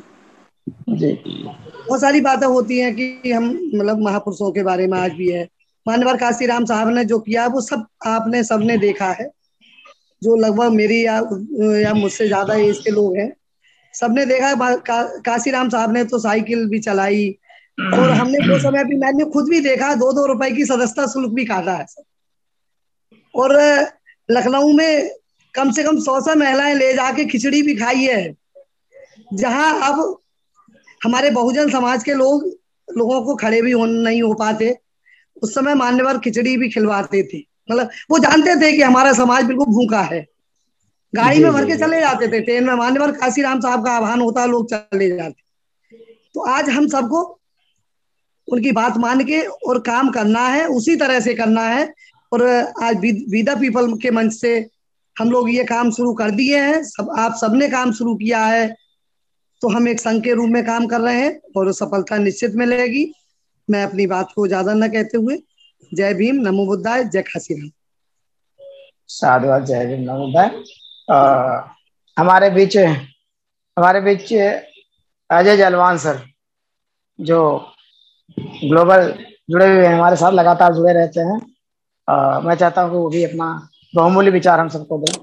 बहुत सारी बातें होती हैं कि हम मतलब महापुरुषों के बारे में आज भी है। मानवर काशीराम साहब ने जो किया वो सब आपने सबने देखा है, जो लगभग मेरी या, या मुझसे ज्यादा एज के लोग हैं, सबने देखा है। का, काशीराम साहब ने तो साइकिल भी चलाई, और हमने वो समय भी, मैंने खुद भी देखा, दो दो रुपए की सदस्यता शुल्क भी काटा है सर। और लखनऊ में कम से कम सौ सौ महिलाएं ले जाके खिचड़ी भी खाई है, जहां अब हमारे बहुजन समाज के लोग लोगों को खड़े भी हो नहीं हो पाते। उस समय मान्यवर खिचड़ी भी खिलवाते थे, मतलब वो जानते थे कि हमारा समाज बिल्कुल भूखा है। गाड़ी में भर के चले जाते थे, ट्रेन में मान्यवर काशीराम साहब का आह्वान होता, लोग चले जाते। तो आज हम सबको उनकी बात मान के और काम करना है, उसी तरह से करना है। और आज विदा पीपल के मंच से हम लोग ये काम शुरू कर दिए हैं, सब आप सबने काम शुरू किया है, तो हम एक संघ के रूप में काम कर रहे हैं और सफलता निश्चित मिलेगी। मैं अपनी बात को ज्यादा न कहते हुए जय भीम, नमो बुद्धाय, जय काशीराम। साधुवाद, जय भीम, नमो बुद्धाय। हमारे बीच हमारे बीच अजय जलवान सर, जो ग्लोबल जुड़े हुए हैं, हमारे साथ लगातार जुड़े रहते हैं। आ, मैं चाहता हूँ कि वो भी अपना बहुमूल्य विचार हम सबको दें।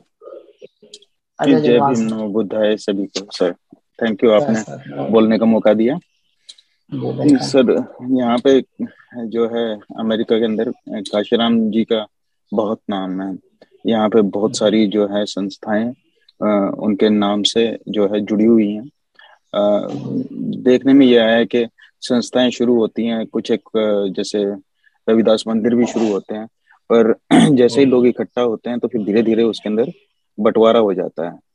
अजय जय जलवान भीम, सर। नमो बुद्धाय सभी को। सर थैंक यू, आपने बोलने का मौका दिया। सर यहाँ पे जो है अमेरिका के अंदर काशीराम जी का बहुत नाम है। यहाँ पे बहुत सारी जो है संस्थाएं उनके नाम से जो है जुड़ी हुई हैं। आ, देखने में यह है कि संस्थाएं शुरू होती हैं कुछ, एक जैसे रविदास मंदिर भी शुरू होते हैं, पर जैसे ही लोग इकट्ठा होते हैं तो फिर धीरे धीरे उसके अंदर बंटवारा हो जाता है।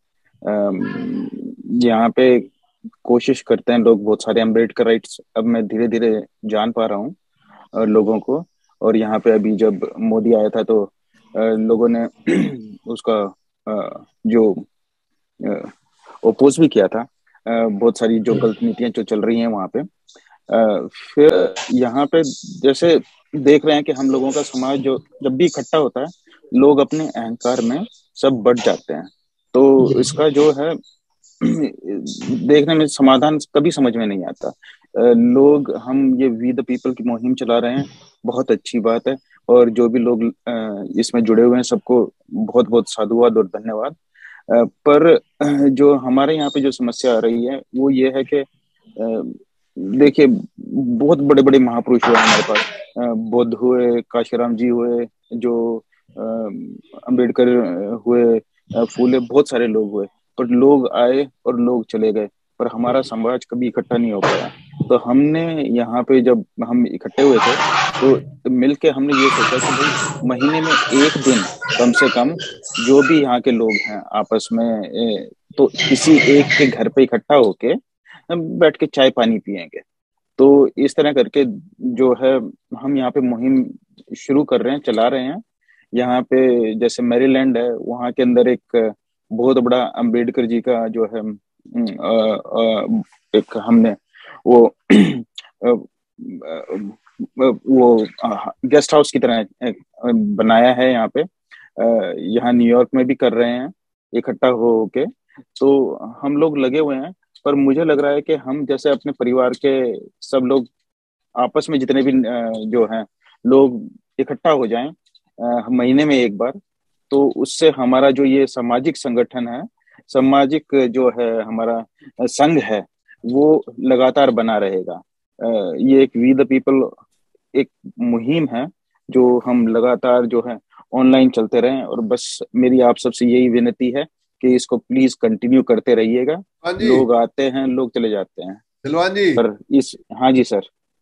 यहाँ पे कोशिश करते हैं लोग बहुत सारे अम्बेडकर राइट्स, अब मैं धीरे धीरे जान पा रहा हूँ लोगों को। और यहाँ पे अभी जब मोदी आया था तो लोगों ने उसका जो ओपोज भी किया था, बहुत सारी जो गलत नीतियां जो चल रही हैं वहाँ पे। फिर यहाँ पे जैसे देख रहे हैं कि हम लोगों का समाज जो जब भी इकट्ठा होता है, लोग अपने अहंकार में सब बढ़ जाते हैं। तो इसका जो है देखने में समाधान कभी समझ में नहीं आता। लोग, हम ये वी द पीपल की मुहिम चला रहे हैं, बहुत अच्छी बात है। और जो भी लोग इसमें जुड़े हुए हैं सबको बहुत बहुत साधुवाद और धन्यवाद। पर जो हमारे यहाँ पे जो समस्या आ रही है वो ये है कि देखिए बहुत बड़े बड़े महापुरुष हुए हमारे पास, बुद्ध हुए, काशीराम जी हुए, जो अंबेडकर हुए, फूले, बहुत सारे लोग हुए, पर लोग आए और लोग चले गए, पर हमारा समाज कभी इकट्ठा नहीं हो पाया। तो हमने यहाँ पे जब हम इकट्ठे हुए थे तो मिलके हमने ये सोचा कि भाई महीने में एक दिन कम से कम जो भी यहाँ के लोग हैं आपस में तो किसी एक के घर पे इकट्ठा होके बैठ के चाय पानी पियेंगे। तो इस तरह करके जो है हम यहाँ पे मुहिम शुरू कर रहे हैं, चला रहे हैं। यहाँ पे जैसे मैरीलैंड है, वहाँ के अंदर एक बहुत बड़ा अंबेडकर जी का जो है आ, आ, एक हमने वो आ, वो गेस्ट हाउस की तरह बनाया है यहाँ पे। यहाँ न्यूयॉर्क में भी कर रहे हैं इकट्ठा हो के। तो हम लोग लगे हुए हैं, पर मुझे लग रहा है कि हम जैसे अपने परिवार के सब लोग आपस में जितने भी जो हैं लोग इकट्ठा हो जाएं महीने में एक बार, तो उससे हमारा जो ये सामाजिक संगठन है, सामाजिक जो है हमारा संघ है, वो लगातार बना रहेगा। ये एक वी द पीपल एक मुहिम है जो हम लगातार जो है ऑनलाइन चलते रहें। और बस मेरी आप सबसे यही विनती है कि इसको प्लीज कंटिन्यू करते रहिएगा। लोग आते हैं, लोग चले जाते हैं। दिलवान जी, पर इस हाँ जी सर।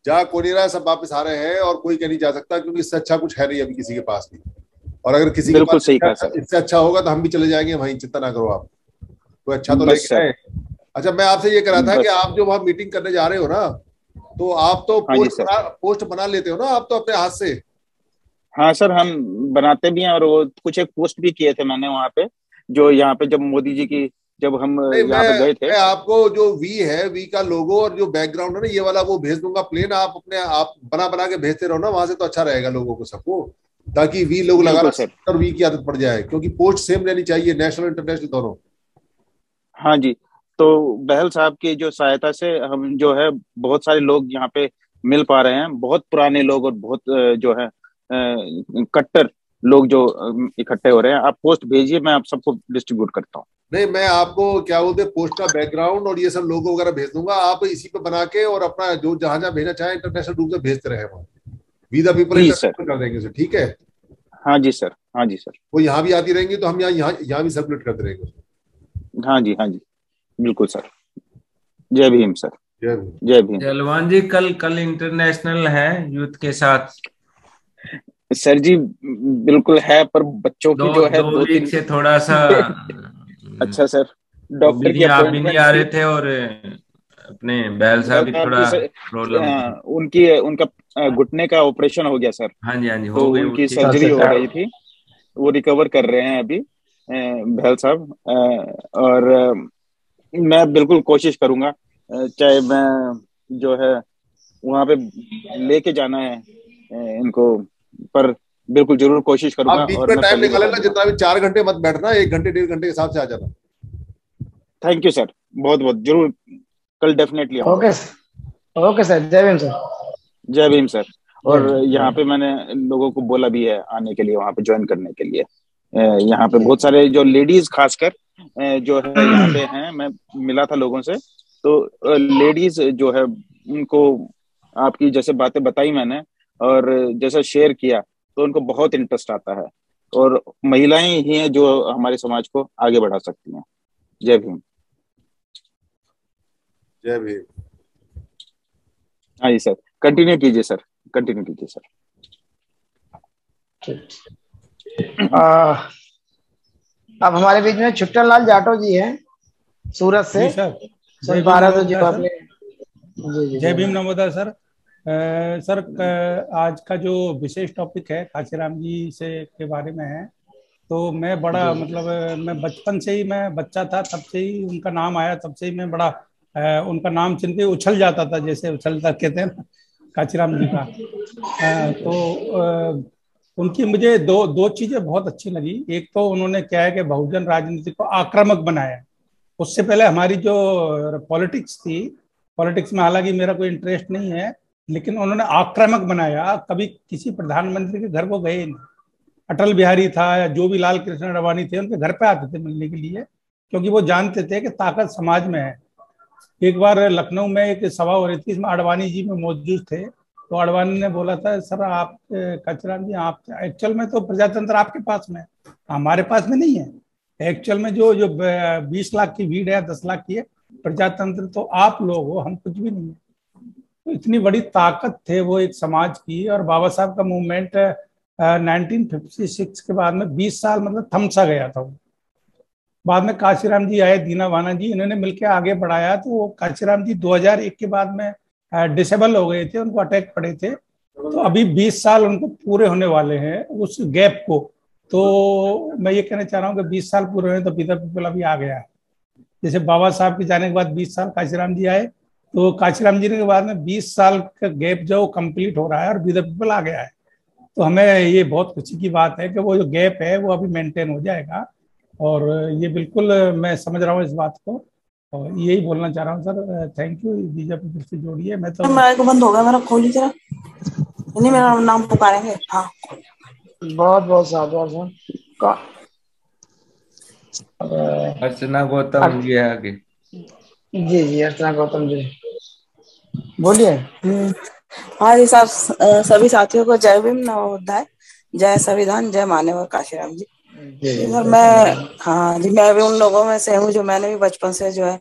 जहाँ कोनेरा सब वापस आ रहे हैं और कोई कह नहीं जा सकता, क्योंकि इससे अच्छा कुछ है नहीं अभी किसी के पास भी। और अगर किसी के पास इससे अच्छा होगा तो हम भी चले जाएंगे वहीं, चिंता ना करो आप, कोई अच्छा तो लेके आए। अच्छा, मैं आपसे ये कह रहा था कि आप जो वहाँ मीटिंग करने जा रहे हो ना, तो आप तो पोस्ट बना, पोस्ट बना लेते हो ना आप तो अपने हाथ से? हाँ सर, हम बनाते भी हैं, और वो कुछ एक पोस्ट भी किए थे मैंने वहाँ पे, जो यहाँ पे जब मोदी जी की जब हम यहाँ पे गए थे। मैं आपको जो वी है, वी का लोगो और जो बैकग्राउंड है ना, ये वाला वो भेज दूंगा प्लेन, आप अपने आप बना बना के भेजते रहो ना वहां से, तो अच्छा रहेगा लोगों को सबको, ताकि वी लोग लगाना और वी की आदत पड़ जाए, क्योंकि पोस्ट सेम रहनी चाहिए, नेशनल इंटरनेशनल दोनों। हाँ जी, तो बहल साहब की जो सहायता से हम जो है बहुत सारे लोग यहाँ पे मिल पा रहे हैं, बहुत पुराने लोग और बहुत जो है कट्टर लोग जो इकट्ठे हो रहे हैं। आप पोस्ट भेजिए, मैं आप सबको डिस्ट्रीब्यूट करता हूँ। नहीं, मैं आपको क्या बोलते हैं पोस्ट का बैकग्राउंड और ये सब लोगो वगैरह भेज दूंगा, आप इसी पे बना के और अपना जो जहां जहां भेजना चाहे इंटरनेशनल रूप से भेजते रहे वहाँ, वी द पीपल कर देंगे सर, ठीक है? हाँ जी सर, हाँ जी सर। वो यहाँ भी आती रहेंगी तो हम यहाँ यहाँ यहाँ भी सर्कुलेट करते रहेंगे। हाँ जी, हाँ जी, बिल्कुल सर। जय भीम सर। जय भीम। जय भीम। जलवान जी, कल कल इंटरनेशनल है यूथ के साथ? सर जी बिल्कुल है, पर बच्चों की जो है दो, दो तीन से थोड़ा सा अच्छा सर, डॉक्टर की आप भी नहीं आ रहे थे और अपने बैल साहब भी थोड़ा प्रॉब्लम, उनकी उनका घुटने का ऑपरेशन हो गया सर। हाँ जी, हाँ जी, तो उनकी सर्जरी हो रही थी, वो रिकवर कर रहे हैं अभी बैल साहब। और मैं बिल्कुल कोशिश करूंगा, चाहे मैं जो है वहां पे लेके जाना है इनको, पर बिल्कुल जरूर कोशिश करूंगा। आप बीच में टाइम निकाल लेना, जितना भी, चार घंटे मत बैठना, एक घंटे डेढ़ घंटे के हिसाब से आ जाना। थैंक यू सर, बहुत बहुत जरूर, कल डेफिनेटली। ओके ओके सर, जय भीम सर। जय भीम सर। और यहाँ पे मैंने लोगों को बोला भी है आने के लिए, वहाँ पे ज्वाइन करने के लिए। यहाँ पे बहुत सारे जो लेडीज खासकर जो है यहाँ पे हैं, मैं मिला था लोगों से, तो लेडीज जो है उनको आपकी जैसे बातें बताई मैंने और जैसा शेयर किया, तो उनको बहुत इंटरेस्ट आता है, और महिलाएं ही हैं जो हमारे समाज को आगे बढ़ा सकती हैं। जय भीम। जय भीम। हाँ जी सर, कंटिन्यू कीजिए सर, कंटिन्यू कीजिए सर। आ, अब हमारे बीच में छुट्टन लाल जाटो जी हैं सूरत से। सुन पा रहे जी आपने? जय भीम, नमोदय सर। आ, सर आज का जो विशेष टॉपिक है काशीराम जी से के बारे में है, तो मैं बड़ा मतलब मैं बचपन से ही, मैं बच्चा था तब से ही उनका नाम आया, तब से ही मैं बड़ा आ, उनका नाम सुन के उछल जाता था, जैसे उछलता कहते हैं ना काशीराम जी का। आ, तो आ, उनकी मुझे दो दो चीजें बहुत अच्छी लगी। एक तो उन्होंने क्या है कि बहुजन राजनीति को आक्रामक बनाया। उससे पहले हमारी जो पॉलिटिक्स थी, पॉलिटिक्स में हालांकि मेरा कोई इंटरेस्ट नहीं है, लेकिन उन्होंने आक्रामक बनाया। कभी किसी प्रधानमंत्री के घर को गए नहीं, अटल बिहारी था या जो भी लाल कृष्ण अडवाणी थे, उनके घर पे आते थे मिलने के लिए, क्योंकि वो जानते थे कि ताकत समाज में है। एक बार लखनऊ में एक सभा हो रही थी, इसमें अडवाणी जी में मौजूद थे, तो अडवाणी ने बोला था, सर आप काशीराम जी, आप एक्चुअल में तो प्रजातंत्र आपके पास में, हमारे पास में नहीं है। एक्चुअल में जो जो बीस लाख की भीड़ है, दस लाख की है, प्रजातंत्र तो आप लोग हो, हम कुछ भी नहीं है। तो इतनी बड़ी ताकत थे वो एक समाज की। और बाबा साहब का मूवमेंट नाइनटीन फिफ्टी सिक्स के बाद में बीस साल मतलब थम सा गया था वो। बाद में काशीराम जी आए, दीना भाना जी, इन्होंने मिलकर आगे बढ़ाया। तो वो काशीराम जी दो हज़ार एक के बाद में डिसेबल हो गए थे, उनको अटैक पड़े थे। तो अभी बीस साल उनको पूरे होने वाले हैं उस गैप को। तो मैं ये कहना चाह रहा हूँ कि बीस साल पूरे हुए तो पीता पीपल अभी आ गया है। जैसे बाबा साहब के जाने के बाद बीस साल काशीराम जी आए, तो काशीराम जी के बाद में बीस साल का गैप जो कंप्लीट हो रहा है और बी द पीपल आ गया है। तो हमें ये बहुत खुशी की बात है कि वो जो गैप है वो अभी मेंटेन हो जाएगा। और ये बिल्कुल मैं समझ रहा हूँ इस बात को, और यही बोलना चाह रहा हूँ सर। थैंक यू, बीजेपी फिर से जोड़िए। मैं तो माइक बंद हो गया मेरा, खोली जरा, नहीं मेरा नाम पुकारेंगे। हाँ, बहुत बहुत साधुवाद सर। अर्चना गौतम जी आगे। जी जी, अर्चना गौतम जी बोलिए। हाँ जी साहब, सभी साथियों को जय भीम, नवोदय, जय संविधान, जय माननीय काशीराम जी। सर मैं, हाँ जी, मैं भी उन लोगों में से हूँ जो मैंने भी बचपन से जो है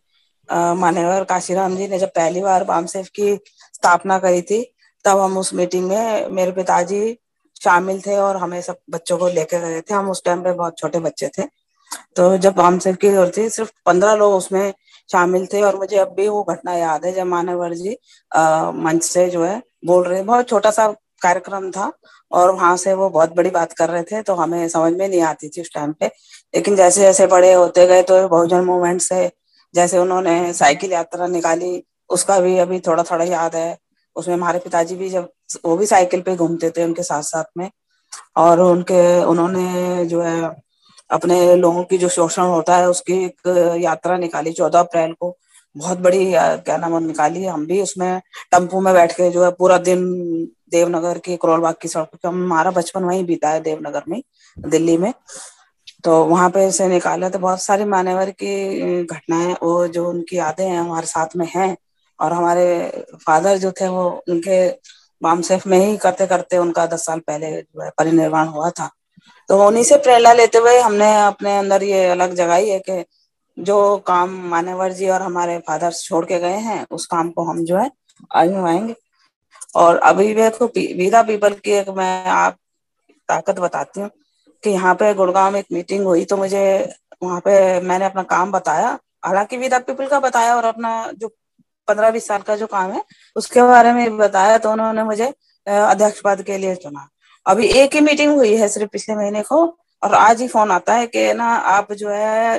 मान्यवर काशीराम जी ने जब पहली बार बामसेफ की स्थापना करी थी, तब हम उस मीटिंग में मेरे पिताजी शामिल थे और हमें सब बच्चों को लेकर गए थे। हम उस टाइम पे बहुत छोटे बच्चे थे। तो जब बामसेफ की जरूरत थी, सिर्फ पंद्रह लोग उसमें शामिल थे। और मुझे अब भी वो घटना याद है जब मान्यवर जी आ, मंच से जो है बोल रहे, बहुत छोटा सा कार्यक्रम था और वहां से वो बहुत बड़ी बात कर रहे थे, तो हमें समझ में नहीं आती थी उस टाइम पे। लेकिन जैसे जैसे बड़े होते गए तो बहुजन मूवमेंट से जैसे उन्होंने साइकिल यात्रा निकाली, उसका भी अभी थोड़ा थोड़ा याद है। उसमें हमारे पिताजी भी जब वो भी साइकिल पे घूमते थे उनके साथ साथ में, और उनके उन्होंने जो है अपने लोगों की जो शोषण होता है उसकी एक यात्रा निकाली चौदह अप्रैल को, बहुत बड़ी क्या नाम निकाली। हम भी उसमें टेम्पो में बैठ के जो है पूरा दिन देवनगर की करोल बाग की सड़क पे, हमारा बचपन वहीं बीता है देवनगर में, दिल्ली में। तो वहां पे से निकाला। तो बहुत सारी मान्यवर की घटनाएं वो जो उनकी यादें हैं हमारे साथ में हैं। और हमारे फादर जो थे वो उनके बामसेफ में ही करते करते उनका दस साल पहले जो है परिनिर्वाण हुआ था। तो उन्हीं से प्रेरणा लेते हुए हमने अपने अंदर ये अलग जगाई है कि जो काम मान्यवर जी और हमारे फादर छोड़ के गए हैं उस काम को हम जो है आजमाएंगे। और अभी देखो वीदा पीपल की एक मैं आप ताकत बताती हूँ कि यहाँ पे गुड़गांव में एक मीटिंग हुई, तो मुझे वहाँ पे मैंने अपना काम बताया, हालांकि विदा पीपल का बताया और अपना जो पंद्रह बीस साल का जो काम है उसके बारे में बताया। तो उन्होंने मुझे अध्यक्ष पद के लिए चुना। अभी एक ही मीटिंग हुई है सिर्फ पिछले महीने को, और आज ही फोन आता है कि ना आप जो है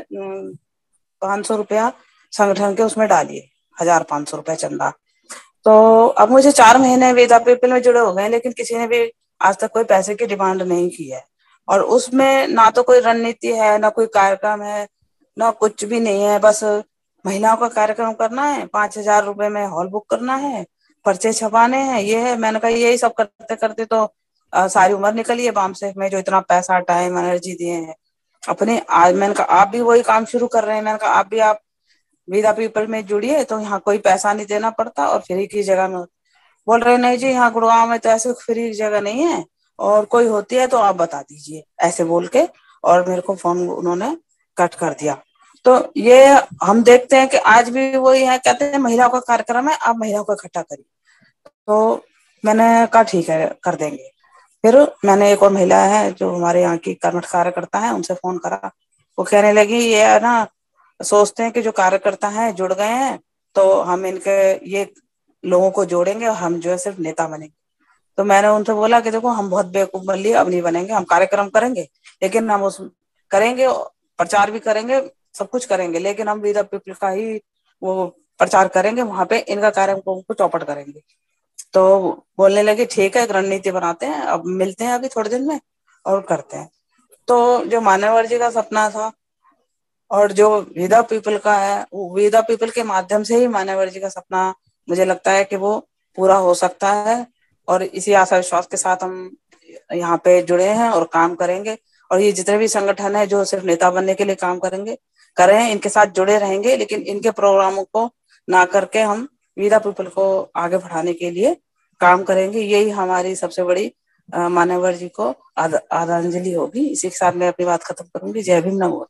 पांच सौ रुपया संगठन के उसमें डालिए, हजार पांच सौ रुपया चंदा। तो अब मुझे चार महीने विदा पीपल में जुड़े हो गए, लेकिन किसी ने भी आज तक कोई पैसे की डिमांड नहीं की है। और उसमें ना तो कोई रणनीति है, ना कोई कार्यक्रम है, ना कुछ भी नहीं है। बस महिलाओं का कार्यक्रम करना है, पांच हजार रुपए में हॉल बुक करना है, पर्चे छपाने हैं, ये है। मैंने कहा यही सब करते करते तो आ, सारी उम्र निकली है बामसेफ में, जो इतना पैसा टाइम एनर्जी दिए हैं अपने। आज मैंने कहा आप भी वही काम शुरू कर रहे हैं, मैंने कहा आप भी आप विदा पीपल में जुड़िए, तो यहाँ कोई पैसा नहीं देना पड़ता और फ्री की जगह में। बोल रहे नहीं जी यहाँ गुड़गांव में तो ऐसे फ्री की जगह नहीं है, और कोई होती है तो आप बता दीजिए, ऐसे बोल के और मेरे को फोन उन्होंने कट कर दिया। तो ये हम देखते हैं कि आज भी वही है, कहते हैं महिलाओं का कार्यक्रम है, आप महिलाओं को इकट्ठा करिए। तो मैंने कहा ठीक है कर देंगे। फिर मैंने एक और महिला है जो हमारे यहाँ की कर्मठ कार्यकर्ता है, उनसे फोन करा। वो कहने लगी ये है ना सोचते हैं कि जो कार्यकर्ता हैं जुड़ गए हैं तो हम इनके ये लोगों को जोड़ेंगे और हम जो है सिर्फ नेता बनेंगे। तो मैंने उनसे बोला कि देखो हम बहुत बेवकूफ बन लिए, अब नहीं बनेंगे, हम कार्यक्रम करेंगे लेकिन हम उस करेंगे प्रचार भी करेंगे, सब कुछ करेंगे, लेकिन हम विदा पीपल का ही वो प्रचार करेंगे, वहां पे इनका कार्यक्रम को चौपट करेंगे। तो बोलने लगे ठीक है एक रणनीति बनाते हैं, अब मिलते हैं अभी थोड़े दिन में और करते हैं। तो जो मान्यवर जी का सपना था और जो विदा पीपल का है, वो विदा पीपल के माध्यम से ही मान्यवर जी का सपना मुझे लगता है कि वो पूरा हो सकता है। और इसी आशा विश्वास के साथ हम यहाँ पे जुड़े हैं और काम करेंगे। और ये जितने भी संगठन है जो सिर्फ नेता बनने के लिए काम करेंगे करें, इनके साथ जुड़े रहेंगे, लेकिन इनके प्रोग्रामों को ना करके हम विदा पीपल को आगे बढ़ाने के लिए काम करेंगे। यही हमारी सबसे बड़ी मान्यवर जी को आद, आदरांजलि होगी। इसी के साथ मैं अपनी बात खत्म करूंगी। जय भीम, नमो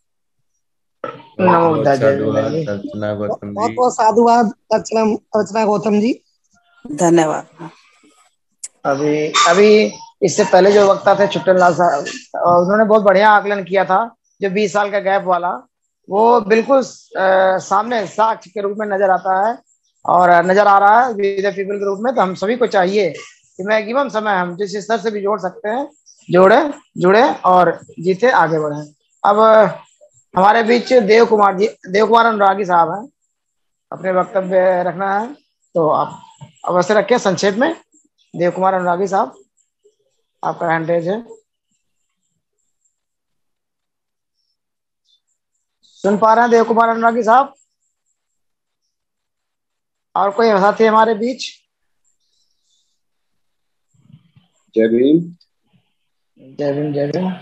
बहुत बहुत साधुवाद अर्चना अर्चना गौतम जी, धन्यवाद। अभी अभी इससे पहले जो वक्ता थे छुट्टन लाल साहब, उन्होंने बहुत बढ़िया आकलन किया था। जो बीस साल का गैप वाला वो बिल्कुल सामने साक्ष्य के रूप में नजर आता है और नजर आ रहा है विदा पीपल के रूप में। तो हम सभी को चाहिए कि मैक्सिमम समय हम जिस स्तर से भी जोड़ सकते हैं जोड़े जुड़े और जीते आगे बढ़े। अब हमारे बीच देव कुमार जी देव कुमार अनुरागी साहब हैं, अपने वक्तव्य रखना है तो आप अवश्य रखें संक्षेप में। देव कुमार अनुरागी साहब आपका हैंड रेज है, सुन पा रहे हैं देव कुमार अनुरागी साहब? और कोई साथी हमारे बीच? जय भीम। जय भीम जय भीम।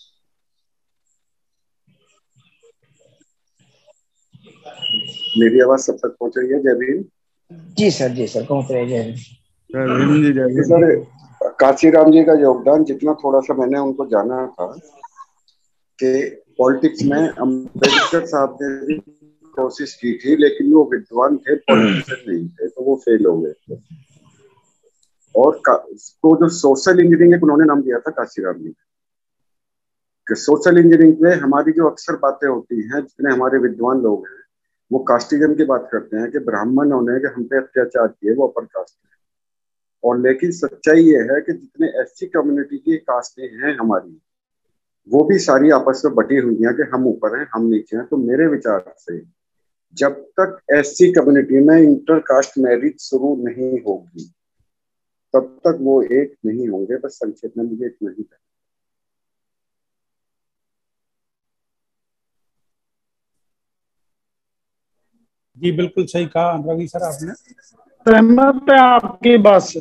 मेरी आवाज सब तक पहुंच रही है? जय भीम। जी सर जी सर पहुंच रही है। जय भीम जी। जय भीम सर। काशीराम जी का योगदान जितना थोड़ा सा मैंने उनको जाना था कि पॉलिटिक्स में अम्बेडकर साहब ने भी कोशिश की थी, लेकिन वो विद्वान थे, पॉलिटिशियन नहीं थे, तो वो फेल हो गए थे। और तो जो सोशल इंजीनियरिंग उन्होंने नाम दिया था काशीराम जी कि सोशल इंजीनियरिंग में हमारी जो अक्सर बातें होती हैं, जितने हमारे विद्वान लोग हैं वो कास्टिज्म की बात करते हैं कि ब्राह्मणों ने कि हम पे अत्याचार किए, वो अपर कास्ट है। और लेकिन सच्चाई ये है कि जितने एससी कम्युनिटी की कास्टें हैं हमारी, वो भी सारी आपस में बटी हुई हैं कि हम ऊपर हैं हम नीचे हैं। तो मेरे विचार से जब तक एससी कम्युनिटी में इंटर कास्ट मैरिज शुरू नहीं होगी तब तक वो एक नहीं होंगे। बस संक्षेप में मुझे इतना ही है। जी बिल्कुल सही कहा रवि सर आपने। सहमत है आपकी बात से।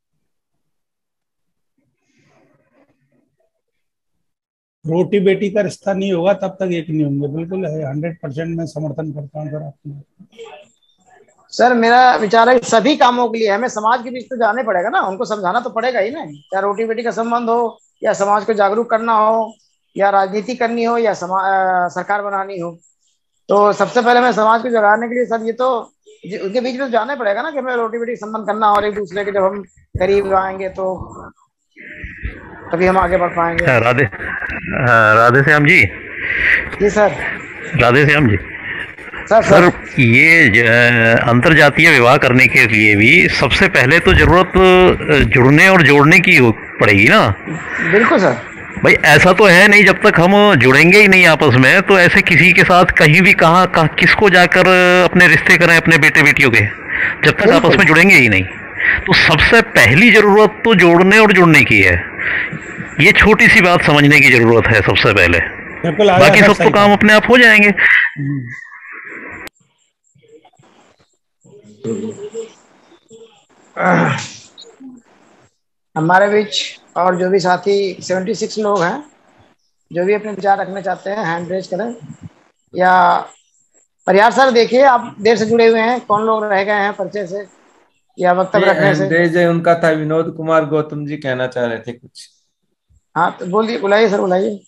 रोटी बेटी का रिश्ता नहीं होगा तब तक एक नहीं होंगे। बिल्कुल है, हंड्रेड परसेंट मैं समर्थन करता हूँ सर आपकी। सर मेरा विचार है सभी कामों के लिए हमें समाज के बीच तो जाने पड़ेगा ना, उनको समझाना तो पड़ेगा ही ना। या रोटी बेटी का संबंध हो, या समाज को जागरूक करना हो, या राजनीति करनी हो, या समाज सरकार बनानी हो, तो सबसे पहले मैं समाज को जगाने के लिए सर ये तो उनके बीच में तो जाना पड़ेगा ना कि हमें रोटी बेटी संबंध करना। और एक दूसरे के जब हम करीब आएंगे तो तभी हम आगे बढ़ पाएंगे। राधे राधे श्याम जी। जी sir. Radhe Shyam ji. Sir, sir, sir ये अंतर जातीय विवाह करने के लिए भी सबसे पहले तो जरूरत जुड़ने और जोड़ने की पड़ेगी ना। बिल्कुल सर। भाई ऐसा तो है नहीं, जब तक हम जुड़ेंगे ही नहीं आपस में तो ऐसे किसी के साथ कहीं भी कहाँ कहाँ किसको जाकर अपने रिश्ते करें अपने बेटे बेटियों के, जब तक आपस में जुड़ेंगे ही नहीं। तो सबसे पहली जरूरत तो जोड़ने और जुड़ने की है। ये छोटी सी बात समझने की जरूरत है सबसे पहले, बाकी सब तो काम अपने आप हो जाएंगे। हमारे बीच और जो भी साथी छिहत्तर लोग हैं जो भी अपने विचार रखना चाहते हैं हैंड रेज करें। या परिहार सर देखिए आप देर से जुड़े हुए हैं, कौन लोग रह गए हैं परिचय से या वक्तव्य रखने से? रेज है उनका था विनोद कुमार गौतम जी कहना चाह रहे थे कुछ। हाँ तो बोलिए, बुलाइए सर बुलाइए।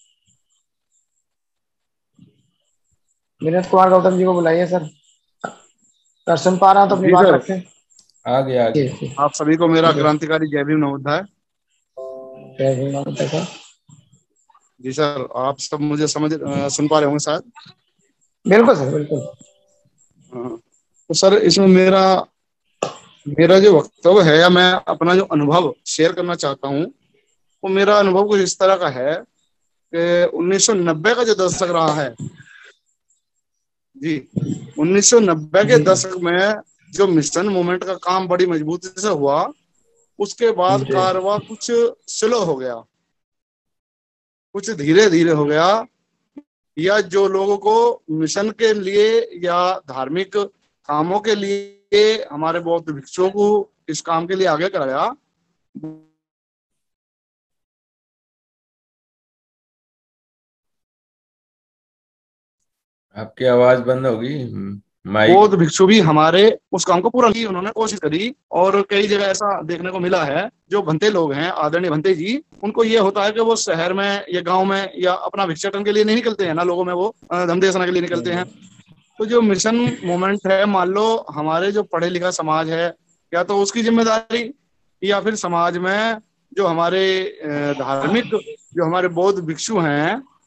विनोद कुमार गौतम जी को बुलाइए सर। सर सुन पा रहा हूँ तो अपनी बात रखें। आगे आगे। आप सभी को मेरा क्रांतिकारी जय भीम नमोदय। जय भीम नमोदय। जी सर, आप सब मुझे समझ सुन पा रहे होंगे शायद? बिल्कुल सर बिल्कुल। तो सर इसमें मेरा मेरा जो वक्तव्य है या मैं अपना जो अनुभव शेयर करना चाहता हूँ वो मेरा अनुभव कुछ इस तरह का है कि उन्नीस सौ नब्बे का जो दशक रहा है जी, उन्नीस सौ नब्बे के दशक में जो मिशन मूवमेंट का काम बड़ी मजबूती से हुआ, उसके बाद कारवां कुछ स्लो हो गया, कुछ धीरे धीरे हो गया। या जो लोगों को मिशन के लिए या धार्मिक कामों के लिए हमारे बौद्ध भिक्षुओं को इस काम के लिए आगे कराया, आपकी आवाज बंद होगी। बौद्ध भिक्षु भी हमारे उस काम को पूरा की उन्होंने कोशिश करी। और कई जगह ऐसा देखने को मिला है जो भंते लोग हैं, आदरणीय भंते जी, उनको ये होता है कि वो शहर में या गांव में या अपना भिक्षाटन के लिए नहीं निकलते हैं ना, लोगों में वो धमदेशना के लिए निकलते हैं। तो जो मिशन मूवमेंट है, मान लो हमारे जो पढ़े लिखा समाज है, या तो उसकी जिम्मेदारी या फिर समाज में जो हमारे धार्मिक जो हमारे बौद्ध भिक्षु हैं